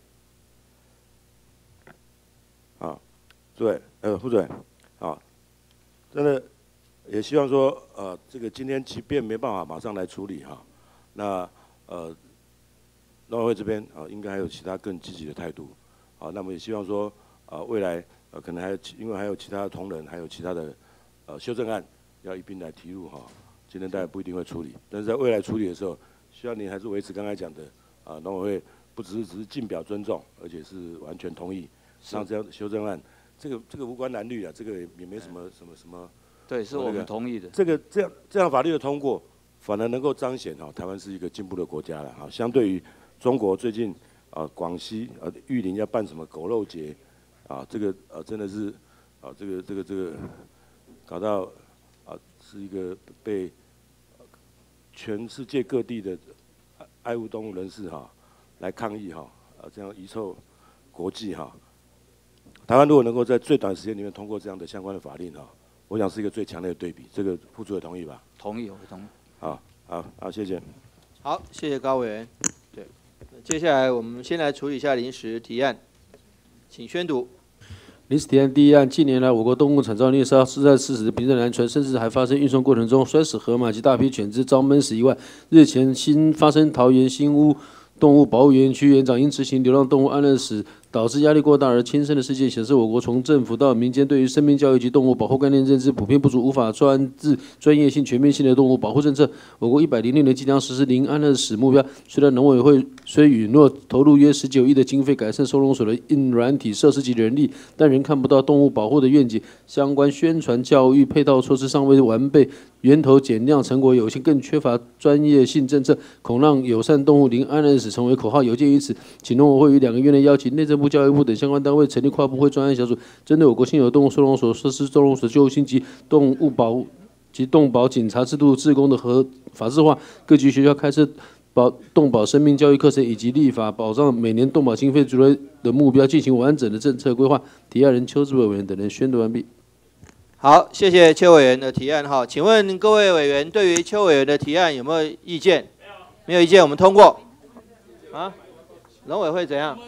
对，副主任，真的也希望说，这个今天即便没办法马上来处理那农委会这边应该还有其他更积极的态度，那么也希望说未来可能因为还有其他的同仁，还有其他的修正案要一并来提入今天大家不一定会处理，但是在未来处理的时候，希望您还是维持刚才讲的农委会不只是进表尊重，而且是完全同意让这样的修正案，这个无关蓝绿这个也没什么。 对，是我们同意的。 这样法律的通过，反而能够彰显台湾是一个进步的国家了相对于中国最近广西玉林要办什么狗肉节这个真的是这个搞到是一个被全世界各地的爱护动物人士来抗议这样遗臭国际台湾如果能够在最短时间里面通过这样的相关的法令我想是一个最强烈的对比，这个副主委同意吧？ 同意，我同意。 好，谢谢。 好，谢谢高委员。对，接下来我们先来处理一下临时提案，请宣读。 临时提案第一案，近年来我国动物惨遭虐杀、实在事实频传难传，甚至还发生运送过程中摔死河马及大批犬只遭闷死意外。日前新发生桃园新屋动物保护园区园长因执行流浪动物安乐死导致压力过大而轻生的事件，显示我国从政府到民间对于生命教育及动物保护概念认知普遍不足，无法专制、专业性、全面性的动物保护政策。我国106年即将实施零安乐死目标，虽然农委会虽允诺投入约19亿的经费改善收容所的硬软体设施及人力，但仍看不到动物保护的愿景，相关宣传教育配套措施尚未完备，源头减量成果有限，更缺乏专业性政策，恐让友善动物零安乐死成为口号。有鉴于此，请农委会于2个月内邀请内政部、教育部等相关单位成立跨部会专案小组，针对我国现有动物收容所设施、收容所救护星及动物保及动保警察制度志工的合法制化，各级学校开设动保生命教育课程，以及立法保障每年动保经费主任的目标，进行完整的政策规划。提案人邱志伟委员等人宣读完毕。 好，谢谢邱委员的提案请问各位委员对于邱委员的提案有没有意见？没有意见，我们通过。农委会怎样？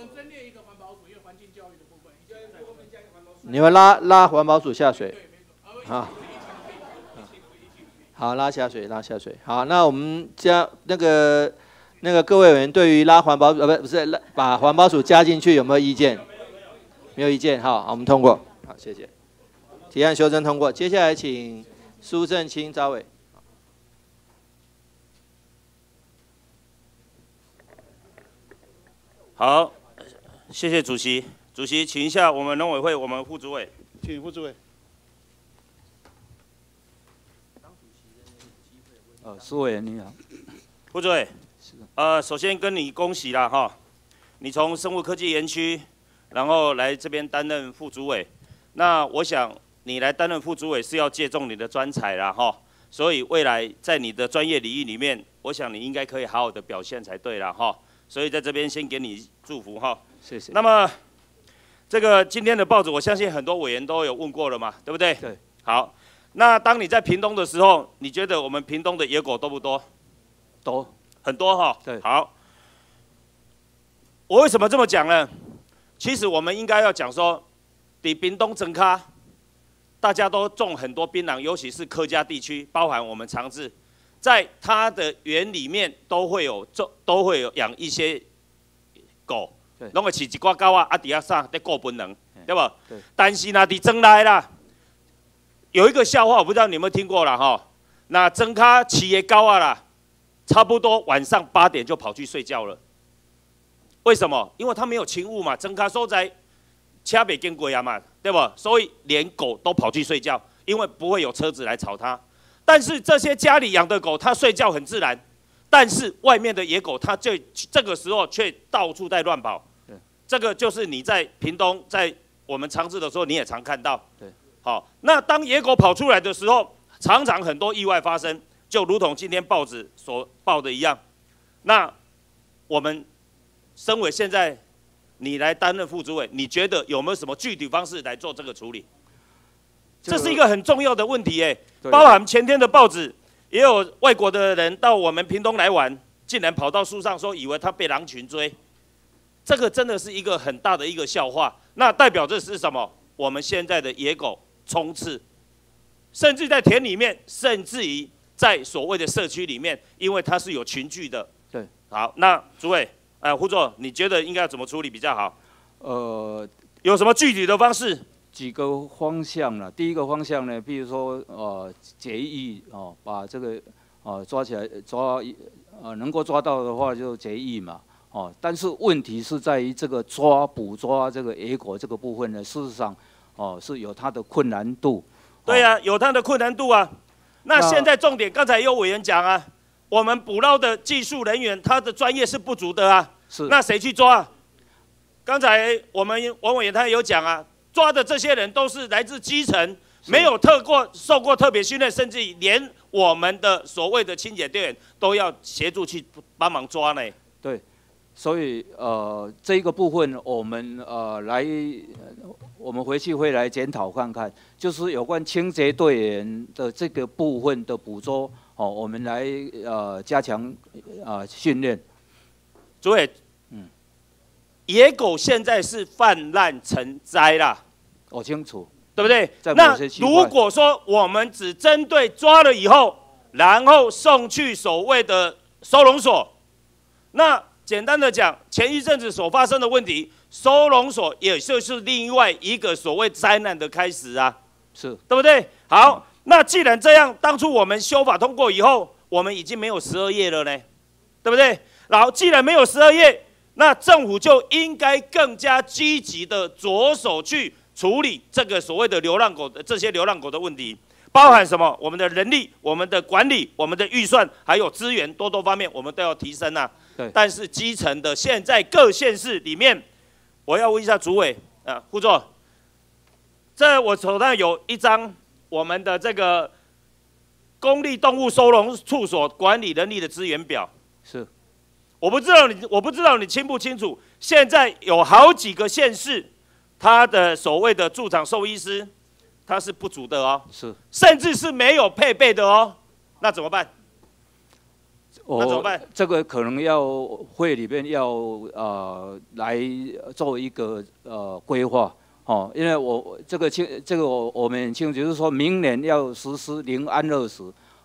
你们拉环保署下水。 好，拉下水，拉下水。好，那我们加那个各位委员对于拉环保不是把环保署加进去有没有意见？没有意见，好，我们通过。好，谢谢。提案修正通过。接下来请苏正清召委。 好，谢谢主席。主席，请一下我们农委会我们副主委， 请副主委。 苏委员你好， 副主委，首先跟你恭喜啦哈，你从生物科技园区，然后来这边担任副主委，那我想你来担任副主委是要借重你的专才啦哈，所以未来在你的专业领域里面，我想你应该可以好好的表现才对啦哈，所以在这边先给你祝福哈， 谢谢。 那么这个今天的报纸，我相信很多委员都有问过了嘛，对不对？ 对。 好。那当你在屏东的时候，你觉得我们屏东的野狗多不多？ 多， 很多哈。 对。 好，我为什么这么讲呢？其实我们应该要讲说，比屏东整咖，大家都种很多槟榔，尤其是客家地区，包含我们长治，在它的园里面都会有养一些狗，拢会饲一寡狗啊，底下啥在顾槟榔，对不？对。但是呢，伫庄内啦。有一个笑话，我不知道你有没有听过啦哈。那庄卡饲的狗啊啦，差不多晚上8点就跑去睡觉了。为什么？因为它没有勤务嘛，庄卡所在车袂经过啊嘛，对不？所以连狗都跑去睡觉，因为不会有车子来吵它。但是这些家里养的狗，它睡觉很自然，但是外面的野狗，它这个时候却到处在乱跑。这个就是你在屏东，在我们长治的时候，你也常看到。 对。 好，那当野狗跑出来的时候，常常很多意外发生，就如同今天报纸所报的一样。那我们身为现在你来担任副主委，你觉得有没有什么具体方式来做这个处理？这是一个很重要的问题耶，包含前天的报纸也有外国的人到我们屏东来玩，竟然跑到树上说以为他被狼群追，这个真的是一个很大的一个笑话。那代表这是什么？我们现在的野狗冲刺，甚至在田里面，甚至于在所谓的社区里面，因为它是有群聚的。 对。 好，那主委，副座，你觉得应该要怎么处理比较好？有什么具体的方式？ 几个方向啦。第一个方向呢，比如说节育哦，把这个抓起来能够抓到的话就节育嘛。哦，但是问题是在于这个捕捉这个野狗这个部分呢，事实上是有它的困难度。 对啊，有它的困难度啊。那现在重点，刚才有委员讲啊，我们捕捞的技术人员他的专业是不足的啊。 是。那谁去抓啊？刚才我们王委员他有讲啊，抓的这些人都是来自基层，没有受过特别训练，甚至连我们的所谓的清洁队员都要协助去帮忙抓呢。 对。所以这一个部分我们我们回去会来检讨看看，就是有关清洁队员的这个部分的捕捉我们来加强训练。 主委，野狗现在是泛滥成灾啦， 我清楚， 对不对？那如果说我们只针对抓了以后，然后送去所谓的收容所，那简单的讲，前一阵子所发生的问题，收容所也就是另外一个所谓灾难的开始啊， 是对不对？好，那既然这样，当初我们修法通过以后，我们已经没有12页了呢，对不对？然后既然没有12页，那政府就应该更加积极的着手去处理这个所谓的流浪狗的这些流浪狗的问题，包含什么？我们的人力、我们的管理、我们的预算，还有资源多方面，我们都要提升啊。但是基层的现在各县市里面，我要问一下主委副座，这我手上有一张我们的这个公立动物收容处所管理人力的资源表。 是， 我不知道你清不清楚，现在有好几个县市，它的所谓的驻场兽医师，它是不足的哦， 是， 甚至是没有配备的哦，那怎么办？那怎么办？ 这个可能要会里面要来做一个规划因为这个我们很清楚，就是说明年要实施0安乐死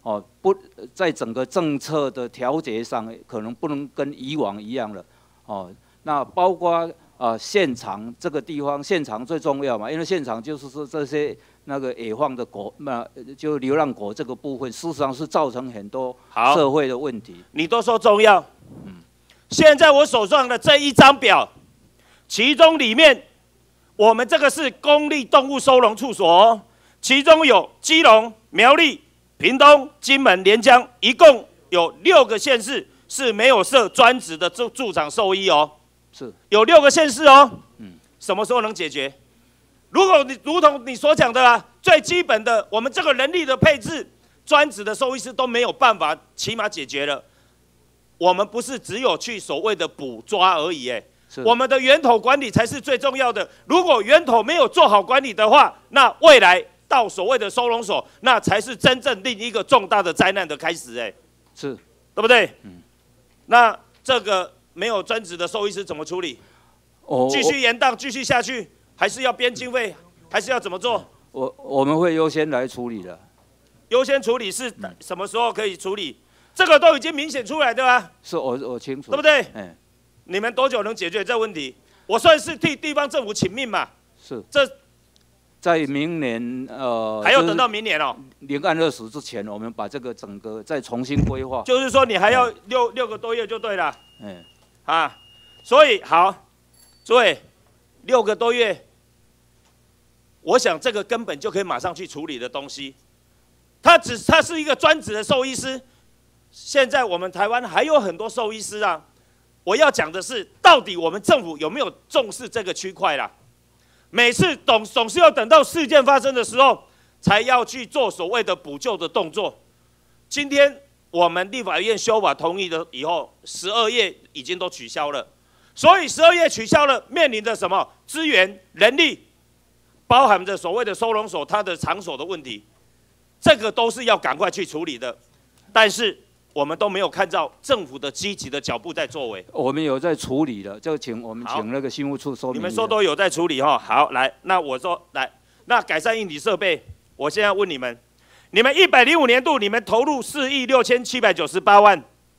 不在整个政策的调节上，可能不能跟以往一样了，那包括现场这个地方，现场最重要嘛，因为现场就是说这些那个野放的狗，就流浪狗这个部分，事实上是造成很多社会的问题。 你都说重要，现在我手上的这一张表，其中里面我们这个是公立动物收容处所，其中有基隆、苗栗、屏东、金门、连江，一共有6个县市是没有设专职的驻场兽医哦。 是有6个县市哦。什么时候能解决？如果你如同你所讲的啊，最基本的我们这个人力的配置，专职的兽医师都没有办法，起码解决了。我们不是只有去所谓的捕抓而已，我们的源头管理才是最重要的。如果源头没有做好管理的话，那未来到所谓的收容所，那才是真正另一个重大的灾难的开始， 是， 对不对？那这个没有专职的兽医师怎么处理？继续延宕，继续下去，还是要编经费，还是要怎么做？ 我们会优先来处理的。 优先处理是什么时候可以处理？这个都已经明显出来的啊。 是我清楚， 对不对？你们多久能解决这个问题？我算是替地方政府请命嘛。 是。 这在明年还要等到明年哦。 临安20之前，我们把这个整个再重新规划。 就是说你还要6个多月就对了。所以好，诸位，6个多月，我想这个根本就可以马上去处理的东西。他是一个专职的兽医师。现在我们台湾还有很多兽医师啊。我要讲的是，到底我们政府有没有重视这个区块啦？每次总是要等到事件发生的时候，才要去做所谓的补救的动作。今天我们立法院修法同意的以后，12页已经都取消了，所以12页取消了，面临着什么资源、人力，包含着所谓的收容所它的场所的问题，这个都是要赶快去处理的。但是我们都没有看到政府的积极的脚步在作为。 我们有在处理的，就我们请那个新务处说明。 你们说都有在处理哈，好，来，那我说来，那改善硬体设备，我现在问你们，你们105年度你们投入4亿6798万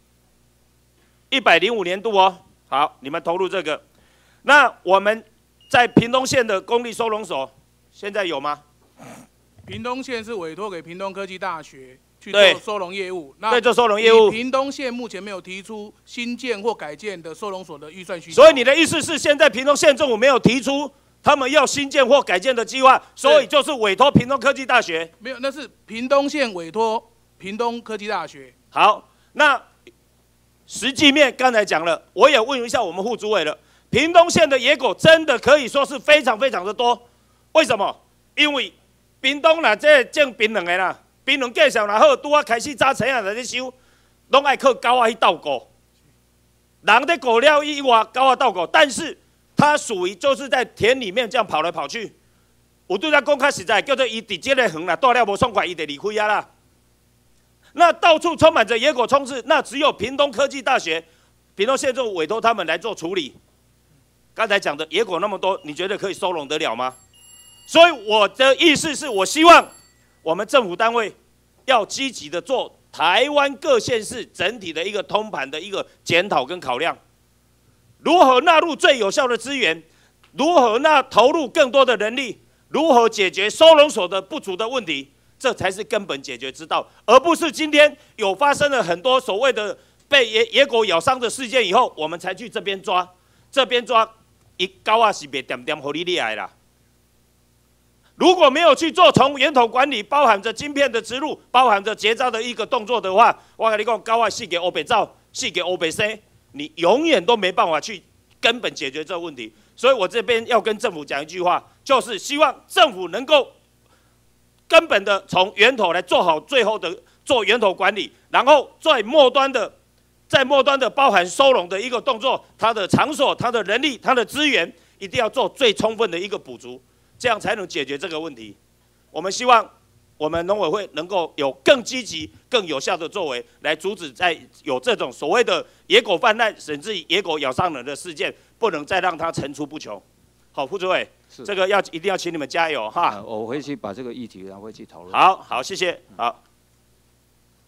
，105年度哦，好，你们投入这个，那我们在屏东县的公立收容所现在有吗？ 屏东县是委托给屏东科技大学去做收容业务， 对，做收容业务。 屏东县目前没有提出新建或改建的收容所的预算需求。 所以你的意思是，现在屏东县政府没有提出他们要新建或改建的计划，所以就是委托屏东科技大学？ 没有，那是屏东县委托屏东科技大学。 好，那实际面刚才讲了，我也问一下我们副主委了。屏东县的野狗真的可以说是非常非常的多，为什么？因为屏东啦，这种槟榔的啦。槟榔介绍然后拄啊开始早晨啊在咧收，拢爱靠狗仔去斗过。人在狗了以外，狗仔斗过，但是它属于就是在田里面这样跑来跑去。我对他讲较实在，叫做伊伫这个园啦，住了无爽快，伊就离开啊啦。那到处充满着野狗充斥，那只有屏东科技大学、屏东县政府委托他们来做处理。刚才讲的野狗那么多，你觉得可以收容得了吗？所以我的意思是我希望。我们政府单位要积极的做台湾各县市整体的一个通盘的一个检讨跟考量，如何纳入最有效的资源，如何投入更多的人力，如何解决收容所的不足的问题，这才是根本解决之道，而不是今天有发生了很多所谓的被野狗咬伤的事件以后，我们才去这边抓，一狗啊是袂点点互你厉害啦。如果没有去做从源头管理，包含着晶片的植入，包含着结扎的一个动作的话，我跟你讲，狗仔死给乌白走，死给乌白生，你永远都没办法去根本解决这个问题。所以我这边要跟政府讲一句话，就是希望政府能够根本的从源头来做好最后的做源头管理，然后在末端的包含收容的一个动作，它的场所、它的人力、它的资源，一定要做最充分的一个补足。这样才能解决这个问题。我们希望我们农委会能够有更积极、更有效的作为，来阻止在有这种所谓的野狗泛滥，甚至野狗咬伤人的事件，不能再让它层出不穷。好，副主委，这个一定要请你们加油哈。 我会去把这个议题然后会去讨论。 好，谢谢。好。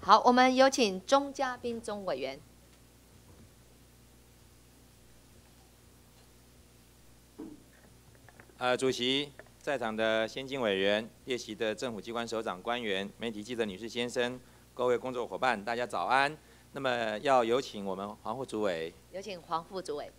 好，我们有请钟嘉宾钟委员。 主席，在场的先进委员、列席的政府机关首长官员、媒体记者女士先生、各位工作伙伴，大家早安。那么要有请我们黄副主委。 有请黄副主委。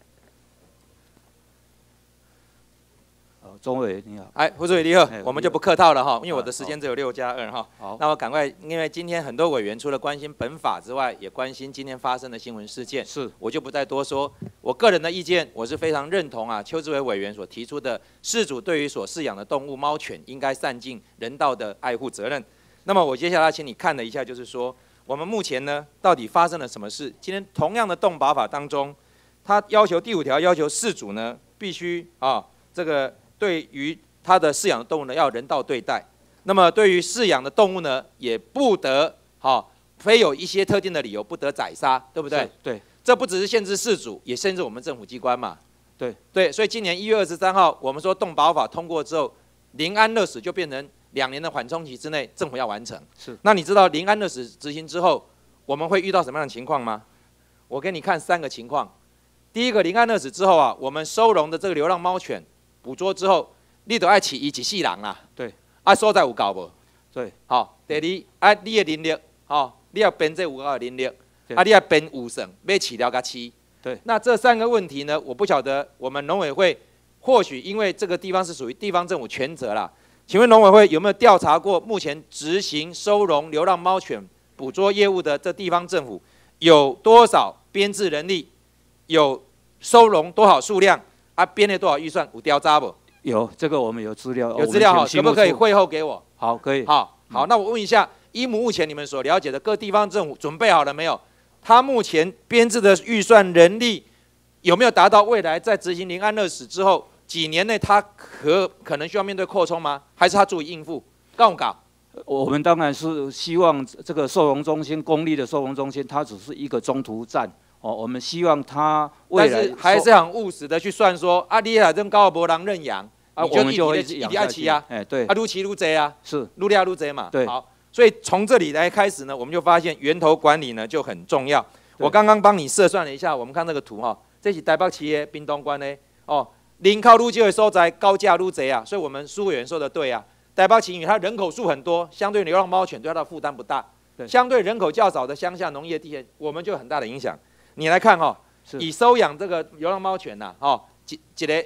钟委员你好。 哎，副主委你好，我们就不客套了哈，因为我的时间只有6+2哈。 好。 那我赶快，因为今天很多委员除了关心本法之外，也关心今天发生的新闻事件。 是。 我就不再多说。我个人的意见，我是非常认同啊，邱志伟委员所提出的，饲主对于所饲养的动物猫犬，应该善尽人道的爱护责任。那么我接下来请你看了一下，就是说，我们目前呢，到底发生了什么事？今天同样的动保法当中，它要求第5条要求饲主呢，必须这个对于他的饲养的动物呢，要人道对待。那么对于饲养的动物呢，也不得非有一些特定的理由不得宰杀，对不对？ 对。 这不只是限制饲主，也限制我们政府机关嘛。 对。 对，所以今年1月23号，我们说动保法通过之后，零安乐死就变成2年的缓冲期之内，政府要完成。 是。 那你知道零安乐死执行之后，我们会遇到什么样的情况吗？我给你看3个情况。第一个，零安乐死之后啊，我们收容的这个流浪猫犬捕捉之后，你都爱饲伊一世人啦。 对。 所在有够无？ 对。 第二，你的能力，你要编这有够的能力。你要编5省，要饲了个7。 对。 那这3个问题呢，我不晓得我们农委会或许因为这个地方是属于地方政府全责啦，请问农委会有没有调查过目前执行收容流浪猫犬捕捉业务的这地方政府有多少编制人力，有收容多少数量编了多少预算，有调查不？ 有，这个我们有资料。 有资料可不可以会后给我？ 好，可以。 好，那我问一下，依目前你们所了解的各地方政府准备好了没有？他目前编制的预算人力有没有达到未来在执行零安乐死之后几年内他可能需要面对扩充吗？还是他足以应付？搞不搞？ 我们当然是希望这个收容中心，公立的收容中心，它只是一个中途站。我们希望它未来， 但是还是很务实的去算说，你海这高博人认养我们就会一直要饲啊， 对， 愈饲愈多啊， 是愈掠愈多嘛。 对， 好。所以从这里来开始呢，我们就发现源头管理呢就很重要。我刚刚帮你测算了一下，我们看这个图这是台北市的屏东县的人口愈少的所在，高价愈多啊。所以我们苏委员说的对啊，台北市因为它人口数很多，相对流浪猫犬对它的负担不大。相对人口较少的乡下农业地区，我们就有很大的影响。你来看以收养这个流浪猫犬呐，一个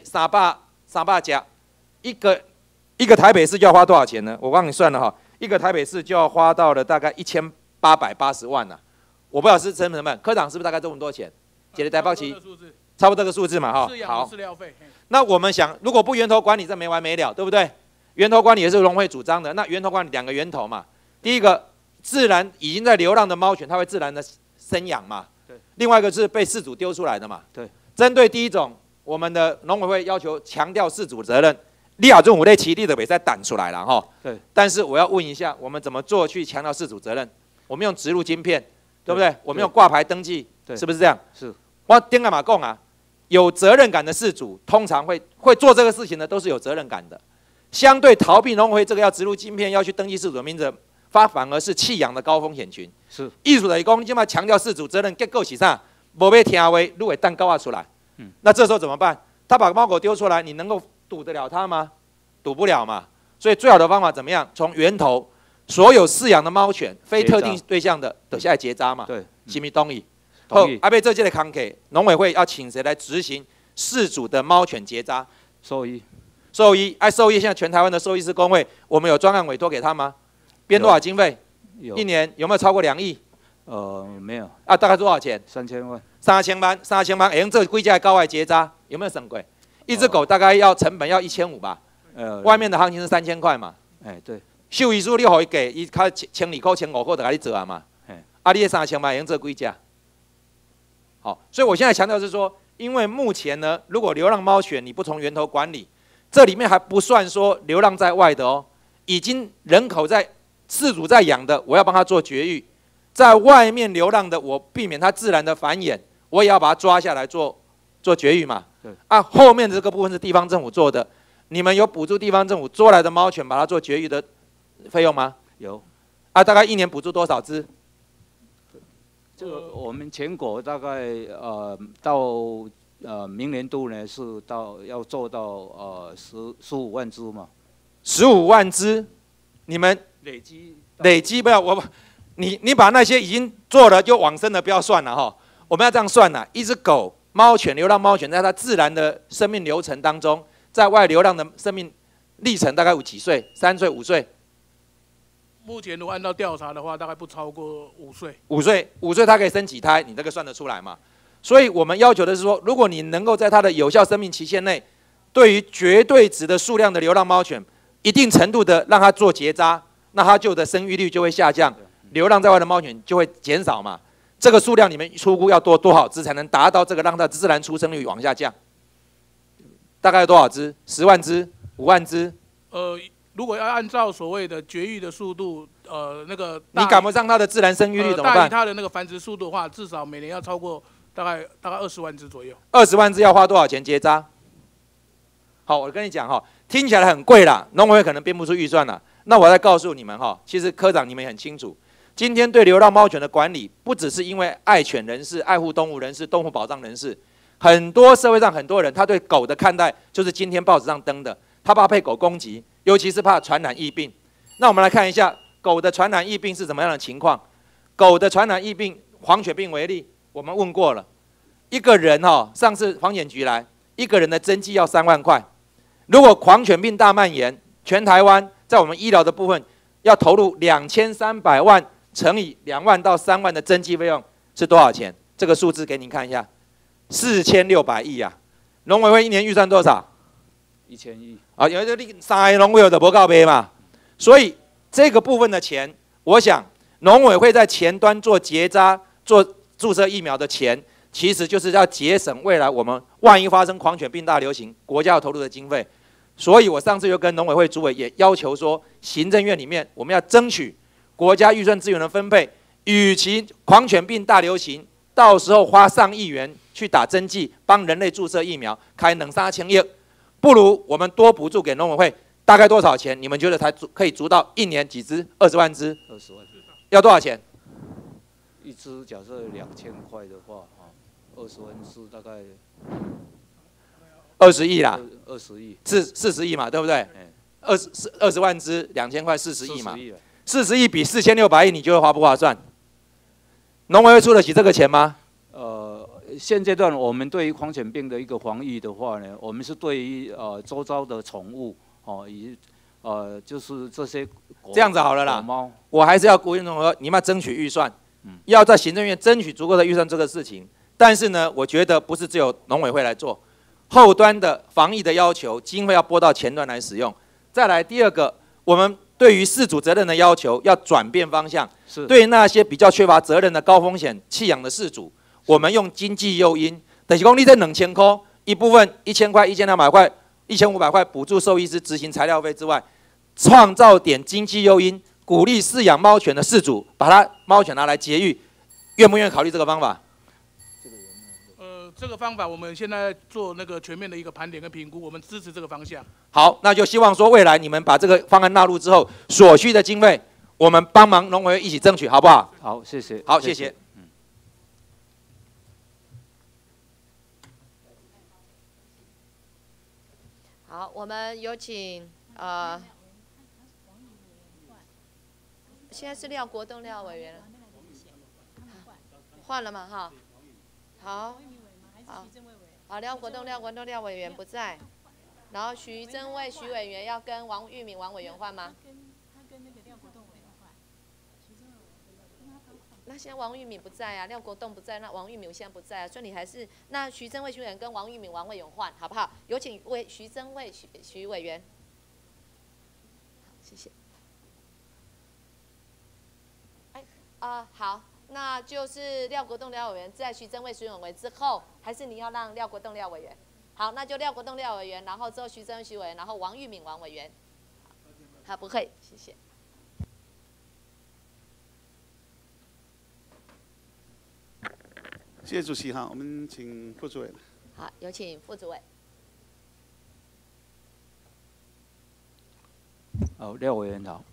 300只，一个台北市就要花多少钱呢？我帮你算了一个台北市就要花到了大概1880万呐。我不知道是成本，科长是不是大概这么多钱？一个台北市差不多这个数字嘛好。 饲料费。 那我们想，如果不源头管理，这没完没了，对不对？源头管理也是农会主张的。那源头管理2个源头嘛，第一个自然已经在流浪的猫犬，它会自然的生养嘛。 对。 另外一个是被饲主丢出来的嘛。 对。 针对第一种，我们的农委会要求强调饲主责任。你这种5类起立的，别再弹出来了对。 但是我要问一下，我们怎么做去强调饲主责任？我们用植入晶片，对不对？我们用挂牌登记，是不是这样？ 是。 我顶干嘛讲啊？有责任感的饲主，通常会做这个事情的，都是有责任感的。相对逃避农委会这个要植入晶片，要去登记饲主的名字，反而是弃养的高风险群。 是。 意思就是讲，你现在强调饲主责任，结果是啥？无要听话，你会蛋糕出来。那这时候怎么办？他把猫狗丢出来，你能够堵得了他吗？堵不了嘛。所以最好的方法怎么样？从源头，所有饲养的猫犬，非特定对象的，等下来结扎嘛。 对， 是不是同意？ 同意。 阿贝这届的康给农委会要请谁来执行饲主的猫犬结扎？ 兽医。 兽医，兽医现在全台湾的兽医师公会，我们有专案委托给他吗？编多少经费？ 有。 一年有没有超过2亿？ 没有。 大概多少钱 ？3000万。 3000万，3000万，用这几只高外结扎，有没有省过？一只狗大概要成本要1500吧？外面的行情是3000块嘛？ 对。 兽医师你给伊给，伊较1200块、1500块就给你做啊嘛。你这3000万用这几只？好，所以我现在强调是说，因为目前呢，如果流浪猫犬你不从源头管理，这里面还不算说流浪在外的已经人口在饲主在养的，我要帮他做绝育；在外面流浪的，我避免它自然的繁衍，我也要把它抓下来做绝育嘛。 对。 后面的这个部分是地方政府做的，你们有补助地方政府捉来的猫犬把它做绝育的费用吗？ 有。 大概1年补助多少只？ 这个我们全国大概到明年度呢是要做到15万只嘛。 15万只，你们累积不要你把那些已经做了就往生的不要算了哈，我们要这样算了，一只狗、猫犬、流浪猫犬在它自然的生命流程当中，在外流浪的生命历程大概有几岁？3岁、5岁？ 目前如果按照调查的话，大概不超过5岁。 5岁它可以生几胎？你这个算得出来吗？所以我们要求的是说，如果你能够在它的有效生命期限内，对于绝对值的数量的流浪猫犬，一定程度的让它做结扎，那它的生育率就会下降，流浪在外的猫犬就会减少嘛。这个数量你们出估要多少只才能达到这个让它自然出生率往下降？大概有多少只？10万只、5万只？ 如果要按照所谓的绝育的速度，那个你赶不上它的自然生育率怎么办？ 大于它的那个繁殖速度的话，至少每年要超过大概20万只左右。 20万只要花多少钱结扎？好，我跟你讲哈，听起来很贵啦，农委会可能编不出预算啦。那我再告诉你们哈，其实科长你们也很清楚，今天对流浪猫犬的管理，不只是因为爱犬人士、爱护动物人士、动物保障人士，很多社会上很多人他对狗的看待，就是今天报纸上登的，他怕被狗攻击，尤其是怕传染疫病。那我们来看一下狗的传染疫病是怎么样的情况。狗的传染疫病，黄血病为例，我们问过了，一个人上次防检局来，一个人的针剂要3万块。如果狂犬病大蔓延，全台湾在我们医疗的部分要投入2300万乘以2万到3万的针剂费用是多少钱？这个数字给您看一下，4600亿啊！农委会一年预算多少 ？1000亿。 啊，因为这3个农委会的不告杯嘛，所以这个部分的钱，我想农委会在前端做结扎、做注射疫苗的钱，其实就是要节省未来我们万一发生狂犬病大流行，国家要投入的经费。所以我上次就跟农委会主委也要求说，行政院里面我们要争取国家预算资源的分配，与其狂犬病大流行，到时候花上亿元去打针剂，帮人类注射疫苗，开2、3千亿，不如我们多补助给农委会，大概多少钱？你们觉得才可以足到1年几只？20万只 ？20万只。 要多少钱？ 一只假设2000块的话，20万只大概 20亿啦 ，20亿是40亿嘛，对不对？20万只2000块，40亿嘛，40亿比4600亿，你觉得划不划算？农委会出得起这个钱吗？ 现阶段我们对于狂犬病的一个防疫的话呢，我们是对于周遭的宠物以就是这些狗这样子好了啦， 猫， 我还是要鼓励农委会，你们要争取预算，要在行政院争取足够的预算这个事情。但是呢，我觉得不是只有农委会来做，后端的防疫的要求，经费要拨到前端来使用。再来第二个，我们对于饲主责任的要求要转变方向，对那些比较缺乏责任的高风险弃养的饲主，我们用经济诱因，等于说你这2000块，一部分1000块、1200块、1500块补助兽医师执行材料费之外，创造点经济诱因，鼓励饲养猫犬的饲主把它猫犬拿来节育，愿不愿意考虑这个方法？ 这个方法我们现在做那个全面的一个盘点跟评估，我们支持这个方向。 好，那就希望说未来你们把这个方案纳入之后，所需的经费我们帮忙农委会一起争取，好不好？ 好，谢谢。 好，谢谢。 好，我们有请现在是廖国栋廖委员了，换了嘛哈？好，好，廖国栋廖委员不在，然后徐增卫徐委员要跟王玉敏王委员换吗？那现在王玉敏不在啊，廖国栋不在，那王玉敏现在不在啊，所以你还是那徐增卫徐委员跟王玉敏王委员换好不好？有请徐增卫徐委员。好，谢谢。好，那就是廖国栋廖委员在徐增卫徐委员之后，还是你要让廖国栋廖委员？好，那就廖国栋廖委员，然后之后徐增卫徐委员，然后王玉敏王委员。好，不会，谢谢。 谢谢主席哈，我们请副主委。 好，有请副主委。 廖委员好。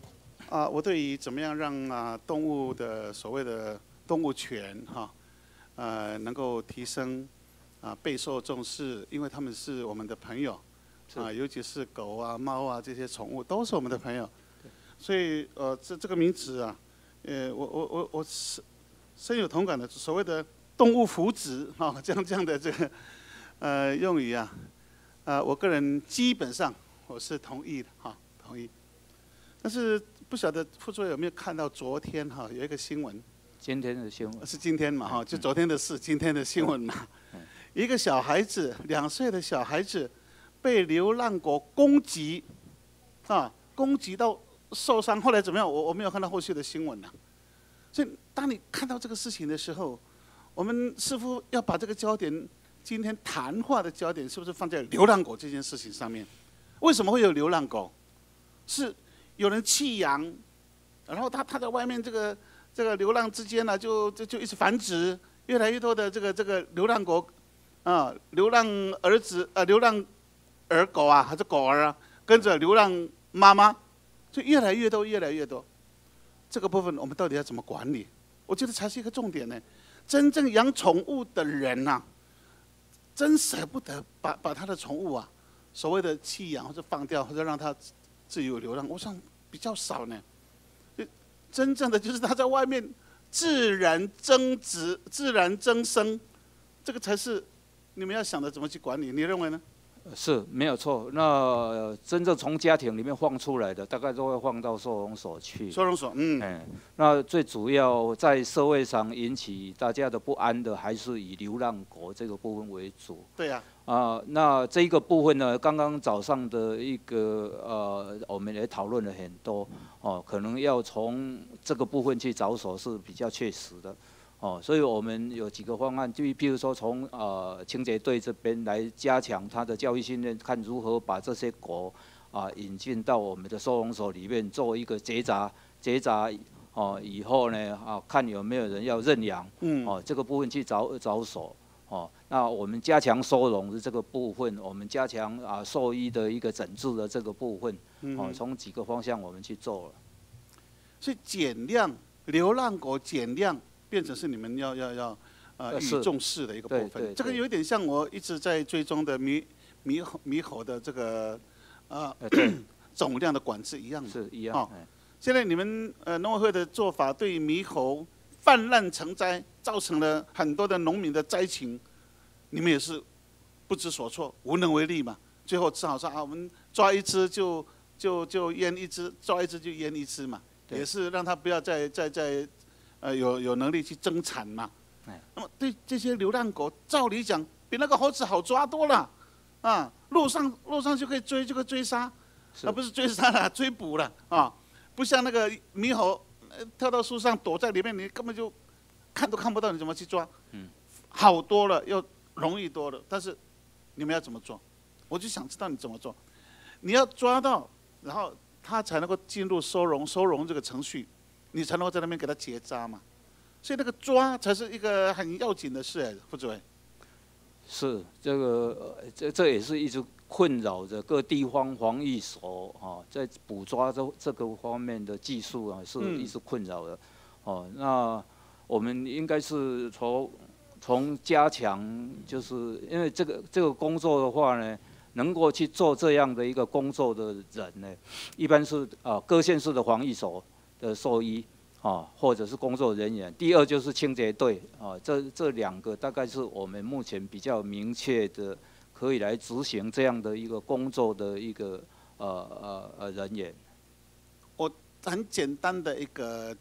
我对于怎么样让动物的所谓的动物权能够提升备受重视，因为他们是我们的朋友尤其是狗啊、猫啊这些宠物都是我们的朋友，所以这个名词我是深有同感的，所谓的动物福祉这样的这个用语我个人基本上我是同意的同意。但是不晓得副主任有没有看到昨天有一个新闻？ 今天的新闻是今天嘛就昨天的事，今天的新闻嘛。一个小孩子，2岁的小孩子被流浪狗攻击，攻击到受伤，后来怎么样？我没有看到后续的新闻所以当你看到这个事情的时候，我们似乎要把这个焦点，今天谈话的焦点是不是放在流浪狗这件事情上面？为什么会有流浪狗？是有人弃养，然后他在外面这个流浪之间就一直繁殖，越来越多的这个流浪狗流浪儿子流浪儿狗还是狗儿跟着流浪妈妈，就越来越多越来越多。这个部分我们到底要怎么管理？我觉得才是一个重点呢。真正养宠物的人真舍不得把他的宠物所谓的弃养或者放掉，或者让它自由流浪，我想比较少呢。真正的就是他在外面自然增殖、自然增生，这个才是你们要想的怎么去管理。你认为呢？ 是没有错。那真正从家庭里面放出来的，大概都会放到收容所去。 收容所， 那最主要在社会上引起大家的不安的，还是以流浪狗这个部分为主。 对呀。 那这个部分呢，刚刚早上的一个我们也讨论了很多可能要从这个部分去着手是比较确实的。所以我们有几个方案，就譬如说从清洁队这边来加强他的教育训练，看如何把这些狗引进到我们的收容所里面做一个结扎以后呢看有没有人要认养，这个部分去着手。那我们加强收容的这个部分，我们加强兽医的一个诊治的这个部分，从几个方向我们去做了。 所以减量流浪狗减量。变成是你们要予以重视的一个部分。这个有点像我一直在追踪的猕猴的这个总量的管制一样的。 是一样。 现在你们农委会的做法，对猕猴泛滥成灾，造成了很多的农民的灾情，你们也是不知所措，无能为力嘛。最后只好说我们抓一只就阉一只，抓一只就阉一只嘛，也是让他不要再有能力去增产嘛。那么对这些流浪狗，照理讲比那个猴子好抓多了路上就可以追杀，不是追杀了，追捕了不像那个猕猴跳到树上躲在里面，你根本就看都看不到，你怎么去抓？好多了，又容易多了，但是你们要怎么做？我就想知道你怎么做。你要抓到，然后它才能够进入收容这个程序。你才能够在那边给它结扎嘛，所以那个抓才是一个很要紧的事副主任。 是这个这也是一直困扰着各地方防疫所在捕抓这个方面的技术是一直困扰的那我们应该是从加强，就是因为这个工作的话呢，能够去做这样的一个工作的人呢，一般是各县市的防疫所的兽医或者是工作人员，第二就是清洁队这2个大概是我们目前比较明确的可以来执行这样的一个工作的一个人员。 我很简单的一个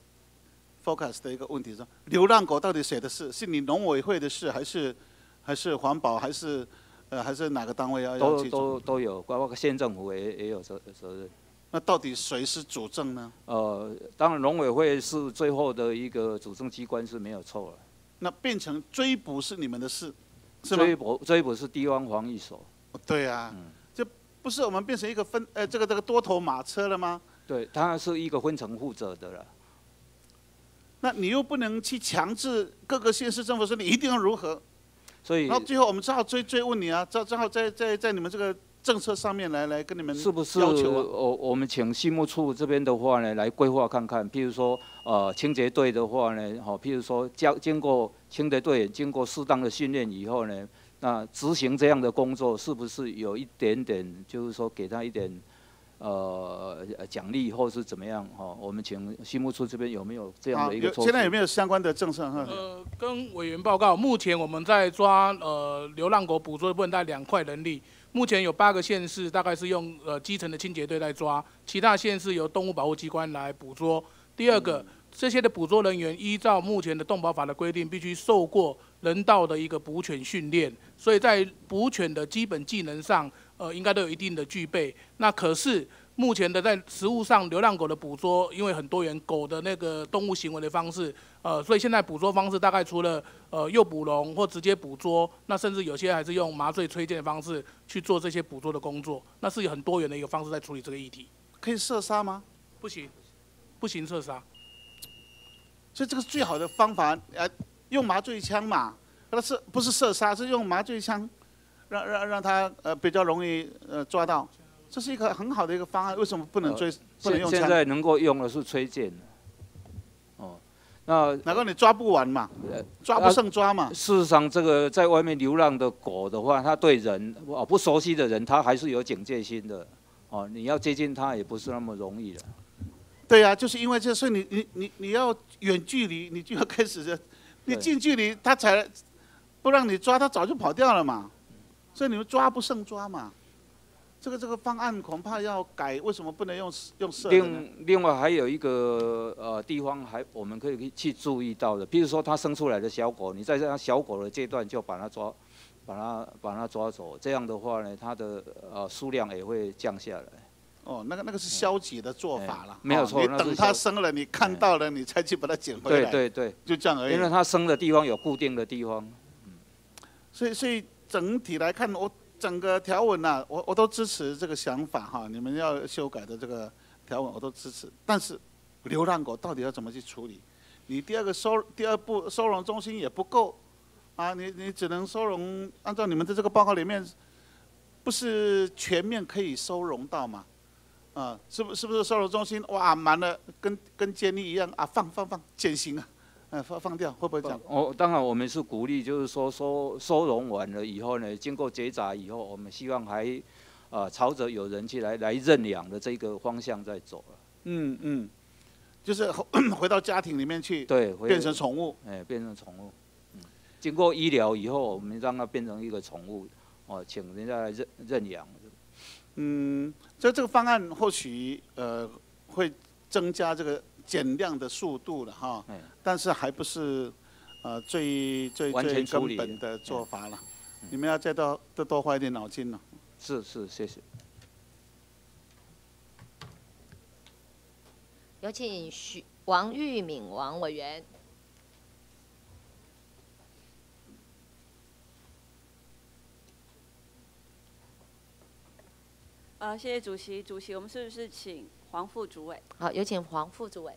focus 的一个问题是，流浪狗到底谁的事？是你农委会的事，还是环保，还是哪个单位要去做？ 都有，包括县政府也有责任。 那到底谁是主政呢？ 当然农委会是最后的一个主政机关是没有错了。 那变成追捕是你们的事，是吗？ 追捕是地方防疫所。 对啊，这不是我们变成一个这个多头马车了吗？ 对，它是一个分层负责的了。 那你又不能去强制各个县市政府说你一定要如何， 所以然后最后我们只好追问你只好在你们这个政策上面来跟你们是不是要求啊？ 我们请畜牧处这边的话呢，来规划看看，譬如说清洁队的话呢，譬如说经过清洁队经过适当的训练以后呢，那执行这样的工作是不是有一点点，就是说给他一点奖励或是怎么样？我们请畜牧处这边有没有这样的一个措施？ 现在有没有相关的政策？ 跟委员报告，目前我们在抓流浪狗捕捉的部分，大概2块人力。目前有8个县市，大概是用基层的清洁队在抓，其他县市由动物保护机关来捕捉。第二个，这些的捕捉人员依照目前的动保法的规定，必须受过人道的一个捕犬训练，所以在捕犬的基本技能上，应该都有一定的具备。那可是目前的在实务上，流浪狗的捕捉，因为很多元狗的那个动物行为的方式，所以现在捕捉方式大概除了诱捕笼或直接捕捉，那甚至有些还是用麻醉催眠的方式去做这些捕捉的工作，那是有很多元的一个方式在处理这个议题。 可以射杀吗？ 不行，不行射杀。 所以这个最好的方法，用麻醉枪嘛，不是射杀，是用麻醉枪，让它比较容易抓到。这是一个很好的一个方案，为什么不能不能用枪？ 现在能够用的是吹箭。那难怪你抓不完嘛，抓不胜抓嘛。 事实上，这个在外面流浪的狗的话，它对人不熟悉的人，它还是有警戒心的。你要接近它也不是那么容易的。 对呀，就是因为这，所以你要远距离，你就要开始你近距离它才不让你抓，它早就跑掉了嘛。所以你们抓不胜抓嘛。这个方案恐怕要改，为什么不能用射的呢？ 另外还有一个地方我们可以去注意到的，比如说它生出来的小狗，你在它小狗的阶段就把它抓走，这样的话呢，它的数量也会降下来。 那个是消极的做法了， 没有错。 你等它生了，你看到了，你才去把它捡回来。 对， 就这样而已。 因为它生的地方有固定的地方。 所以整体来看，整个条文啊，我都支持这个想法哈。你们要修改的这个条文我都支持，但是流浪狗到底要怎么去处理？你第二步收容中心也不够啊，你只能收容，按照你们的这个报告里面，不是全面可以收容到嘛？是不是收容中心哇满了，跟监狱一样啊？放减刑啊，放掉会不会这样？ 当然我们是鼓励，就是说收容完了以后呢，经过结扎以后，我们希望还朝着有人去来认养的这个方向在走了。 就是回到家庭里面去， 对， 变成宠物， 变成宠物。经过医疗以后，我们让它变成一个宠物，请人家来认养。 这个方案或许会增加这个减量的速度了哈，但是还不是最根本的做法了。你们要再多花一点脑筋了。 是，谢谢。 有请王玉敏王委员。 谢谢主席。主席，我们是不是请黄副主委？ 好，有请黄副主委。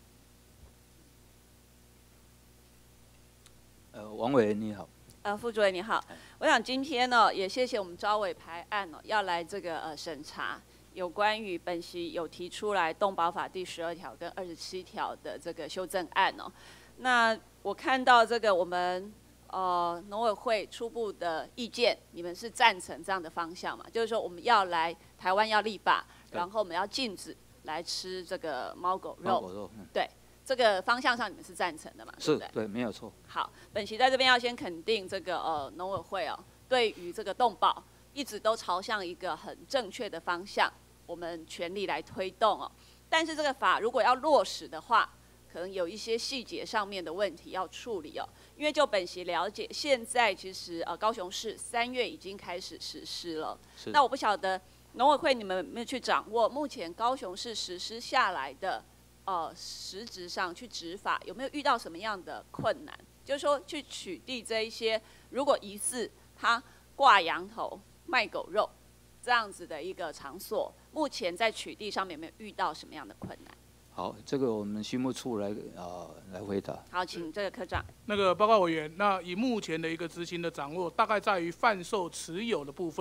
王委员你好。 副主委你好。我想今天呢，也谢谢我们召委排案要来这个审查有关于本席有提出来动保法第12条跟27条的这个修正案那我看到这个我们农委会初步的意见，你们是赞成这样的方向嘛？就是说我们要来台湾要立法，然后我们要禁止来吃这个猫狗肉。对，这个方向上你们是赞成的嘛？ 是，对，没有错。 好，本席在这边要先肯定这个农委会对于这个动保一直都朝向一个很正确的方向，我们全力来推动但是这个法如果要落实的话，可能有一些细节上面的问题要处理因为就本席了解，现在其实高雄市3月已经开始实施了。那我不晓得农委会你们有没有去掌握目前高雄市实施下来的实质上去执法有没有遇到什么样的困难？就是说去取缔这一些如果疑似他挂羊头卖狗肉这样子的一个场所，目前在取缔上面有没有遇到什么样的困难？ 好，这个我们畜牧处来回答。 好，请这个科长。 那个报告委员，那以目前的一个执行的掌握，大概在于贩售持有的部分，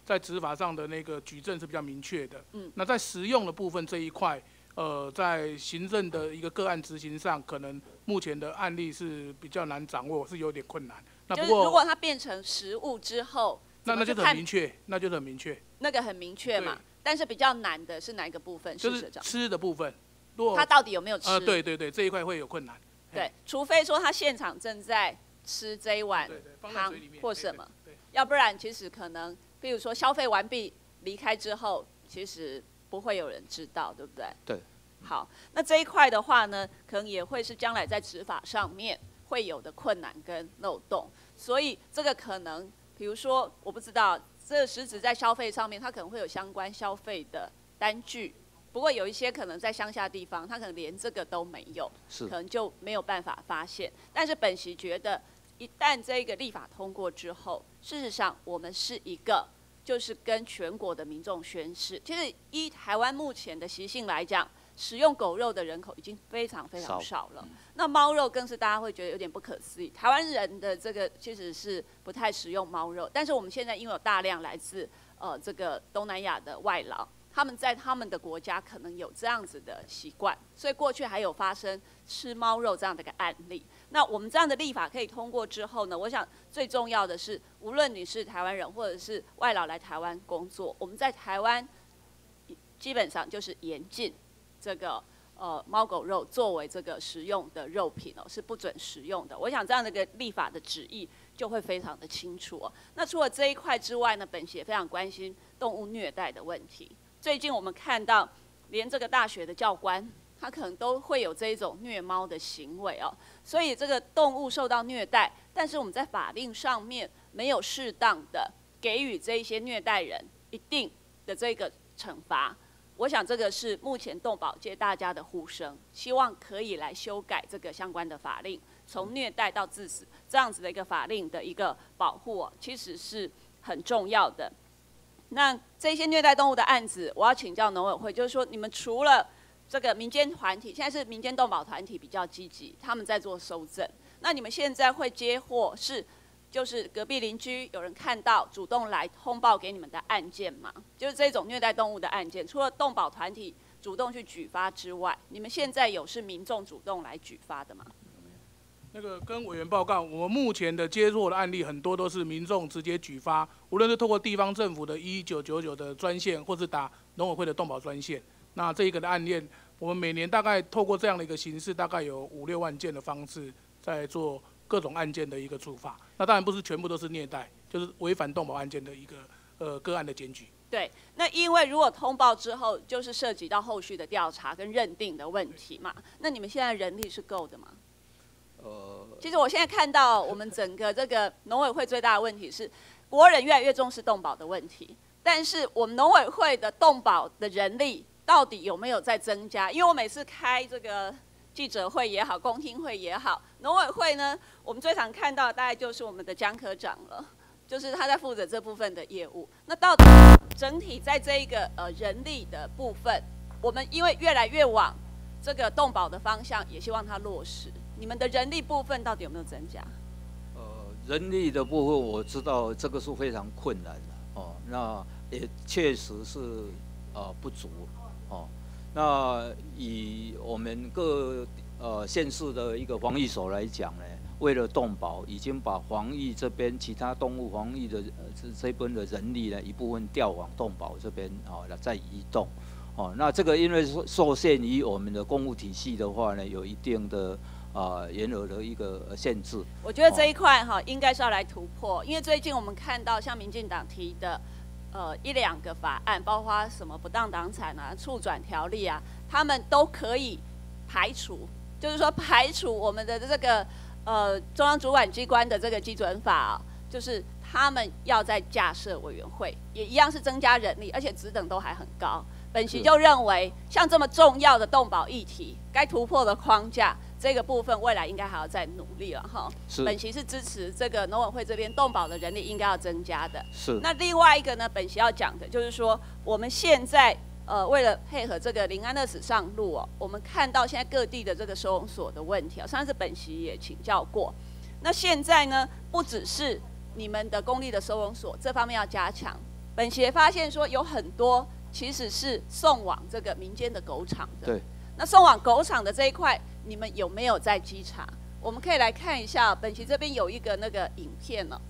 在执法上的那个举证是比较明确的。那在实用的部分这一块，在行政的一个个案执行上，可能目前的案例是比较难掌握，是有点困难。那不过就是如果它变成实物之后， 那就是很明确，那就是很明确。 那个很明确嘛，但是比较难的是哪一个部分？ 就是吃的部分。如果他到底有没有吃？ 对对对，这一块会有困难。 对，除非说他现场正在吃这一碗汤或什么，要不然其实可能，比如说消费完毕离开之后，其实不会有人知道，对不对？ 对。 好，那这一块的话呢，可能也会是将来在执法上面会有的困难跟漏洞，所以这个可能，比如说我不知道，这实质在消费上面，它可能会有相关消费的单据。不过有一些可能在乡下地方，他可能连这个都没有，可能就没有办法发现。但是本席觉得，一旦这个立法通过之后，事实上我们是一个就是跟全国的民众宣示，其实依台湾目前的习性来讲，食用狗肉的人口已经非常非常少了。那猫肉更是大家会觉得有点不可思议，台湾人的这个其实是不太食用猫肉，但是我们现在因为有大量来自这个东南亚的外劳。他们在他们的国家可能有这样子的习惯，所以过去还有发生吃猫肉这样的一个案例。那我们这样的立法可以通过之后呢，我想最重要的是，无论你是台湾人或者是外劳来台湾工作，我们在台湾基本上就是严禁这个猫狗肉作为这个食用的肉品哦，是不准食用的。我想这样的一个立法的旨意就会非常的清楚哦。那除了这一块之外呢，本席也非常关心动物虐待的问题。最近我们看到，连这个大学的教官，他可能都会有这一种虐猫的行为哦。所以这个动物受到虐待，但是我们在法令上面没有适当的给予这一些虐待人一定的这个惩罚。我想这个是目前动保界大家的呼声，希望可以来修改这个相关的法令，从虐待到致死这样子的一个法令的一个保护哦，其实是很重要的。那这些虐待动物的案子，我要请教农委会，就是说你们除了这个民间团体，现在是民间动保团体比较积极，他们在做搜证。那你们现在会接获就是隔壁邻居有人看到主动来通报给你们的案件吗？就是这种虐待动物的案件，除了动保团体主动去举发之外，你们现在有是民众主动来举发的吗？ 那个跟委员报告，我们目前的接获的案例很多都是民众直接举发，无论是透过地方政府的1999的专线，或是打农委会的动保专线。那这一个的案件，我们每年大概透过这样的一个形式，大概有5、6万件的方式，在做各种案件的一个处罚。那当然不是全部都是虐待，就是违反动保案件的一个个案的检举。 对，那因为如果通报之后，就是涉及到后续的调查跟认定的问题嘛。那你们现在人力是够的吗？其实我现在看到我们整个这个农委会最大的问题是，国人越来越重视动保的问题，但是我们农委会的动保的人力到底有没有在增加？因为我每次开这个记者会也好，公听会也好，农委会呢，我们最常看到的大概就是我们的江科长了，就是他在负责这部分的业务。那到底整体在这一个人力的部分，我们因为越来越往这个动保的方向，也希望它落实。你们的人力部分到底有没有增加？ 人力的部分我知道这个是非常困难的哦，那也确实是不足哦。那以我们各县市的一个防疫所来讲呢，为了动保，已经把防疫这边其他动物防疫的这边的人力呢一部分调往动保这边再移动哦。那这个因为受限于我们的公务体系的话呢，有一定的原额的一个限制。 我觉得这一块应该是要来突破，因为最近我们看到像民进党提的1、2个法案，包括什么不当党产啊、促转条例啊，他们都可以排除，就是说排除我们的这个中央主管机关的这个基准法就是他们要在架设委员会，也一样是增加人力，而且职等都还很高。本席就认为，像这么重要的动保议题，该突破的框架，这个部分未来应该还要再努力了哈。本席是支持这个农委会这边动保的人力应该要增加的。 是。那另外一个呢，本席要讲的就是说，我们现在为了配合这个临安乐死上路我们看到现在各地的这个收容所的问题上次本席也请教过。那现在呢，不只是你们的公立的收容所这方面要加强。 本协发现说有很多其实是送往这个民间的狗场的。 对。 那送往狗场的这一块，你们有没有在稽查？我们可以来看一下，本席这边有一个那个影片哦，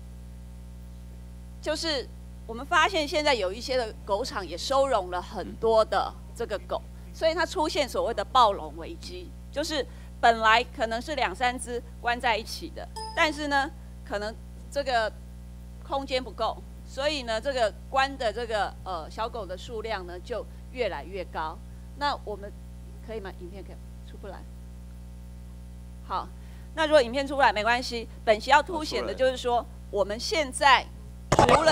就是我们发现现在有一些的狗场也收容了很多的这个狗，所以它出现所谓的暴笼危机，就是本来可能是2、3只关在一起的，但是呢，可能这个空间不够，所以呢，这个关的这个小狗的数量呢就越来越高。那我们可以吗？影片可以出不来。好，那如果影片出不来没关系，本席要凸显的就是说，我们现在除了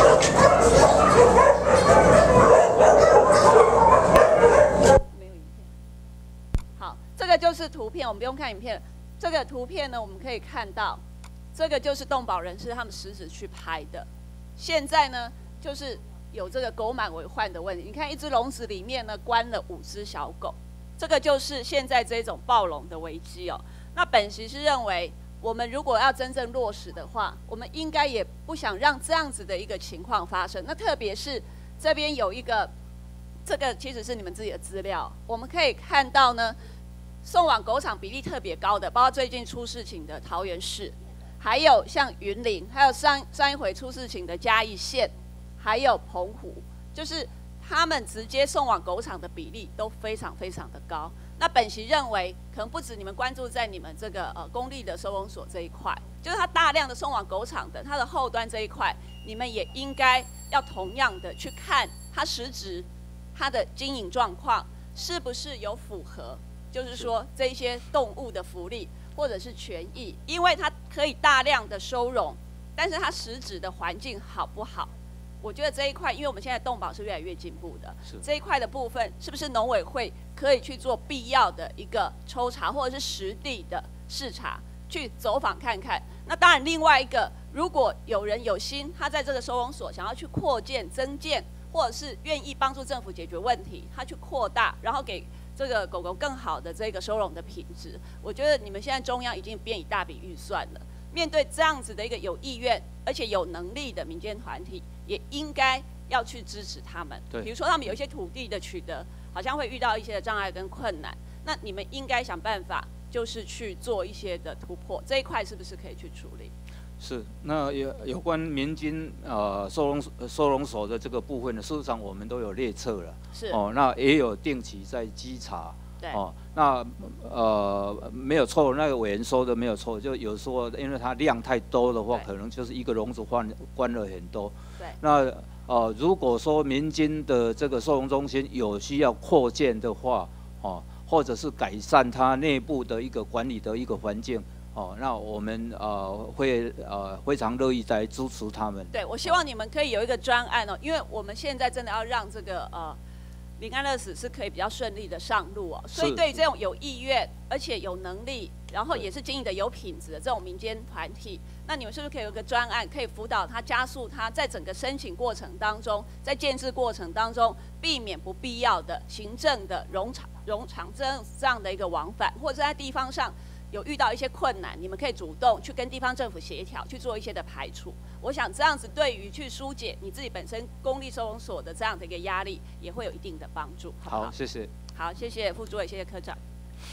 没有影片，好，这个就是图片，我们不用看影片。这个图片呢，我们可以看到，这个就是动保人士他们实质去拍的。现在呢，就是有这个狗满为患的问题。你看，一只笼子里面呢关了5只小狗。这个就是现在这种暴笼的危机哦。那本席是认为，我们如果要真正落实的话，我们应该也不想让这样子的一个情况发生。那特别是这边有一个，这个其实是你们自己的资料，我们可以看到呢，送往狗场比例特别高的，包括最近出事情的桃园市，还有像云林，还有上一回出事情的嘉义县，还有澎湖，就是他们直接送往狗场的比例都非常非常的高。那本席认为，可能不止你们关注在你们这个公立的收容所这一块，就是它大量的送往狗场的，它的后端这一块，你们也应该要同样的去看它实质它的经营状况是不是有符合，就是说这一些动物的福利或者是权益，因为它可以大量的收容，但是它实质的环境好不好？我觉得这一块，因为我们现在动保是越来越进步的，这一块的部分是不是农委会可以去做必要的一个抽查，或者是实地的视察，去走访看看？那当然，另外一个，如果有人有心，他在这个收容所想要去扩建、增建，或者是愿意帮助政府解决问题，他去扩大，然后给这个狗狗更好的这个收容的品质，我觉得你们现在中央已经编一大笔预算了。面对这样子的一个有意愿而且有能力的民间团体，也应该要去支持他们。比如说他们有一些土地的取得，好像会遇到一些的障碍跟困难，那你们应该想办法，就是去做一些的突破。这一块是不是可以去处理？ 是，那有关民间收容所的这个部分呢，事实上我们都有列册了。 是。 哦，那也有定期在稽查。 对。 哦，那没有错，那个委员说的没有错，就有时候因为它量太多的话，可能就是一个笼子关了很多。 对。 那如果说民间的这个收容中心有需要扩建的话，哦，或者是改善它内部的一个管理的一个环境。哦，那我们会非常乐意来支持他们。 对，我希望你们可以有一个专案哦，因为我们现在真的要让这个临安乐死是可以比较顺利的上路哦，所以对这种有意愿而且有能力，然后也是经营的有品质的这种民间团体，那你们是不是可以有一个专案，可以辅导他，加速他在整个申请过程当中，在建制过程当中，避免不必要的行政的冗长这样的一个往返，或者在地方上有遇到一些困难，你们可以主动去跟地方政府协调，去做一些的排除。我想这样子对于去疏解你自己本身公立收容所的这样的一个压力，也会有一定的帮助。好不好？ 好，谢谢。 好，谢谢副主委，谢谢科长。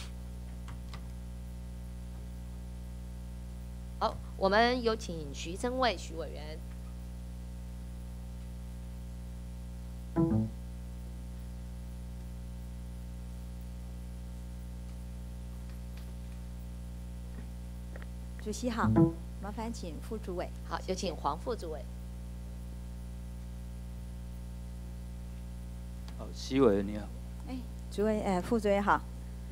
好，我们有请徐增卫徐委员。 主席好，麻烦请副主委。 好，有请黄副主委。 好，徐委员你好。 主委，副主委好。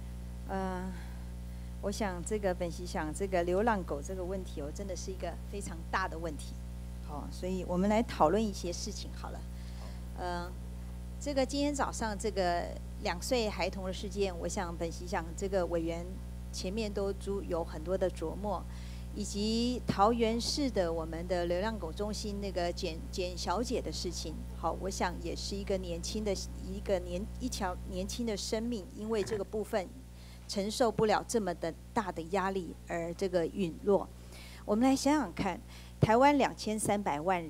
我想这个本席想这个流浪狗这个问题哦，真的是一个非常大的问题。好，所以我们来讨论一些事情好了。这个今天早上这个2岁孩童的事件，我想本席想这个委员前面都有很多的琢磨，以及桃园市的我们的流浪狗中心那个简小姐的事情。好，我想也是一个年轻的一条年轻的生命，因为这个部分承受不了这么的大的压力而这个陨落。我们来想想看，台湾2300万人，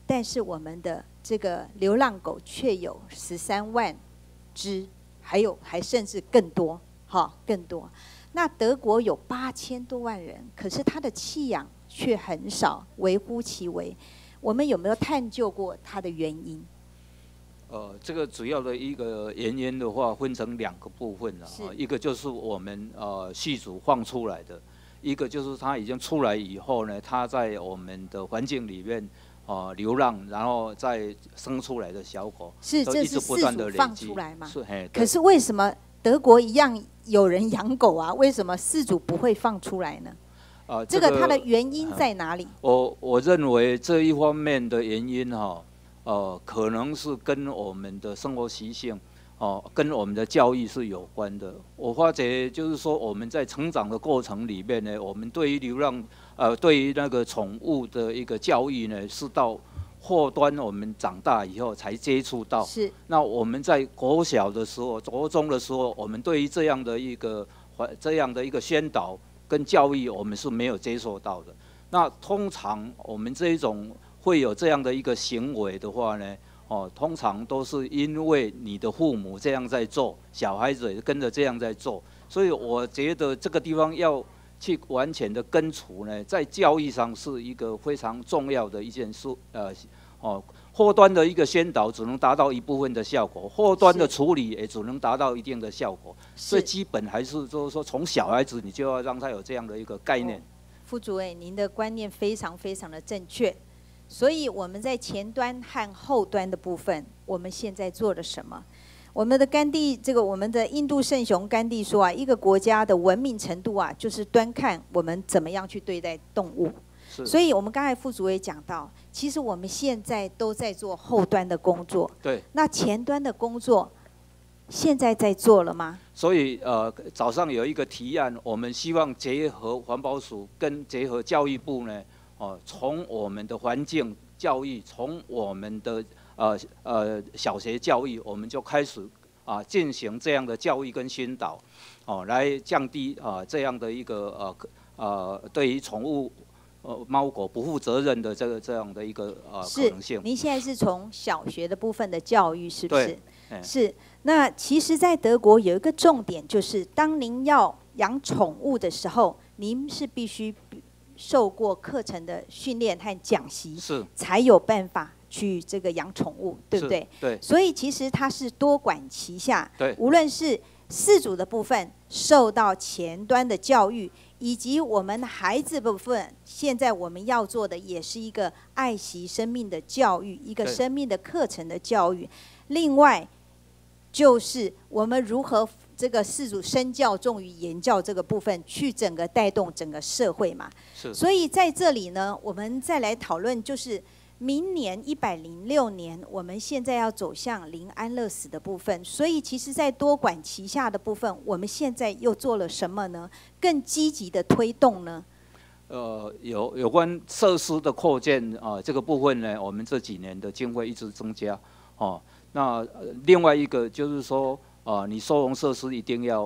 但是我们的这个流浪狗却有13万只，还甚至更多，更多。那德国有8000多万人，可是它的弃养却很少，微乎其微。我们有没有探究过它的原因？ 这个主要的一个原因的话，分成2个部分了。一个就是我们饲主放出来的，一个就是它已经出来以后呢，它在我们的环境里面流浪，然后再生出来的小狗， 是这是饲主放出来吗？可是为什么德国一样有人养狗啊？为什么饲主不会放出来呢？这个它的原因在哪里？ 我认为这一方面的原因可能是跟我们的生活习性，跟我们的教育是有关的。我发觉就是说，我们在成长的过程里面呢，我们对于流浪，对于那个宠物的一个教育呢，是到后端我们长大以后才接触到。 是。 那我们在国小的时候、国中的时候，我们对于这样的一个宣导跟教育，我们是没有接受到的。那通常我们这一种会有这样的一个行为的话呢，通常都是因为你的父母这样在做，小孩子也跟着这样在做，所以我觉得这个地方要去完全的根除呢，在教育上是一个非常重要的一件事。后端的一个宣导只能达到一部分的效果，后端的处理也只能达到一定的效果。所以基本还是就是说，从小孩子你就要让他有这样的一个概念。 副主委，您的观念非常非常的正确。所以我们在前端和后端的部分，我们现在做了什么？我们的甘地，我们的印度圣雄甘地说啊，一个国家的文明程度啊，就是端看我们怎么样去对待动物。所以我们刚才副主委讲到，其实我们现在都在做后端的工作。 对。 那前端的工作，现在在做了吗？ 所以早上有一个提案，我们希望结合环保署跟结合教育部呢。从我们的环境教育，从我们的小学教育，我们就开始进行这样的教育跟宣导，来降低这样的一个对于宠物猫狗不负责任的这样的一个可能性。 您现在是从小学的部分的教育，是不是？是。那其实，在德国有一个重点，就是当您要养宠物的时候，您是必须受过课程的训练和讲习，才有办法去这个养宠物，对不对？ 对。 所以其实它是多管齐下， 对。 无论是饲主的部分受到前端的教育，以及我们孩子部分，现在我们要做的也是一个爱惜生命的教育，一个生命的课程的教育。另外，就是我们如何这个饲主身教重于言教这个部分，去整个带动整个社会嘛。所以在这里呢，我们再来讨论，就是明年106年，我们现在要走向零安乐死的部分。所以其实在多管齐下的部分，我们现在又做了什么呢？更积极的推动呢？ 有关设施的扩建这个部分呢，我们这几年的经费一直增加那另外一个就是说你收容设施一定要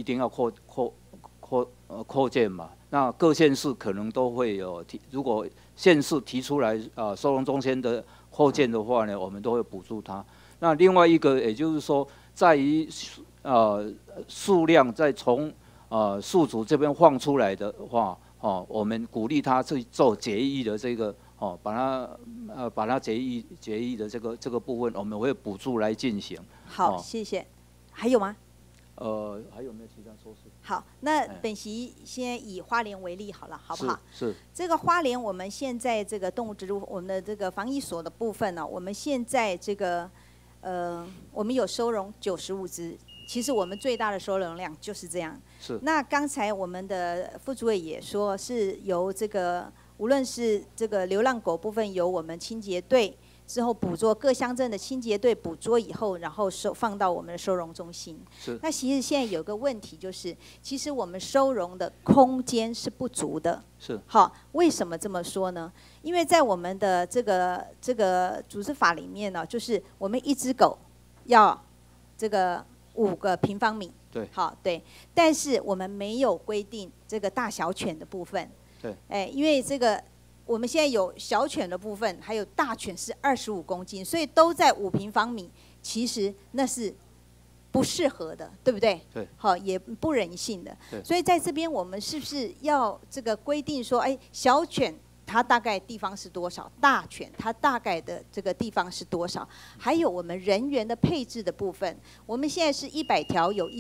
扩建嘛。那各县市可能都会有如果县市提出来收容中心的扩建的话呢，我们都会补助它。那另外一个也就是说，在于数量再从宿主这边放出来的话，我们鼓励他去做节育的这个把它节育的这个部分，我们会补助来进行。 好，谢谢。还有吗？ 还有没有其他措施？ 好，那本席先以花莲为例好了，好不好？ 是。 这个花莲，我们现在这个动物植物，我们的这个防疫所的部分呢，我们现在这个我们有收容95只。其实我们最大的收容量就是这样。 是。 那刚才我们的副主委也说，是由这个无论是这个流浪狗部分，由我们清洁队之后捕捉，各乡镇的清洁队捕捉以后，然后放到我们的收容中心。 是。 那其实现在有个问题就是，其实我们收容的空间是不足的。 是。 好，为什么这么说呢？因为在我们的这个组织法里面呢，就是我们一只狗要这个5个平方米。 对。 好，对。但是我们没有规定这个大小犬的部分。 对。 因为这个我们现在有小犬的部分，还有大犬是25公斤，所以都在5平方米，其实那是不适合的，对不对？ 对。 好，也不人性的。 对。 所以在这边，我们是不是要这个规定说，哎，小犬它大概地方是多少，大犬它大概的这个地方是多少？还有我们人员的配置的部分，我们现在是100条有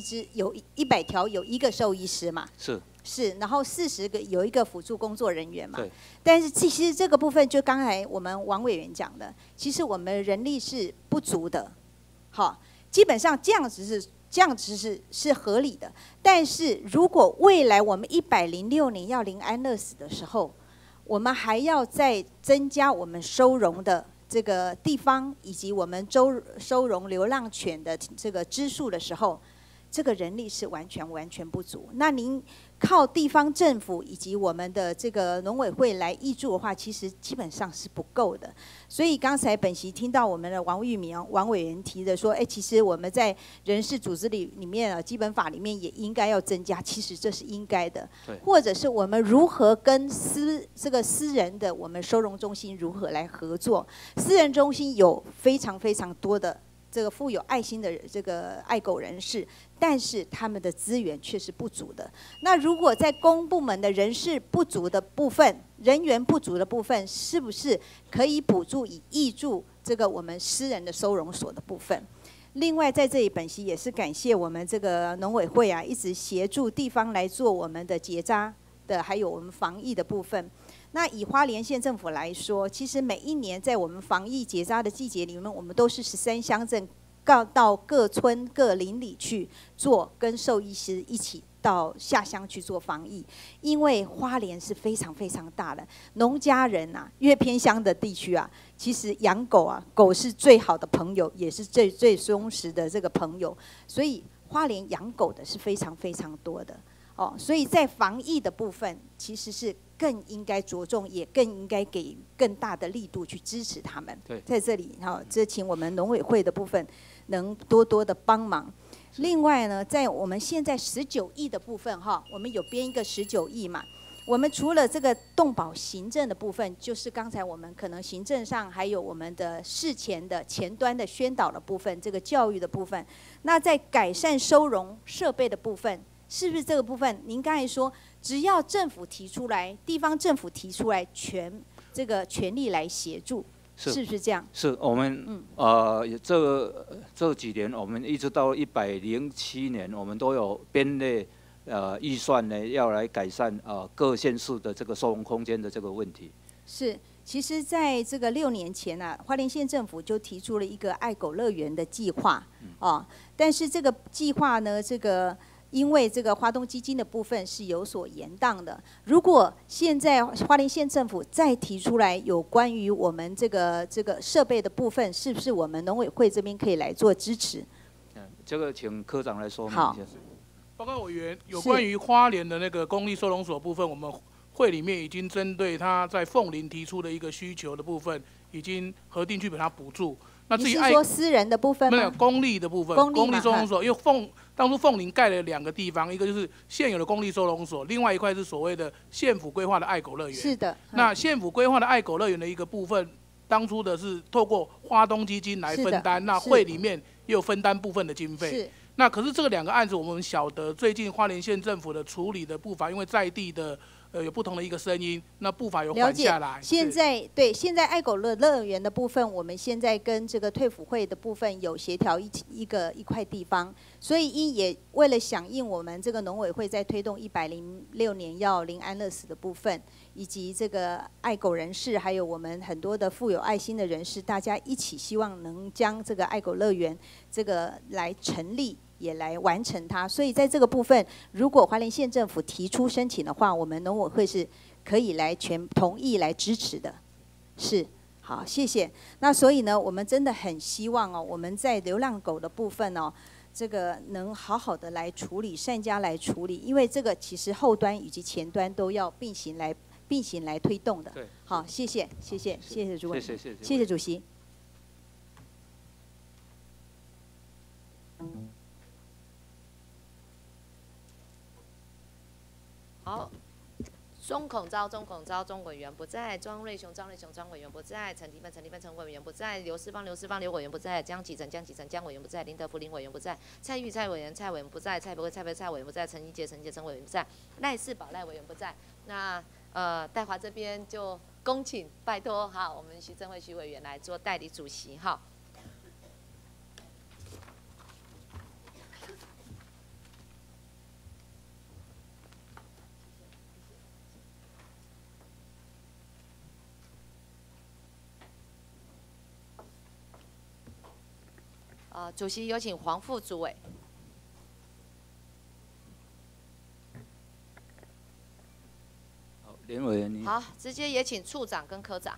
100条有1个兽医师嘛？是，然后40个有1个辅助工作人员嘛。 对。 但是其实这个部分，就刚才我们王委员讲的，其实我们人力是不足的。好，基本上这样子是合理的。但是如果未来我们106年要临安乐死的时候，我们还要再增加我们收容的这个地方，以及我们收容流浪犬的这个支数的时候，这个人力是完全不足。那您靠地方政府以及我们的这个农委会来挹注的话，其实基本上是不够的。所以刚才本席听到我们的王委员提的说，哎，其实我们在人事组织里面啊，基本法里面也应该要增加，其实这是应该的。或者是我们如何跟这个私人的我们收容中心如何来合作？私人中心有非常多的这个富有爱心的这个爱狗人士，但是他们的资源却是不足的。那如果在公部门的人事不足的部分、人员不足的部分，是不是可以补助以挹注这个我们私人的收容所的部分？另外，在这里本席也是感谢我们这个农委会啊，一直协助地方来做我们的结扎的，还有我们防疫的部分。那以花莲县政府来说，其实每一年在我们防疫结扎的季节里面，我们都是13乡镇到各村各邻里去做，跟兽医师一起到下乡去做防疫。因为花莲是非常大的，农家人啊，越偏乡的地区啊，其实养狗啊，狗是最好的朋友，也是最忠实的这个朋友，所以花莲养狗的是非常多的。哦，所以在防疫的部分，其实是更应该着重，也更应该给更大的力度去支持他们。 对， 在这里哈，这请我们农委会的部分能多的帮忙。另外呢，在我们现在19亿的部分哈，我们有编一个19亿嘛。我们除了这个动保行政的部分，就是刚才我们可能行政上还有我们的事前的前端的宣导的部分，这个教育的部分。那在改善收容设备的部分。是不是这个部分？您刚才说，只要政府提出来，地方政府提出来，这个权力来协助，是不是这样？ 是我们这几年，我们一直到107年，我们都有编列预算呢，要来改善各县市的这个收容空间的这个问题。 是，其实在这个6年前啊，花莲县政府就提出了一个爱狗乐园的计划但是这个计划呢，因为这个花东基金的部分是有所延宕的。如果现在花莲县政府再提出来有关于我们这个设备的部分，是不是我们农委会这边可以来做支持？ 这个请科长来说明一下。 报告委员，有关于花莲的那个公立收容所部分，我们会里面已经针对他在凤林提出的一个需求的部分，已经核定去给他补助。那至于你是说私人的部分吗？ 没有，公立的部分，公立收容所，因为当初凤林盖了2个地方，一个就是现有的公立收容所，另外一块是所谓的县府规划的爱狗乐园。 是的。 那县府规划的爱狗乐园的一个部分，当初的是透过花东基金来分担，那会里面也有分担部分的经费。 是。 那可是这个2个案子，我们晓得最近花莲县政府的处理的步伐，因为在地的有不同的一个声音，那步伐有缓下来。 现在爱狗乐园的部分，我们现在跟这个退辅会的部分有协调一块地方，所以也为了响应我们这个农委会在推动106年要临安乐死的部分，以及这个爱狗人士，还有我们很多的富有爱心的人士，大家一起希望能将这个爱狗乐园这个来成立。也来完成它，所以在这个部分，如果花莲县政府提出申请的话，我们农委会是可以来同意来支持的。是，好，谢谢。那所以呢，我们真的很希望我们在流浪狗的部分这个能好好的来处理，善加来处理，因为这个其实后端以及前端都要并行来推动的。 对， 好，谢谢主委， 谢谢主席。 好， 钟孔昭钟委员不在，庄瑞雄庄委员不在，陈立芬陈委员不在，刘世芳刘委员不在，江启臣江委员不在，林德福林委员不在，蔡玉蔡委员不在，蔡伯蔡委员不在，陈怡杰陈委员不在，赖世宝赖委员不在。那戴华这边就恭请拜托哈，我们徐正惠徐委员来做代理主席哈。主席有请黄副主委。 好，连委员你好，直接也请处长跟科长。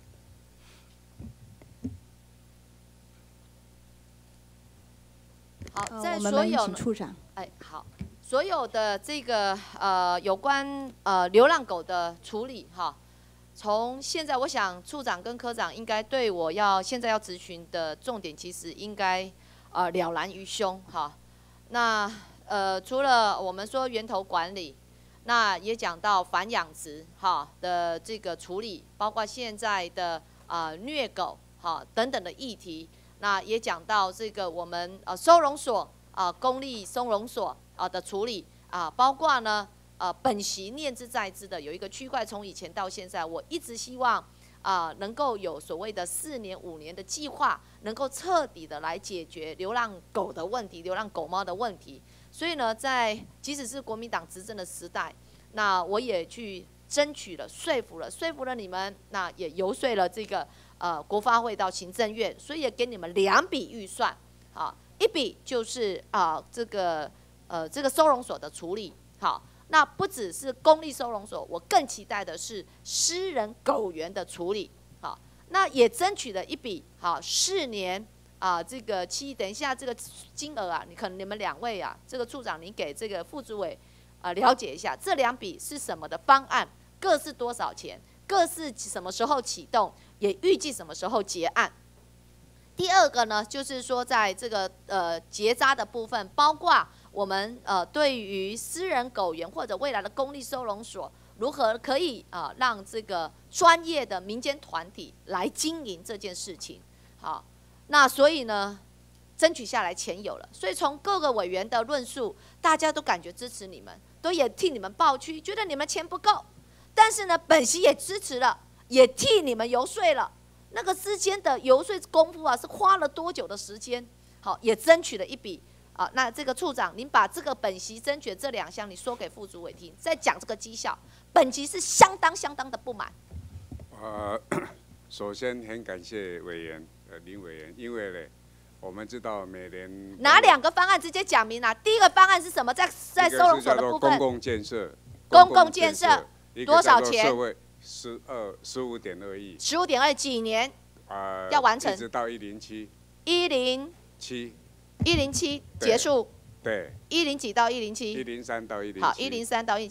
好，在所有请处长。 好，所有的这个有关流浪狗的处理哈。从现在，我想处长跟科长应该对我现在要质询的重点，其实应该了然于胸哈。那除了我们说源头管理，那也讲到繁养殖哈的这个处理，包括现在的虐狗哈等等的议题，那也讲到这个我们收容所公立收容所的处理包括呢。本席念之在之的有一个区块，从以前到现在，我一直希望能够有所谓的4年5年的计划，能够彻底的来解决流浪狗的问题、流浪狗猫的问题。所以呢，即使是国民党执政的时代，那我也去争取了、说服了你们，那也游说了这个国发会到行政院，所以也给你们2笔预算，一笔就是这个收容所的处理，好。那不只是公立收容所，我更期待的是私人狗园的处理。好，那也争取了一笔4年这个等一下这个金额你们2位这个处长你给这个副主委了解一下，这2笔是什么的方案，各是多少钱，各是什么时候启动，也预计什么时候结案。第二个呢，就是说在这个结扎的部分，包括我们对于私人狗园或者未来的公立收容所，如何可以让这个专业的民间团体来经营这件事情。好，那所以呢，争取下来钱有了，所以从各个委员的论述，大家都感觉支持你们，都也替你们抱屈，觉得你们钱不够，但是呢，本席也支持了，也替你们游说了。那个之间的游说功夫是花了多久的时间？好，也争取了一笔。那这个处长，您把这个本席争取这2项，你说给副主委听，再讲这个绩效，本席是相当的不满。 首先很感谢委员林委员，因为呢，我们知道每年哪2个方案直接讲明第一个方案是什么？在收容所的部分， 公共建设， 多少钱 ？15.2亿。 15.2几年？要完成？ 一直到107。 107结束。 对。 107几到107 ？103到107。 好，103到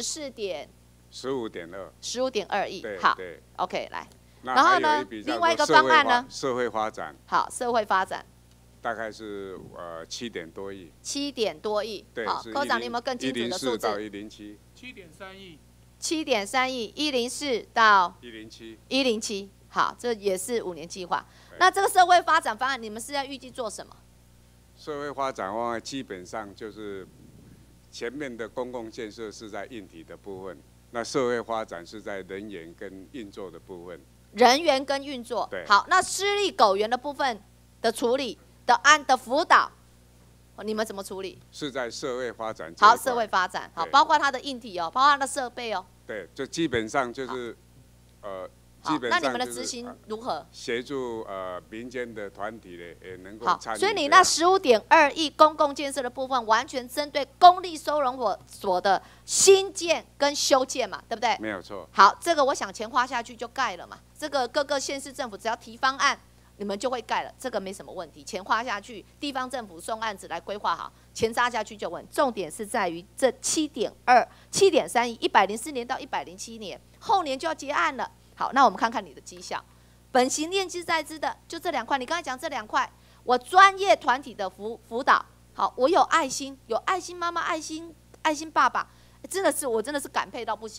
107，15.2。15.2亿。好。OK， 来。然后呢？另外一个方案呢？ 社会发展。 好，社会发展。 大概是7点多亿。 7点多亿。 对。 好，科长，你有没有更清楚的数字 ？104到107。 7.3亿。 7.3亿，104到 107。 好，这也是5年计划。那这个社会发展方案，你们是要预计做什么？ 社会发展方案基本上就是前面的公共建设是在硬体的部分，那社会发展是在人员跟运作的部分。 人员跟运作。 对。 好，那私立狗园的部分的处理的辅导，你们怎么处理？ 是在社会发展。 好，社会发展好，包括它的硬体包括它的设备对，就基本上就是基本上那你们的执行如何？ 协助民间的团体呢，也能够参与。 所以你那15.2亿公共建设的部分，完全针对公立收容所的新建跟修建嘛，对不对？ 没有错。 好，这个我想钱花下去就盖了嘛。这个各个县市政府只要提方案，你们就会盖了，这个没什么问题。钱花下去，地方政府送案子来规划好，钱扎下去就稳。重点是在于这7.3亿，104年到107年，后年就要结案了。好，那我们看看你的绩效。本席念之在之的就这2块，你刚才讲这2块，我专业团体的辅导，好，我有爱心妈妈、爱心爸爸，我真的是感佩到不行。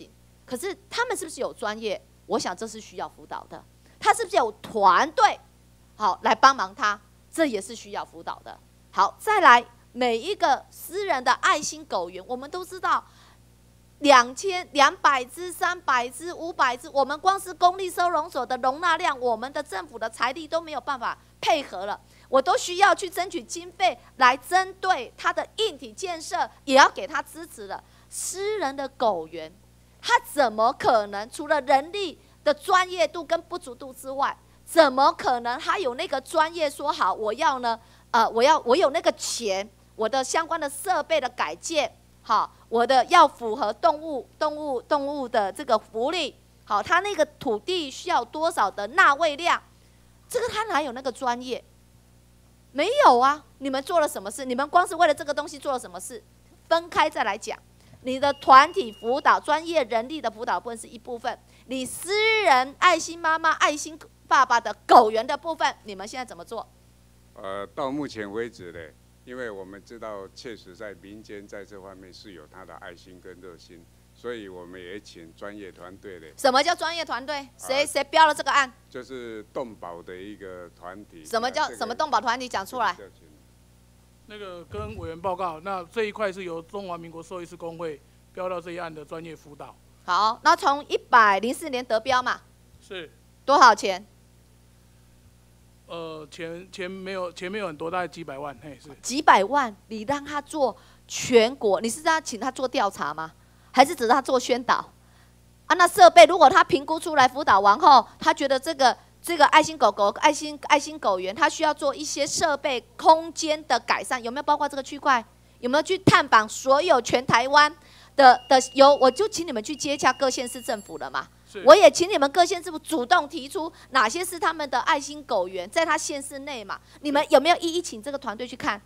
可是他们是不是有专业？我想这是需要辅导的。他是不是有团队，好来帮忙他？这也是需要辅导的。好，再来每一个私人的爱心狗园，我们都知道200只、300只、500只，我们光是公立收容所的容纳量，我们的政府的财力都没有办法配合了，我都需要去争取经费来针对它的硬体建设，也要给他支持了。私人的狗园，他怎么可能除了人力的专业度跟不足度之外，怎么可能他有那个专业说好我要呢？我有那个钱，我的相关的设备的改建，好，我的要符合动物的这个福利，好，他那个土地需要多少的纳喂量，这个他哪有那个专业？没有啊！你们做了什么事？你们光是为了这个东西做了什么事？分开再来讲。你的团体辅导、专业人力的辅导部分是一部分，你私人爱心妈妈、爱心爸爸的狗园的部分，你们现在怎么做？ 到目前为止呢，因为我们知道确实在民间在这方面是有他的爱心跟热心，所以我们也请专业团队的。 什么叫专业团队？谁标了这个案？ 就是动保的一个团体。 什么叫什么动保团体？讲出来。 那个跟委员报告，那这一块是由中华民国兽医师公会标到这一案的专业辅导。 好，那从104年得标嘛？ 是。 多少钱？ 钱没有很多，大概几百万，嘿是。 几百万，你让他做全国，你是让他请他做调查吗？还是只让他做宣导？啊，那设备如果他评估出来辅导完后，他觉得这个爱心狗狗、爱心狗园，它需要做一些设备空间的改善，有没有包括这个区块？有没有去探访所有全台湾的我就请你们去接洽各县市政府了嘛。我也请你们各县市政府主动提出哪些是他们的爱心狗园，在他县市内嘛。你们有没有一一请这个团队去看？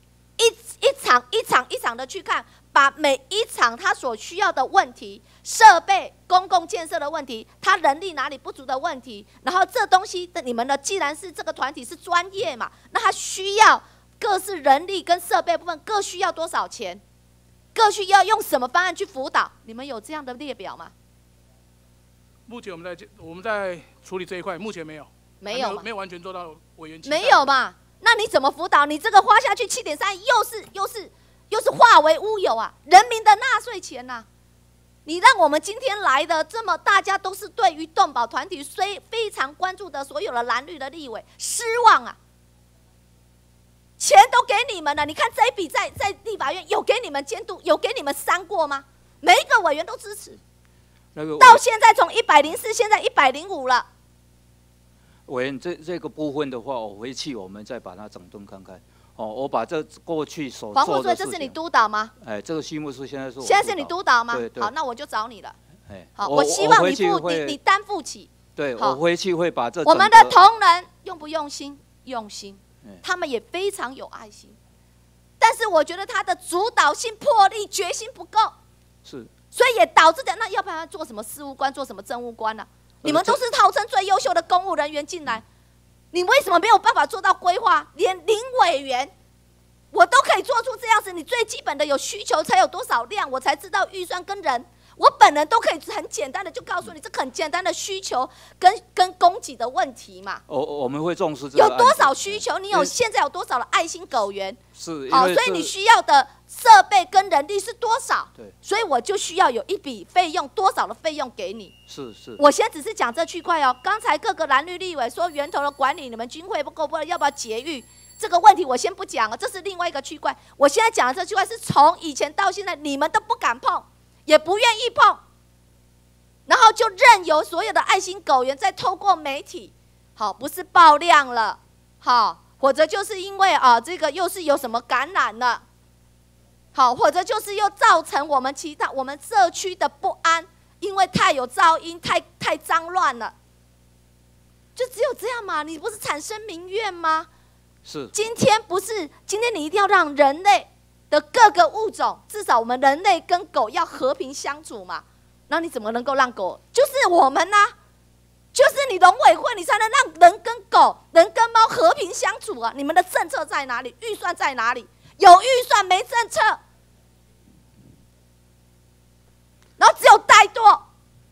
一场的去看，把每一场他所需要的问题、设备、公共建设的问题，他人力哪里不足的问题，然后这东西的你们的既然是这个团体是专业嘛，那他需要各式人力跟设备部分各需要多少钱，各需要用什么方案去辅导？你们有这样的列表吗？ 目前我们在处理这一块，目前没有，没有完全做到委员期待。 没有嘛？那你怎么辅导？你这个花下去7.3亿，又是化为乌有啊！人民的纳税钱呐！你让我们今天来的这么大家都是对于动保团体非常关注的所有的蓝绿的立委失望啊！钱都给你们了，你看这一笔在立法院有给你们监督，有给你们删过吗？每一个委员都支持。到现在从104，现在105了。 委员，这个部分的话，我回去我们再把它整顿看看。哦，我把这过去所做的事情。黄副队， 这是你督导吗？ 哎，这个序幕是现在是我。 现在是你督导吗？ 对对。 好，那我就找你了。 哎， 好，我希望你担负起。 对，我回去会把这。 我们的同仁用不用心？用心。他们也非常有爱心，但是我觉得他的主导性、魄力、决心不够。 是。 所以也导致的，那要不然做什么事务官，做什么政务官呢？你们都是号称最优秀的公务人员进来，你为什么没有办法做到规划？连林委员，我都可以做出这样子。你最基本的有需求才有多少量，我才知道预算跟人。我本人都可以很简单的就告诉你，这很简单的需求跟供给的问题嘛。 我们会重视这个。 有多少需求？你有现在有多少的爱心狗园？ 是。 好，所以你需要的设备跟人力是多少？ 对。所以我就需要有一笔费用，多少的费用给你？ 是。 我现在只是讲这区块哦。刚才各个蓝绿立委说源头的管理，你们军会不够，要不要节育？这个问题我先不讲了，这是另外一个区块。我现在讲的这区块是从以前到现在，你们都不敢碰。也不愿意碰，然后就任由所有的爱心狗园再透过媒体，好，不是爆量了，好，或者就是因为这个又是有什么感染了，好，或者就是又造成我们社区的不安，因为太有噪音，太脏乱了，就只有这样嘛？你不是产生民怨吗？ 是。 今天你一定要让人类的各个物种，至少我们人类跟狗要和平相处嘛。那你怎么能够让狗？就是我们呐、就是你农委会，你才能让人跟狗、人跟猫和平相处啊！你们的政策在哪里？预算在哪里？有预算没政策，然后只有怠惰，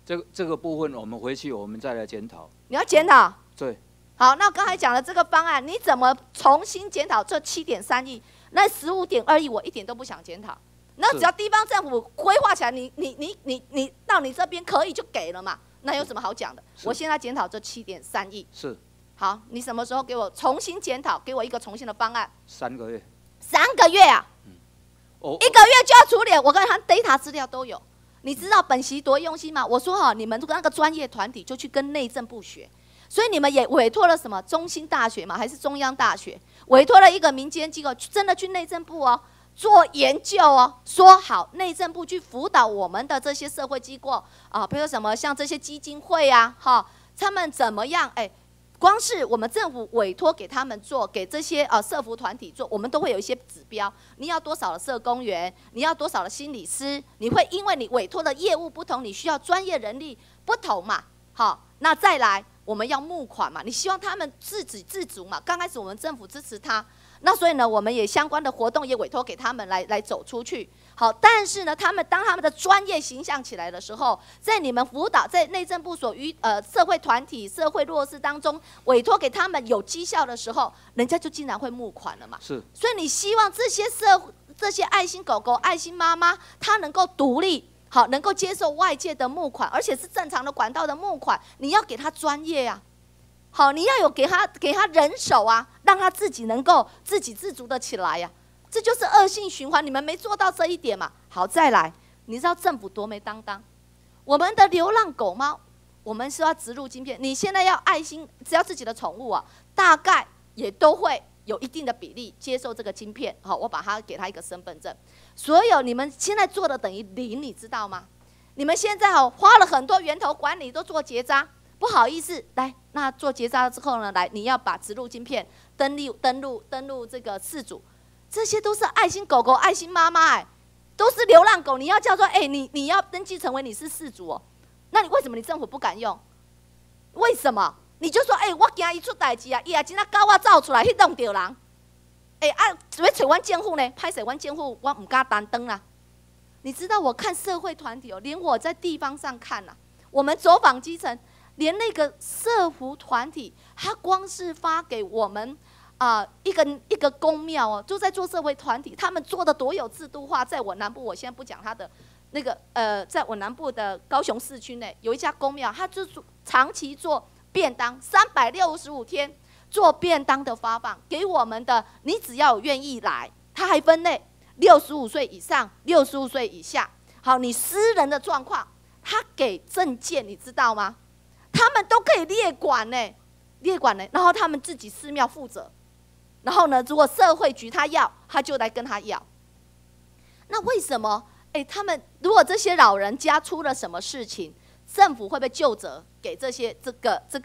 这个部分我们回去我们再来检讨。 你要检讨？ 对。 好，那刚才讲的这个方案，你怎么重新检讨这7.3亿？那15.2亿我一点都不想检讨。那只要地方政府规划起来，你到你这边可以就给了嘛，那有什么好讲的？我现在检讨这7.3亿。 是。 好，你什么时候给我重新检讨？给我一个重新的方案。 3个月。 3个月啊！1个月就要处理，我跟他 data 资料都有。你知道本席多用心吗？我说哈，你们那个专业团体就去跟内政部学，所以你们也委托了什么中兴大学嘛，还是中央大学，委托了一个民间机构，真的去内政部哦做研究哦，说好内政部去辅导我们的这些社会机构啊，比如什么像这些基金会啊，哈，他们怎么样？哎。光是我们政府委托给他们做，给这些社福团体做，我们都会有一些指标。你要多少的社工员，你要多少的心理师，你会因为你委托的业务不同，你需要专业人力不同嘛？好，那再来我们要募款嘛，你希望他们自给自足嘛。刚开始我们政府支持他，那所以呢，我们也相关的活动也委托给他们来走出去。好，但是呢，当他们的专业形象起来的时候，在你们辅导，在内政部所社会团体、社会弱势当中委托给他们有绩效的时候，人家就竟然会募款了嘛。 是。 所以你希望这些爱心狗狗、爱心妈妈，它能够独立，好，能够接受外界的募款，而且是正常的管道的募款，你要给他专业呀。好，你要有给他人手啊，让他自己能够自给自足的起来呀。这就是恶性循环，你们没做到这一点嘛？好，再来，你知道政府多没担当？我们的流浪狗猫，我们是要植入晶片。你现在要爱心，只要自己的宠物啊，大概也都会有一定的比例接受这个晶片。好，我把它给他一个身份证。所有你们现在做的等于零，你知道吗？你们现在花了很多源头管理都做结扎，不好意思，来，那做结扎之后呢，来，你要把植入晶片登录这个饲主。这些都是爱心狗狗、爱心妈妈，都是流浪狗。你要叫做你要登记成为你是饲主哦，那你为什么你政府不敢用？为什么？你就说我惊伊出代志啊，伊也真啊搞我走出来去弄着人，要找阮政府呢？歹势，阮政府我唔敢担当啦。你知道我看社会团体连我在地方上看我们走访基层，连那个社福团体，他光是发给我们。一个公庙就在做社会团体，他们做的多有制度化。在我南部，我现在不讲他的那个在我南部的高雄市区内有一家公庙，他就长期做便当，365天做便当的发放给我们的。你只要有愿意来，他还分类65岁以上、65岁以下。好，你私人的状况，他给证件，你知道吗？他们都可以列管呢，然后他们自己寺庙负责。然后呢，如果社会局他要，他就来跟他要。那为什么？他们如果这些老人家出了什么事情，政府会不会就责给这些这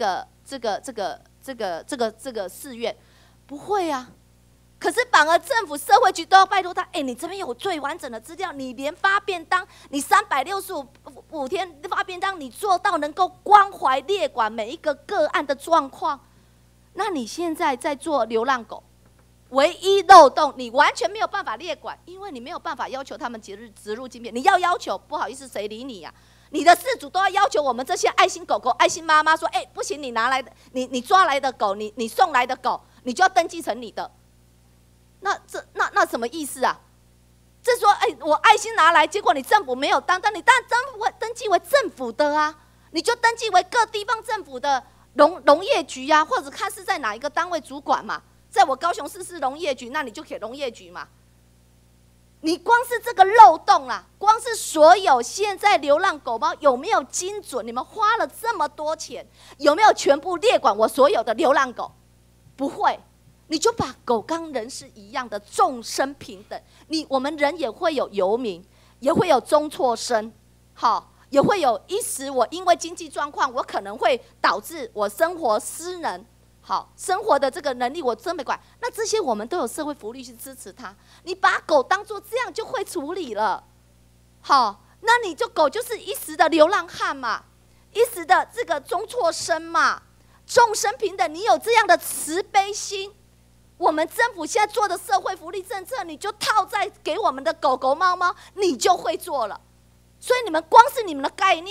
个寺院？不会啊。可是反而政府社会局都要拜托他，你这边有最完整的资料，你连发便当，你365天发便当，你做到能够关怀列管每一个个案的状况。那你现在在做流浪狗，唯一漏洞你完全没有办法列管，因为你没有办法要求他们植入晶片。你要求，不好意思，谁理你呀？你的饲主都要要求我们这些爱心狗狗、爱心妈妈说，不行，你拿来的，你抓来的狗，你送来的狗，你就要登记成你的。那什么意思啊？这说，我爱心拿来，结果你政府没有当，你当然登记为政府的啊，你就登记为各地方政府的。农业局啊，或者他是在哪一个单位主管嘛？在我高雄市是农业局，那你就给农业局嘛。你光是这个漏洞啦，光是所有现在流浪狗猫有没有精准？你们花了这么多钱，有没有全部列管我所有的流浪狗？不会，你就把狗跟人是一样的，众生平等。我们人也会有游民，也会有中辍生，好。也会有一时，我因为经济状况，我可能会导致我生活失能，好，生活的这个能力我真没管。那这些我们都有社会福利去支持他。你把狗当作这样就会处理了，好，那你就狗就是一时的流浪汉嘛，一时的这个中辍生嘛，众生平等，你有这样的慈悲心，我们政府现在做的社会福利政策，你就套在给我们的狗狗猫猫，你就会做了。所以你们光是你们的概念，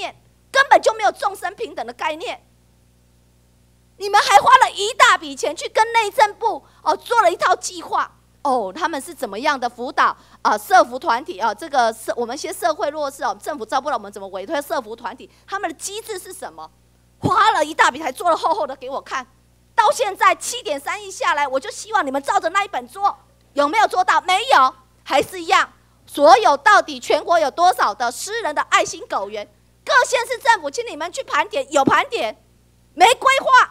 根本就没有众生平等的概念。你们还花了一大笔钱去跟内政部做了一套计划他们是怎么样的辅导社福团体这个我们一些社会弱势政府照不到我们怎么委托社福团体，他们的机制是什么？花了一大笔，还做了厚厚的给我看。到现在7.3亿下来，我就希望你们照着那一本做，有没有做到？没有，还是一样。所有到底全国有多少的私人的爱心狗园？各县市政府请你们去盘点，有盘点，没规划。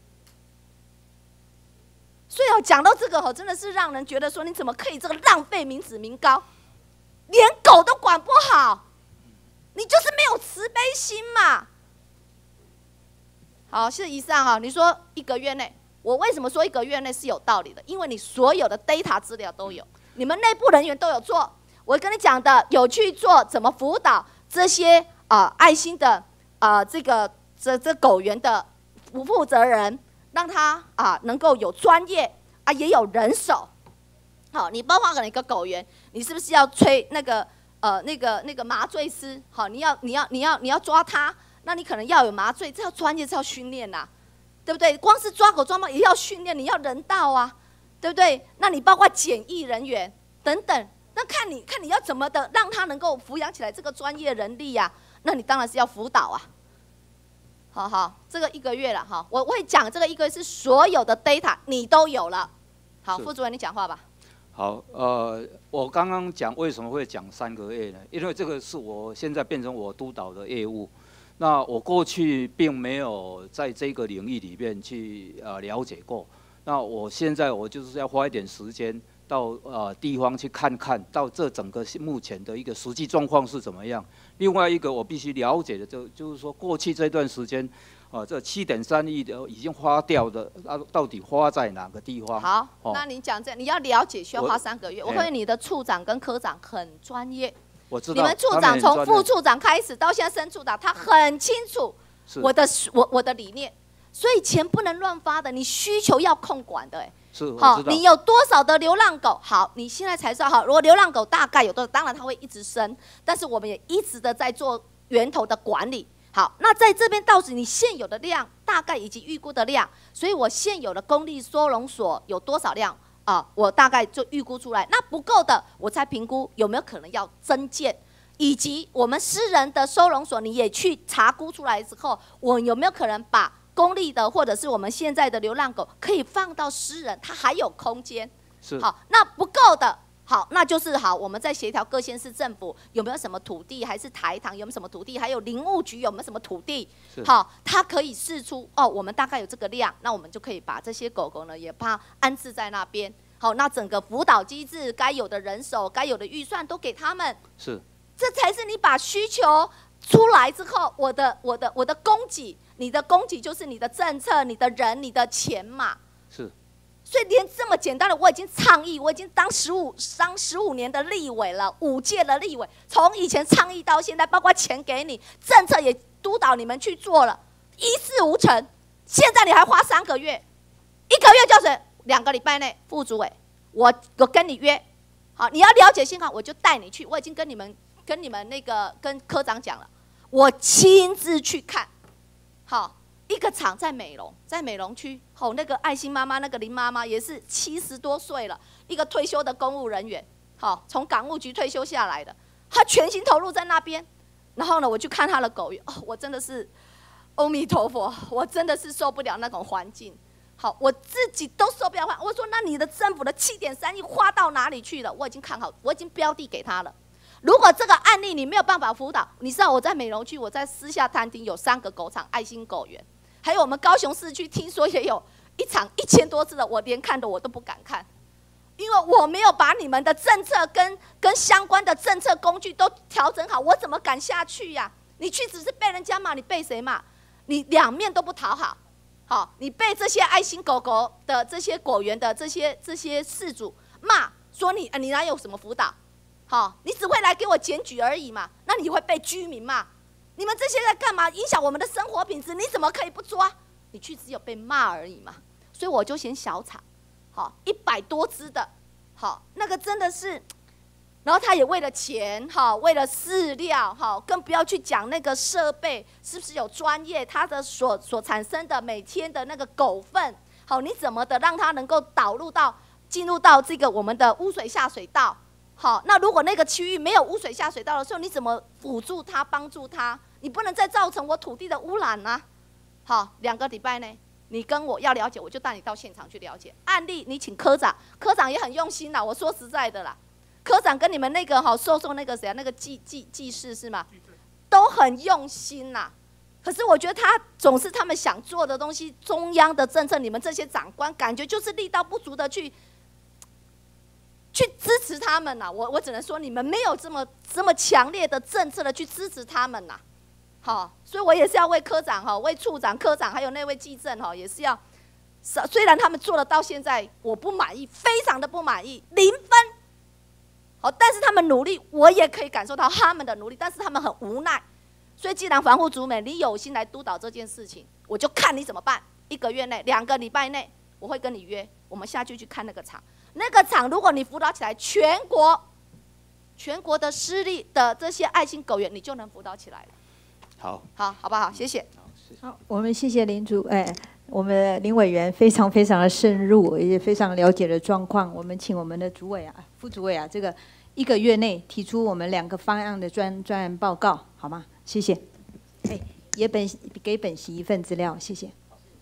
所以讲到这个真的是让人觉得说，你怎么可以这个浪费民脂民膏，连狗都管不好，你就是没有慈悲心嘛。好，是以上你说1个月内，我为什么说1个月内是有道理的？因为你所有的 data 资料都有，你们内部人员都有做。我跟你讲的有去做怎么辅导这些爱心的这狗园的负责人。让他能够有专业也有人手。好，你包括可能一个狗园，你是不是要吹那个麻醉师？好，你要抓他，那你可能要有麻醉，这要专业，这要训练呐，对不对？光是抓狗抓猫也要训练，你要人道啊，对不对？那你包括检疫人员等等，那看你要怎么的让他能够抚养起来这个专业人力呀？那你当然是要辅导啊。好，这个1个月了哈，我会讲这个1个月是所有的 data 你都有了。好，副主任你讲话吧。 好，我刚刚讲为什么会讲3个月呢？因为这个是我现在变成我督导的业务，那我过去并没有在这个领域里面去了解过，那我现在我就是要花一点时间到地方去看看到这整个目前的一个实际状况是怎么样。另外一个我必须了解的就是说，过去这段时间，这7.3亿的已经花掉的，到底花在哪个地方？ 好，那你讲这，你要了解需要花3个月。我发现你的处长跟科长很专业， 我知道。 你们处长从副处长开始到现在升处长，他很清楚我的理念，所以钱不能乱发的，你需求要控管的好， 你有多少的流浪狗？好，你现在才知道好。如果流浪狗大概有多少，当然它会一直生，但是我们也一直的在做源头的管理。好，那在这边到底你现有的量大概以及预估的量，所以我现有的公立收容所有多少量我大概就预估出来。那不够的，我才评估有没有可能要增建，以及我们私人的收容所你也去查估出来之后，我有没有可能把公立的或者是我们现在的流浪狗可以放到私人，它还有空间。好，那不够的，好，那就是好，我们在协调各县市政府有没有什么土地，还是台糖有没有什么土地，还有林务局有没有什么土地，好，它可以释出我们大概有这个量，那我们就可以把这些狗狗呢也把它安置在那边。好，那整个辅导机制该有的人手、该有的预算都给他们。这才是你把需求出来之后，我的供给。你的供给就是你的政策、你的人、你的钱嘛。所以连这么简单的，我已经倡议，我已经当15年的立委了，5届的立委，从以前倡议到现在，包括钱给你，政策也督导你们去做了，一事无成。现在你还花3个月，1个月就是2个礼拜内，副主委，我跟你约，好，你要了解现况，我就带你去。我已经跟你们跟科长讲了，我亲自去看。好，一个厂在美容区，那个爱心妈妈，那个林妈妈也是70多岁了，一个退休的公务人员，从港务局退休下来的，她全心投入在那边。然后呢，我去看她的狗园，我真的是，阿弥陀佛，我真的是受不了那种环境。好，我自己都受不了。我说，那你的政府的7.3亿花到哪里去了？我已经看好，我已经标的给他了。如果这个案例你没有办法辅导，你知道我在美容区，我在私下探听有3个狗场爱心狗园，还有我们高雄市区听说也有一场1000多只的，我连看的我都不敢看，因为我没有把你们的政策跟相关的政策工具都调整好，我怎么敢下去呀？你去只是被人家骂，你被谁骂？你两面都不讨好，好，你被这些爱心狗狗的这些果园的这些事主骂，说你哪有什么辅导？好，你只会来给我检举而已嘛，那你会被居民骂。你们这些在干嘛？影响我们的生活品质，你怎么可以不抓？你去只有被骂而已嘛。所以我就嫌小场，好，100多只的，好，那个真的是， 然后他也为了钱哈，为了饲料哈，更不要去讲那个设备是不是有专业，它的所产生的每天的那个狗粪，好，你怎么的让它能够进入到这个我们的污水下水道？好，那如果那个区域没有污水下水道的时候，你怎么辅助它、帮助它？你不能再造成我土地的污染啊！好，2个礼拜内，你跟我要了解，我就带你到现场去了解案例。你请科长，科长也很用心啦。我说实在的啦，科长跟你们那个受那个谁啊，那个技师是吗？都很用心啦。可是我觉得他总是他们想做的东西，中央的政策，你们这些长官感觉就是力道不足的去支持他们呐。我只能说你们没有这么强烈的政策的去支持他们呐。好，所以我也是要为科长哈、为处长、科长还有那位技政哈，也是要。虽然他们做了到现在，我不满意，非常的不满意，0分。好，但是他们努力，我也可以感受到他们的努力，但是他们很无奈。所以既然防护主美你有心来督导这件事情，我就看你怎么办。1个月内、2个礼拜内，我会跟你约，我们下去看那个场。那个场如果你辅导起来，全国的私立的这些爱心狗园，你就能辅导起来了。好不好？谢谢。 好，我们谢谢林主，我们林委员非常的深入，也非常了解的状况。我们请我们的主委啊、副主委啊，这个1个月内提出我们2个方案的专案报告，好吗？谢谢。也给本席一份资料，谢谢。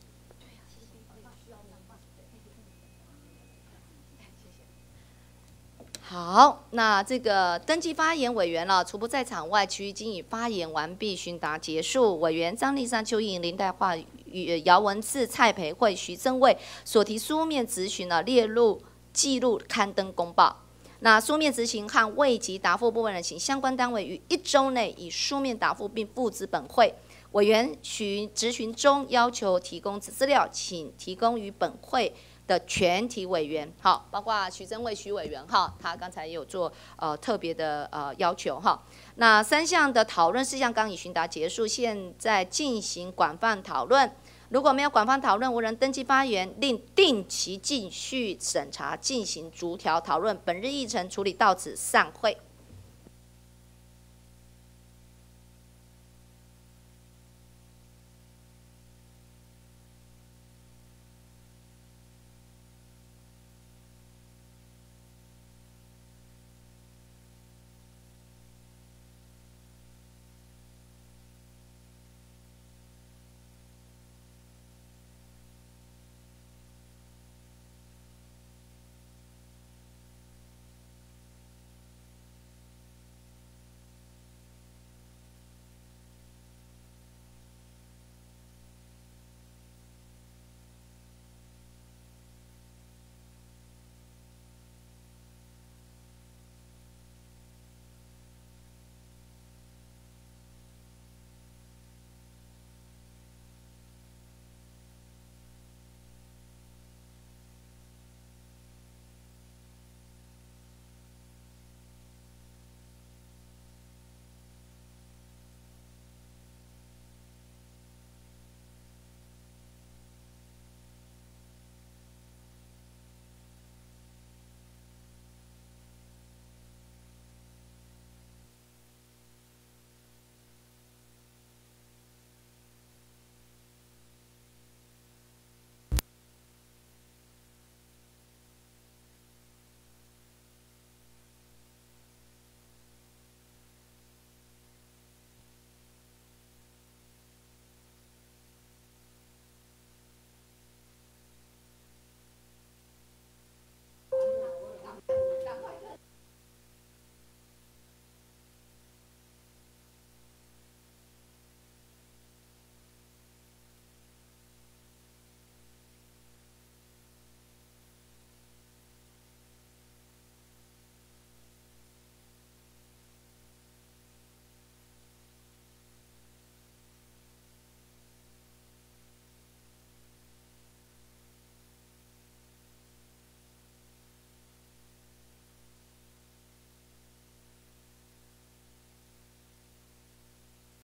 好，那这个登记发言委员了，除不在场外，其余经已发言完毕，询答结束。委员张丽珊、邱莹、林黛桦、姚文智、蔡培慧、徐正卫所提书面质询呢，列入记录刊登公报。那书面质询和未及答复部分人，请相关单位于1周内以书面答复并付之本会。委员质询中要求提供资料，请提供于本会的全体委员，好，包括徐正卫徐委员哈，他刚才也有做特别的要求哈。那3项的讨论事项刚已询答结束，现在进行广泛讨论。如果没有广泛讨论，无人登记发言，另定期继续审查，进行逐条讨论。本日议程处理到此，散会。